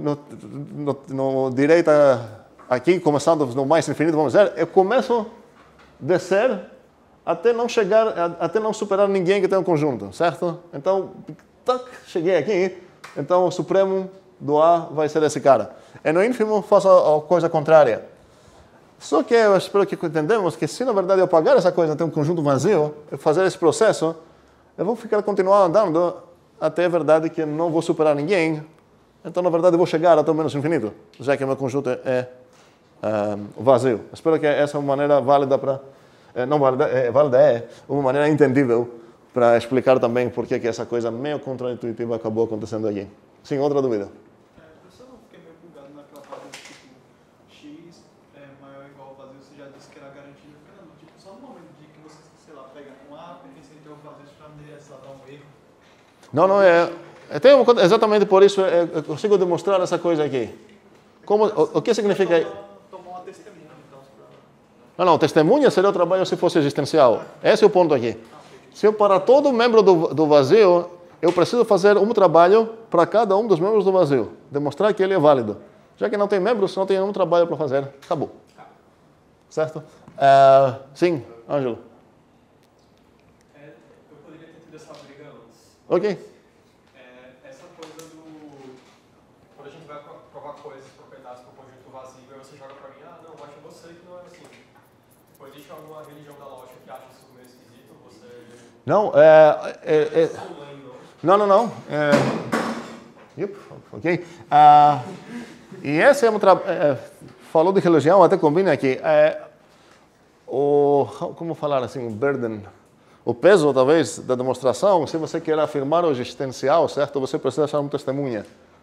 no direita aqui, começando no mais infinito, vamos dizer, eu começo a descer até não chegar, até não superar ninguém que tem um conjunto, certo? Então, tac, cheguei aqui, então o supremo do A vai ser esse cara. E no ínfimo faço a coisa contrária. Só que eu espero que entendamos que se na verdade eu pagar essa coisa, ter um conjunto vazio, eu fazer esse processo, eu vou continuar andando até a verdade que eu não vou superar ninguém. Então na verdade eu vou chegar até o menos infinito, já que o meu conjunto é vazio. Espero que essa é uma maneira válida para... não válida, é uma maneira entendível para explicar também por que essa coisa meio contraintuitiva acabou acontecendo aqui. Sim, outra dúvida? Professor, eu fiquei meio bugado naquela parte do tipo x é maior ou igual ao vazio, você já disse que era garantido. Não, tipo, só no momento de que você, sei lá, pega um A, pertence ao vazio, isso já deveria, sei lá, dar um erro. Não, tem uma coisa, exatamente por isso eu consigo demonstrar essa coisa aqui. Como, o que significa? Tomar uma testemunha, então. Não, testemunha seria o trabalho se fosse existencial. Esse é o ponto aqui. Se eu para todo membro do vazio, eu preciso fazer um trabalho para cada um dos membros do vazio. Demonstrar que ele é válido. Já que não tem membros, não tem nenhum trabalho para fazer. Acabou. Certo? Sim, Ângelo. Eu poderia ter tido essa briga antes. Ok. Essa coisa do... Quando a gente vai provar coisas, propriedades para o conjunto vazio, aí você joga para mim, não, eu acho você que não é assim. Depois existe alguma religião da lógica que acha isso meio esquisito? Você... Não, não. Ok. E esse é falou de religião, até combina aqui. Como falar assim, o burden, o peso, talvez, da demonstração, se você quer afirmar o existencial, certo? Você precisa achar uma testemunha.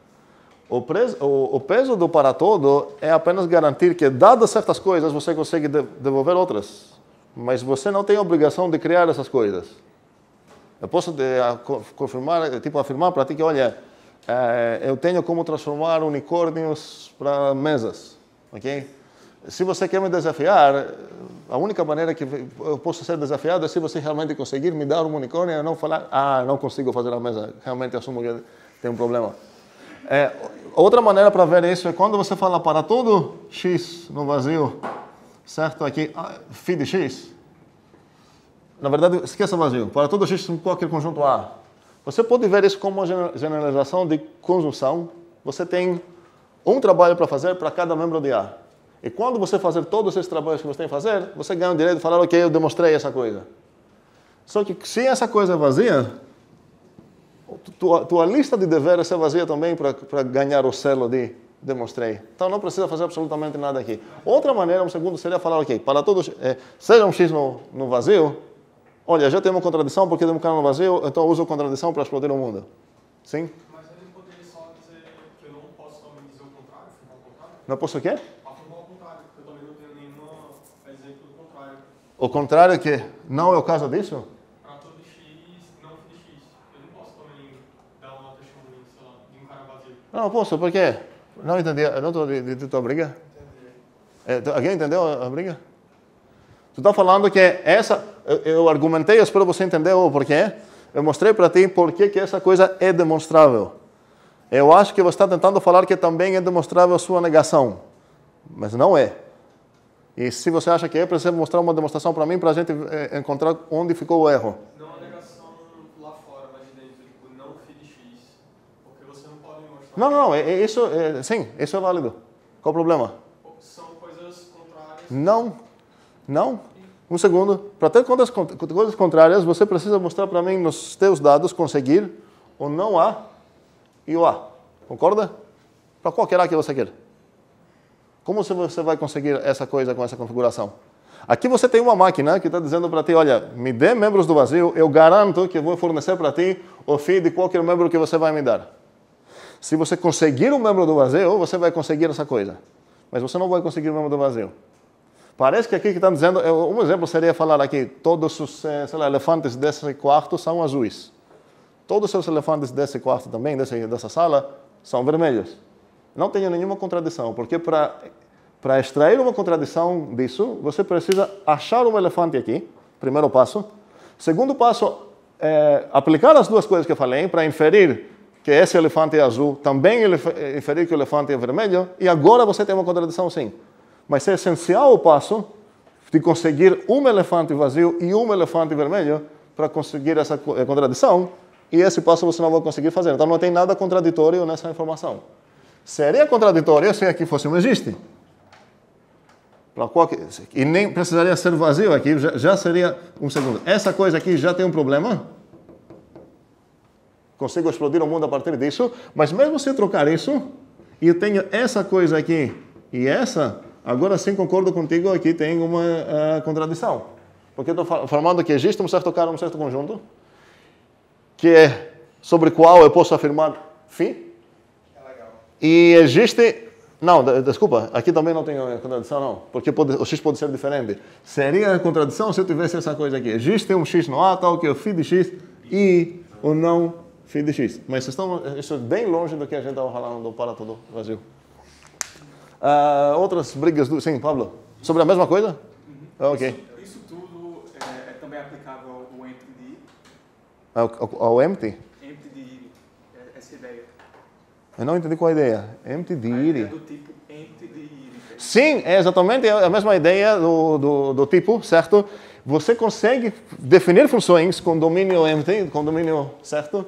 O peso do para todo é apenas garantir que, dadas certas coisas, você consegue devolver outras. Mas você não tem a obrigação de criar essas coisas. Eu posso afirmar para ti que, olha, eu tenho como transformar unicórnios para mesas, ok? Se você quer me desafiar, a única maneira que eu posso ser desafiado é se você realmente conseguir me dar um unicórnio e não falar, não consigo fazer a mesa, realmente assumo que tem um problema. Outra maneira para ver isso é quando você fala para todo x no vazio, certo? Aqui, phi de x. Na verdade, esqueça vazio. Para todo x em qualquer conjunto A. Você pode ver isso como uma generalização de conjunção. Você tem um trabalho para fazer para cada membro de A. E quando você fazer todos esses trabalhos que você tem que fazer, você ganha o direito de falar, ok, eu demonstrei essa coisa. Só que se essa coisa é vazia, tua lista de deveres é vazia também para ganhar o selo de demonstrei. Então não precisa fazer absolutamente nada aqui. Outra maneira, um segundo, seria falar, ok, para todos, seja um X no vazio, olha, já tem uma contradição porque tem um cara no vazio, então eu uso a contradição para explodir o mundo. Sim? Mas ele poderia só dizer que eu não posso também dizer o contrário, afirmar o contrário? Não posso o quê? Afirmar o contrário, porque eu também não tenho nenhum exemplo do contrário. O contrário é que não é o caso disso? Para todo X, não de X. Eu não posso também dar uma testemunha, sei lá, de um cara vazio. Não posso, por quê? Não entendi, eu não estou de tua briga? Entendi. Alguém entendeu a briga? Tu está falando que essa, eu argumentei, eu espero você entender o porquê. Eu mostrei para ti por que essa coisa é demonstrável. Eu acho que você está tentando falar que também é demonstrável a sua negação, mas não é. E se você acha que é, precisa mostrar uma demonstração para mim, para a gente encontrar onde ficou o erro. Não a negação lá fora, mas de dentro, tipo, não φ de X. Porque você não pode mostrar... Sim, isso é válido. Qual o problema? São coisas contrárias. Não. Um segundo. Para ter coisas contrárias, você precisa mostrar para mim nos teus dados conseguir o não A e o A. Concorda? Para qualquer A que você quer. Como você vai conseguir essa coisa com essa configuração? Aqui você tem uma máquina que está dizendo para ti, olha, me dê membros do vazio, eu garanto que eu vou fornecer para ti o fim de qualquer membro que você vai me dar. Se você conseguir um membro do vazio, você vai conseguir essa coisa. Mas você não vai conseguir um membro do vazio. Parece que aqui que estão dizendo, um exemplo seria falar aqui, todos os elefantes desse quarto são azuis. Todos os elefantes desse quarto também, dessa sala, são vermelhos. Não tem nenhuma contradição, porque para extrair uma contradição disso, você precisa achar um elefante aqui, primeiro passo. Segundo passo, aplicar as duas coisas que eu falei, para inferir que esse elefante é azul, também inferir que o elefante é vermelho, e agora você tem uma contradição sim. Mas é essencial o passo de conseguir um elefante vazio e um elefante vermelho para conseguir essa contradição, e esse passo você não vai conseguir fazer. Então não tem nada contraditório nessa informação. Seria contraditório se aqui fosse um existe. E nem precisaria ser vazio aqui, já seria um segundo. Essa coisa aqui já tem um problema. Consigo explodir o mundo a partir disso, mas mesmo se eu trocar isso, e eu tenho essa coisa aqui e essa, agora sim concordo contigo, aqui tem uma contradição. Porque eu estou falando que existe um certo cara, um certo conjunto, que é sobre qual eu posso afirmar φ. E existe... Não, desculpa, aqui também não tem contradição, não. Porque o x pode ser diferente. Seria contradição se eu tivesse essa coisa aqui. Existe um x no A, tal que é o φ de x, e o não φ de x. Mas isso é bem longe do que a gente estava falando do para todo vazio. Outras brigas do... Sim, Pablo? Sobre a mesma coisa? Ok. Isso tudo é também aplicável ao empty de ir? Ao empty? Empty de ir, essa ideia. Eu não entendi qual a ideia. Empty de ir. É do tipo empty de ir. Sim, é exatamente a mesma ideia do tipo, certo? Você consegue definir funções com domínio empty, com domínio certo?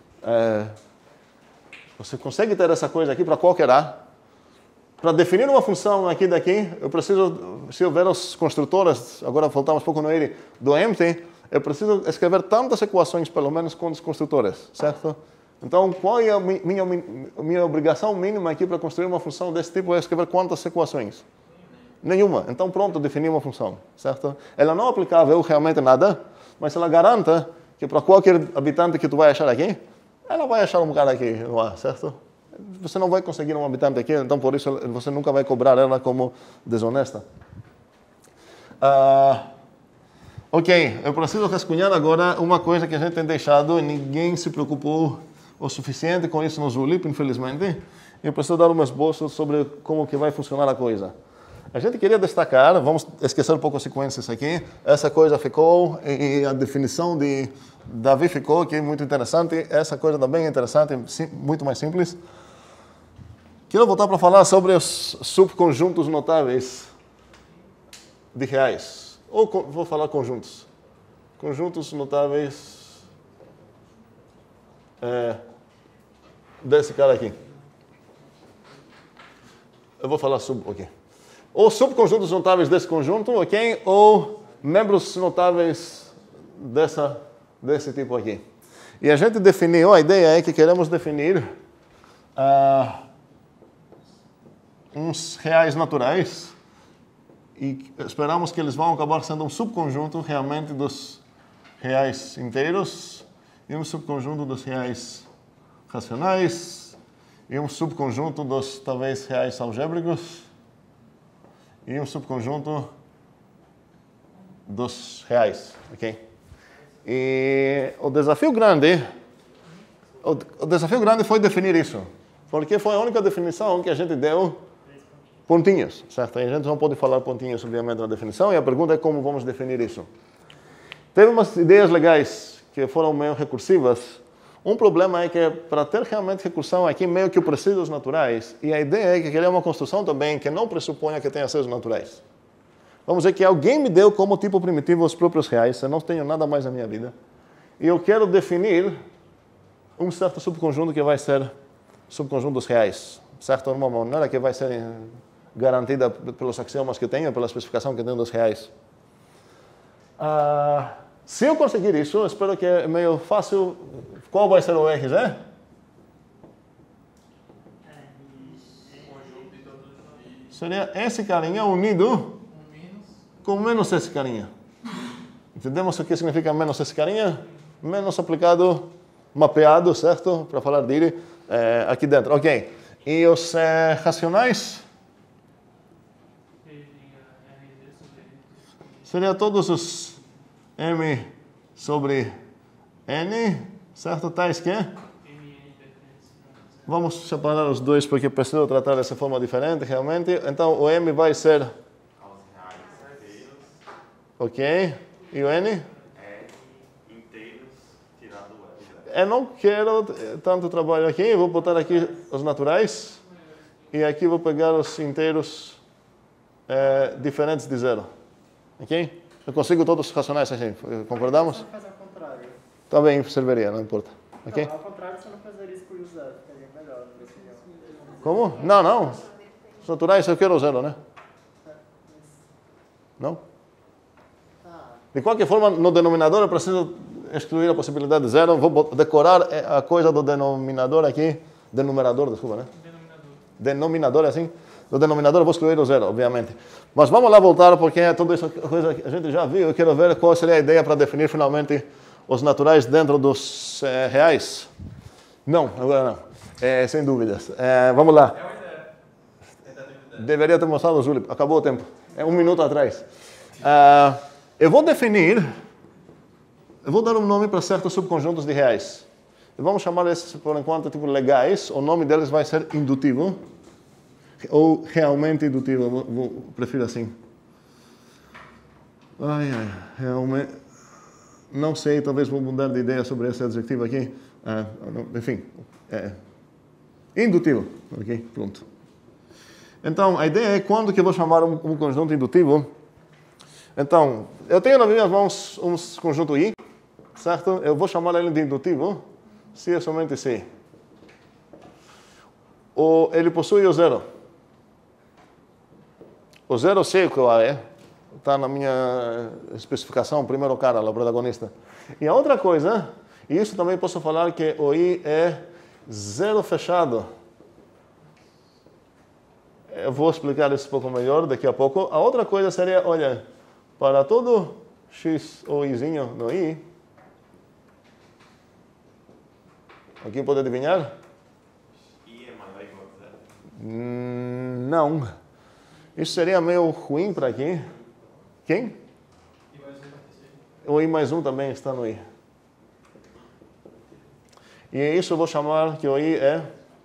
Você consegue ter essa coisa aqui para qualquer A. Para definir uma função aqui daqui, eu preciso, se eu ver os construtores, agora voltamos um pouco no ele, do empty, eu preciso escrever tantas equações, pelo menos, com os construtores, certo? Então, qual é a minha obrigação mínima aqui para construir uma função desse tipo? É escrever quantas equações? Nenhuma. Então, pronto, defini uma função, certo? Ela não é aplicável realmente nada, mas ela garanta que para qualquer habitante que tu vai achar aqui, ela vai achar um cara aqui no A, certo? Você não vai conseguir um habitante aqui, então por isso você nunca vai cobrar ela como desonesta. Ok, eu preciso rascunhar agora uma coisa que a gente tem deixado e ninguém se preocupou o suficiente com isso no Zulip, infelizmente. Eu preciso dar um esboço sobre como que vai funcionar a coisa. A gente queria destacar, vamos esquecer um pouco as sequências aqui, essa coisa ficou e a definição de Davi ficou, que é muito interessante, essa coisa também é interessante, muito mais simples. Quero voltar para falar sobre os subconjuntos notáveis de reais. Ou vou falar conjuntos. Conjuntos notáveis desse cara aqui. Eu vou falar ok. Ou subconjuntos notáveis desse conjunto, ok? Ou membros notáveis desse tipo aqui. E a gente definiu, a ideia é que queremos definir uns reais naturais e esperamos que eles vão acabar sendo um subconjunto realmente dos reais inteiros e um subconjunto dos reais racionais e um subconjunto dos, talvez, reais algébricos e um subconjunto dos reais, ok? E o desafio grande foi definir isso, porque foi a única definição que a gente deu pontinhos, certo? E a gente não pode falar pontinhos, obviamente, na definição, e a pergunta é como vamos definir isso. Teve umas ideias legais que foram meio recursivas. Um problema é que, para ter realmente recursão aqui, meio que eu preciso dos naturais. E a ideia é que queria uma construção também que não pressuponha que tenha seus naturais. Vamos dizer que alguém me deu como tipo primitivo os próprios reais, eu não tenho nada mais na minha vida. E eu quero definir um certo subconjunto que vai ser subconjunto dos reais. Certo? Uma maneira que vai ser garantida pelos axiomas que tenho, pela especificação que tenho dos reais. Se eu conseguir isso, eu espero que é meio fácil. Qual vai ser o RZ? Seria esse carinha unido com menos esse carinha. Entendemos o que significa menos esse carinha? Menos aplicado, mapeado, certo? Para falar dele aqui dentro. Ok. E os racionais? Seria todos os M sobre N, certo? Tais que? Vamos separar os dois porque preciso tratar dessa forma diferente, realmente. Então, o M vai ser... Ok. E o N? Inteiros tirado o L. Eu não quero tanto trabalho aqui. Eu vou botar aqui os naturais. E aqui vou pegar os inteiros diferentes de zero. Ok? Eu consigo todos os racionais assim. Concordamos? Você faz ao contrário. Também serviria, não importa. Ok? Não, ao contrário, você não fazeria isso com o zero. Ficaria melhor, na minha opinião. Como? Não, não. Os naturais eu quero zero, né? Não? De qualquer forma, no denominador eu preciso excluir a possibilidade de zero. Vou decorar a coisa do denominador aqui. Denominador, desculpa, né? Denominador, assim. Do denominador eu vou excluir o zero, obviamente. Mas vamos lá voltar, porque toda essa coisa que a gente já viu. Eu quero ver qual seria a ideia para definir finalmente os naturais dentro dos reais. Não, agora não. Sem dúvidas. Vamos lá. Deveria ter mostrado, Júlio. Acabou o tempo. 1 minuto atrás. Eu vou dar um nome para certos subconjuntos de reais. E vamos chamar esses, por enquanto, tipo legais. O nome deles vai ser indutivo. Ou realmente indutivo, prefiro assim. Realmente. Não sei, talvez vou mudar de ideia sobre esse adjetivo aqui. Enfim, indutivo. Ok, pronto. Então, a ideia é quando que eu vou chamar um conjunto indutivo. Então, eu tenho nas minhas mãos um conjunto I, certo? Eu vou chamar ele de indutivo, se é somente se. Ele possui o zero. O zero sei o que é. Está na minha especificação, primeiro cara, o protagonista. E a outra coisa, e isso também posso falar que o I é zero fechado. Eu vou explicar isso um pouco melhor daqui a pouco. A outra coisa seria, olha, para todo X ou Izinho no I, alguém pode adivinhar? I é maior ou igual a zero? Não. Isso seria meio ruim para aqui. Quem? O I mais 1 também está no I. E isso eu vou chamar que o I é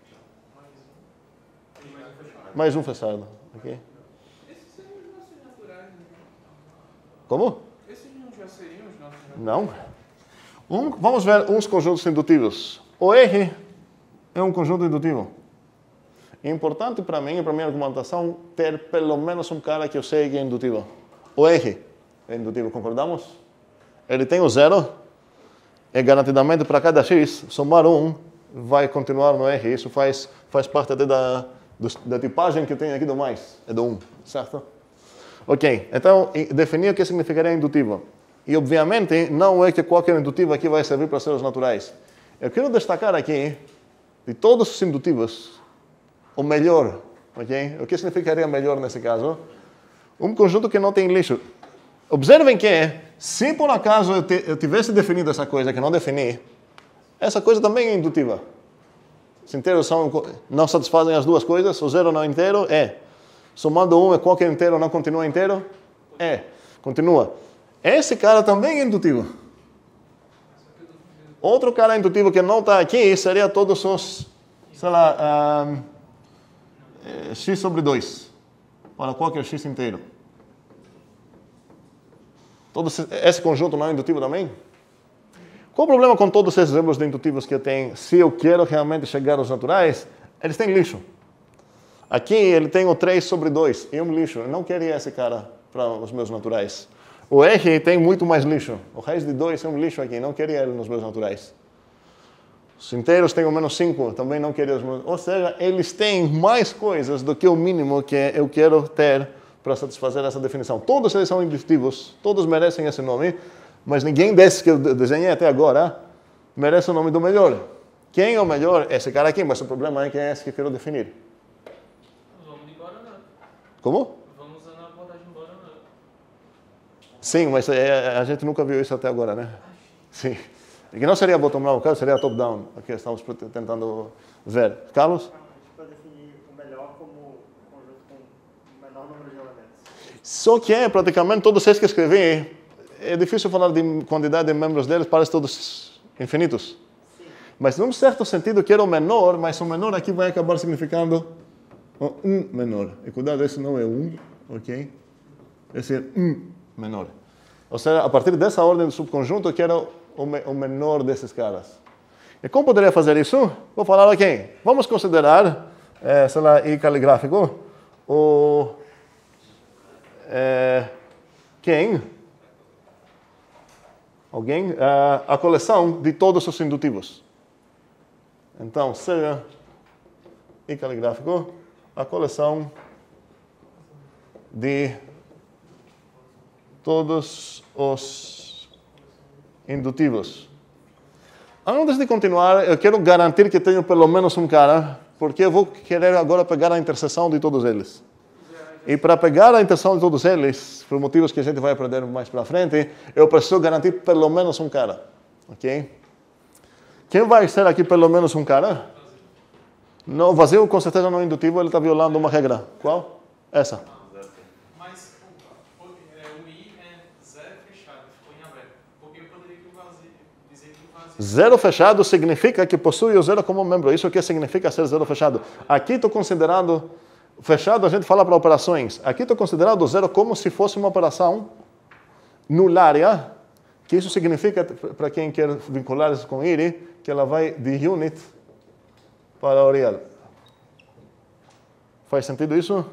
mais um fechado. Okay? Esses seriam os nossos naturais, né? Como? Esses não já seriam os nossos naturais? Não. Vamos ver uns conjuntos indutivos. O R é um conjunto indutivo. É importante para mim e para minha argumentação ter pelo menos um cara que eu sei que é indutivo. O R é indutivo, concordamos? Ele tem o zero é garantidamente para cada x, somar 1 vai continuar no R. Isso faz parte da tipagem que eu tenho aqui do mais, é do 1, certo? Ok, então definir o que significaria indutivo. E obviamente não é que qualquer indutivo aqui vai servir para seres naturais. Eu quero destacar aqui, de todos os indutivos, o melhor, ok? O que significaria melhor nesse caso? Um conjunto que não tem lixo. Observem que, se por acaso eu tivesse definido essa coisa que não defini, essa coisa também é indutiva. Os inteiros não satisfazem as duas coisas, o zero não é inteiro, é. Somando 1 é qualquer inteiro, não continua inteiro? É. Continua. Esse cara também é indutivo. Outro cara indutivo que não está aqui seria todos os, sei lá, x sobre 2, para qualquer x inteiro. Esse conjunto não é indutivo também? Qual o problema com todos esses exemplos de indutivos que eu tenho? Se eu quero realmente chegar aos naturais, eles têm lixo. Aqui ele tem o 3 sobre 2 e um lixo. Eu não queria esse cara para os meus naturais. O R tem muito mais lixo. O raiz de 2 é um lixo aqui. Não queria ele nos meus naturais. Os inteiros têm o menos 5. Também não queria os meus. Ou seja, eles têm mais coisas do que o mínimo que eu quero ter para satisfazer essa definição. Todos eles são indutivos. Todos merecem esse nome. Mas ninguém desses que eu desenhei até agora merece o nome do melhor. Quem é o melhor? Esse cara aqui. Mas o problema é que é esse que eu quero definir. Vamos de Guaraná. Como? Vamos usar a abordagem Guaraná. Sim, mas a gente nunca viu isso até agora, né? Sim. E que não seria bottom-down, caso seria top-down. Aqui estamos tentando ver. Carlos? A gente pode definir o melhor como conjunto com o menor número de elementos. Só que praticamente todos esses que escrevi, é difícil falar de quantidade de membros deles, parece todos infinitos. Sim. Mas num certo sentido que era o menor, mas o menor aqui vai acabar significando um menor. E cuidado, esse não é um, ok? Esse é um menor. Ou seja, a partir dessa ordem do subconjunto, eu quero o menor desses caras. E como poderia fazer isso? Vou falar aqui. Vamos considerar, sei lá, I caligráfico, a coleção de todos os indutivos. Então, seja I caligráfico, a coleção de todos os indutivos. Antes de continuar, eu quero garantir que tenho pelo menos um cara, porque eu vou querer agora pegar a interseção de todos eles. E para pegar a interseção de todos eles, por motivos que a gente vai aprender mais para frente, eu preciso garantir pelo menos um cara. Ok? Quem vai ser aqui pelo menos um cara? Não, o vazio com certeza não é indutivo, ele está violando uma regra. Qual? Essa. Mas o I é zero fechado, ficou em aberto. Porque eu poderia dizer que o vazio... Zero fechado significa que possui o zero como membro. Isso que significa ser zero fechado. Aqui estou considerando... Fechado, a gente fala para operações. Aqui estou considerando o zero como se fosse uma operação nulária, que isso significa, para quem quer vincular isso com IRI, que ela vai de unit para o real. Faz sentido isso?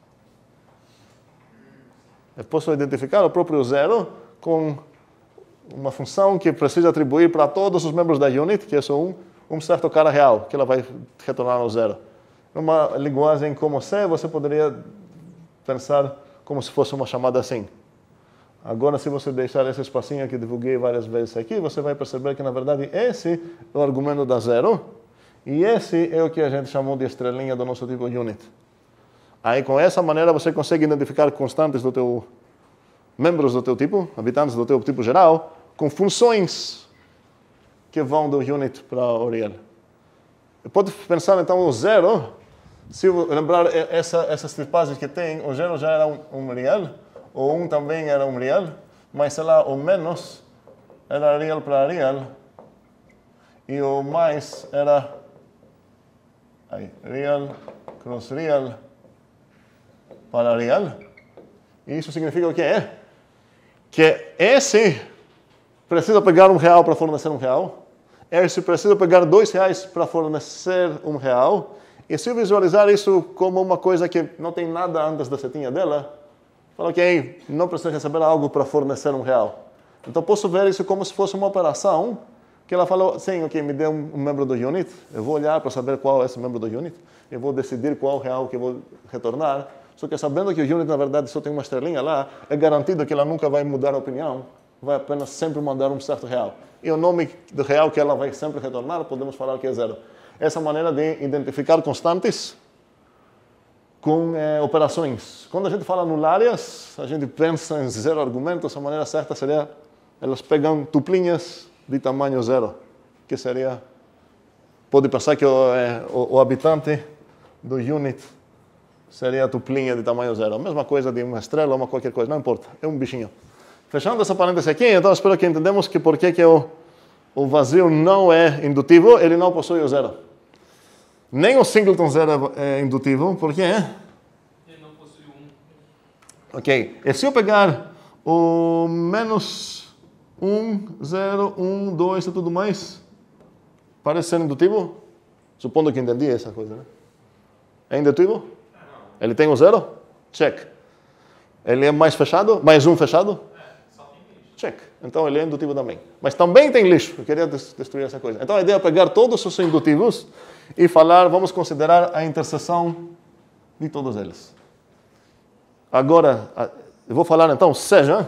Eu posso identificar o próprio zero com uma função que precisa atribuir para todos os membros da unit, que é só um certo cara real, que ela vai retornar ao zero. Numa linguagem como C, você poderia pensar como se fosse uma chamada assim. Agora, se você deixar esse espacinho que divulguei várias vezes aqui, você vai perceber que, na verdade, esse é o argumento da zero, e esse é o que a gente chamou de estrelinha do nosso tipo unit. Aí, com essa maneira, você consegue identificar constantes do teu... membros do teu tipo, habitantes do teu tipo geral, com funções que vão do unit para o real. Pode pensar, então, o zero... Se lembrar essas tipagens que tem, o zero já era um real, o 1 também era um real, mas sei lá, o menos era real para real, e o mais era real cross real para real. E isso significa o quê? Que esse precisa pegar um real para fornecer um real, esse precisa pegar 2 reais para fornecer um real. E se eu visualizar isso como uma coisa que não tem nada antes da setinha dela, falo, ok, não preciso receber algo para fornecer um real. Então posso ver isso como se fosse uma operação Que ela falou, sim, ok, me dê um membro do unit, eu vou olhar para saber qual é esse membro do unit, eu vou decidir qual real que eu vou retornar, só que sabendo que o unit, na verdade, só tem uma estrelinha lá, é garantido que ela nunca vai mudar a opinião, vai apenas sempre mandar um certo real. E o nome do real que ela vai sempre retornar, podemos falar que é 0. Essa maneira de identificar constantes com operações. Quando a gente fala anulárias, a gente pensa em 0 argumentos, a maneira certa seria, elas pegam tuplinhas de tamanho 0, que seria, pode pensar que o habitante do unit seria a tuplinha de tamanho 0. A mesma coisa de uma estrela ou qualquer coisa, não importa, é um bichinho. Fechando essa parêntese aqui, então espero que entendamos que por que o vazio não é indutivo, ele não possui o 0. Nem o singleton 0 é indutivo, por quê? Ele não possui 1. Ok, e se eu pegar o menos 1, 0, 1, 2 e tudo mais, parece ser indutivo? Supondo que entendi essa coisa, né? É indutivo? Ele tem o 0? Check. Ele é mais fechado? Mais um fechado? Check. Então ele é indutivo também. Mas também tem lixo. Eu queria destruir essa coisa. Então a ideia é pegar todos os indutivos e falar, vamos considerar a interseção de todos eles. Agora, eu vou falar então, seja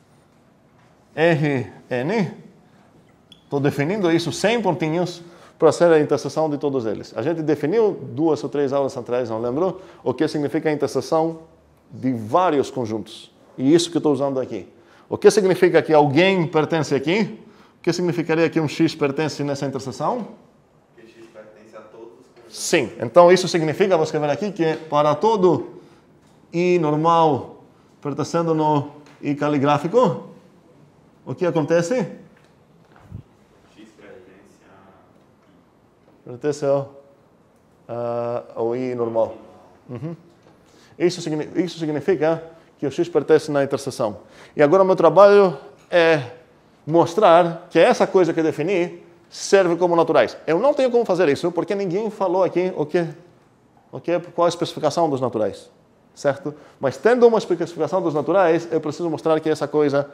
Rn, estou definindo isso 100 pontinhos para ser a interseção de todos eles. A gente definiu 2 ou 3 aulas atrás, não lembro, o que significa a interseção de vários conjuntos. E isso que eu estou usando aqui. O que significa que alguém pertence aqui? O que significaria que um x pertence nessa interseção? Que x pertence a todos os conjuntos. Sim. Então isso significa, vou escrever aqui, que para todo i normal pertencendo no i caligráfico, o que acontece? X Pertence ao i normal. Uhum. Isso significa que o x pertence na interseção. E agora o meu trabalho é mostrar que essa coisa que eu defini serve como naturais. Eu não tenho como fazer isso, porque ninguém falou aqui qual a especificação dos naturais. Certo? Mas tendo uma especificação dos naturais, eu preciso mostrar que essa coisa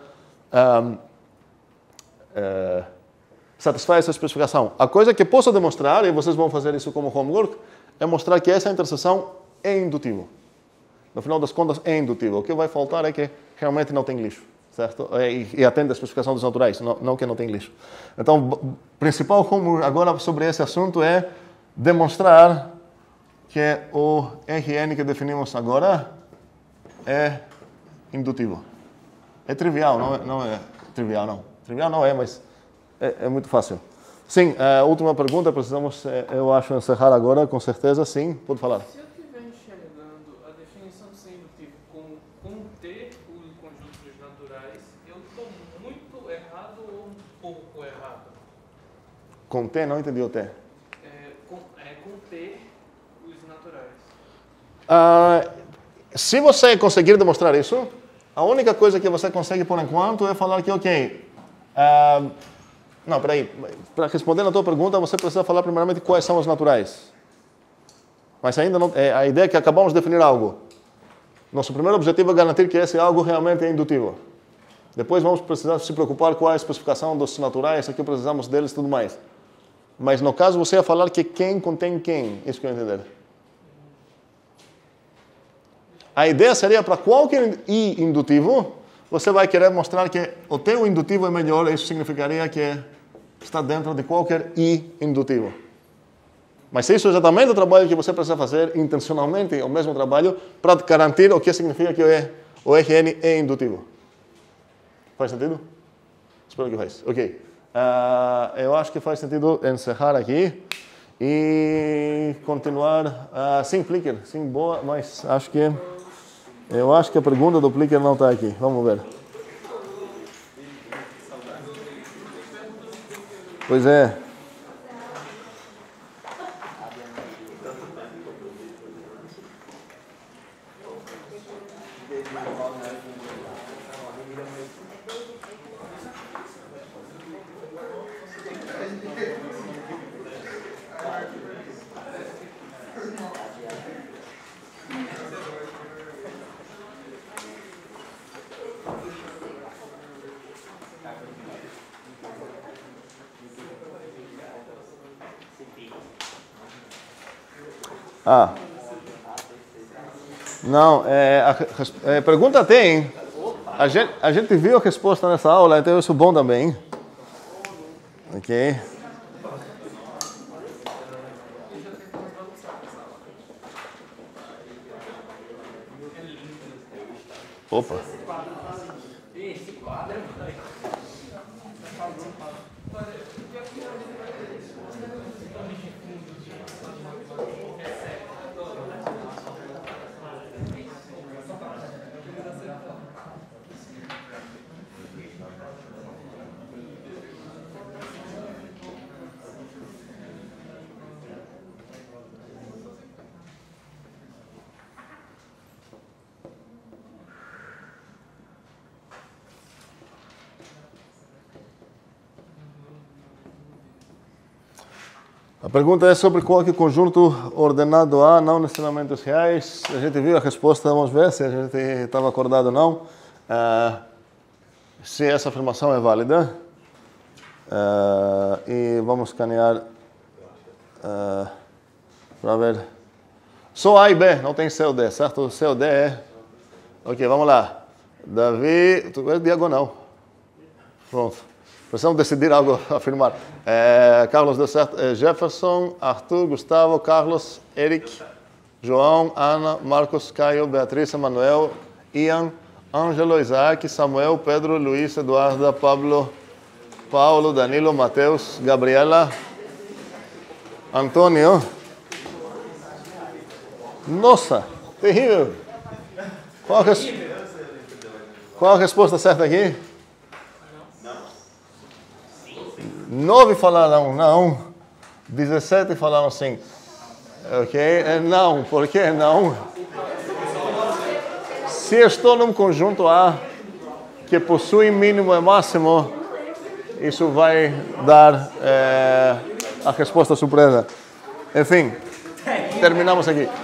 satisfaz essa especificação. A coisa que posso demonstrar, e vocês vão fazer isso como homework, é mostrar que essa interseção é indutiva. No final das contas, é indutivo. O que vai faltar é que realmente não tem lixo, certo? E atende a especificação dos naturais, não que não tem lixo. Então, o principal agora sobre esse assunto é demonstrar que o Rn que definimos agora é indutivo. É trivial, não é trivial, não. Trivial não é, mas é muito fácil. Sim, a última pergunta, precisamos, eu acho, encerrar agora, com certeza, sim, pode falar. Se eu estiver enxergando a definição de ser indutivo como conter os conjuntos naturais, eu estou muito errado ou um pouco errado? Conter, não entendi o T. Conter os naturais. Se você conseguir demonstrar isso, a única coisa que você consegue por enquanto é falar que, ok, não, peraí, para responder na tua pergunta, você precisa falar primeiramente quais são os naturais. Mas ainda não, a ideia é que acabamos de definir algo. Nosso primeiro objetivo é garantir que esse algo realmente é indutivo. Depois vamos precisar se preocupar com a especificação dos naturais, aqui precisamos deles e tudo mais. Mas no caso você ia falar que quem contém quem, isso que eu entender. A ideia seria para qualquer i indutivo, você vai querer mostrar que o teu indutivo é melhor, isso significaria que está dentro de qualquer i indutivo. Mas isso é exatamente o trabalho que você precisa fazer intencionalmente, o mesmo trabalho, para garantir o que significa que o Rn é indutivo. Faz sentido? Espero que faz. Ok. Eu acho que faz sentido encerrar aqui e continuar. Sim, Flickr. Sim, boa, mas eu acho que a pergunta do Flickr não está aqui. Vamos ver. Pois é. Não, pergunta tem. A gente viu a resposta nessa aula, então isso é bom também. Ok. Opa. A pergunta é sobre qual é o conjunto ordenado A, não necessariamente os reais. A gente viu a resposta, vamos ver se a gente estava acordado ou não. Se essa afirmação é válida. E vamos escanear para ver. Só A e B, não tem C ou D, certo? C ou D é... Ok, vamos lá. Davi, tu é diagonal. Pronto. Precisamos decidir algo a afirmar. Carlos deu certo. Jefferson, Arthur, Gustavo, Carlos, Eric, João, Ana, Marcos, Caio, Beatriz, Emanuel, Ian, Ângelo, Isaac, Samuel, Pedro, Luiz, Eduarda, Pablo, Paulo, Danilo, Mateus, Gabriela, Antônio. Nossa, terrível. Qual a resposta certa aqui? 9 falaram não, 17 falaram sim. Ok? Não, por que não? Se estou num conjunto A que possui mínimo e máximo, isso vai dar a resposta surpresa. Enfim, terminamos aqui.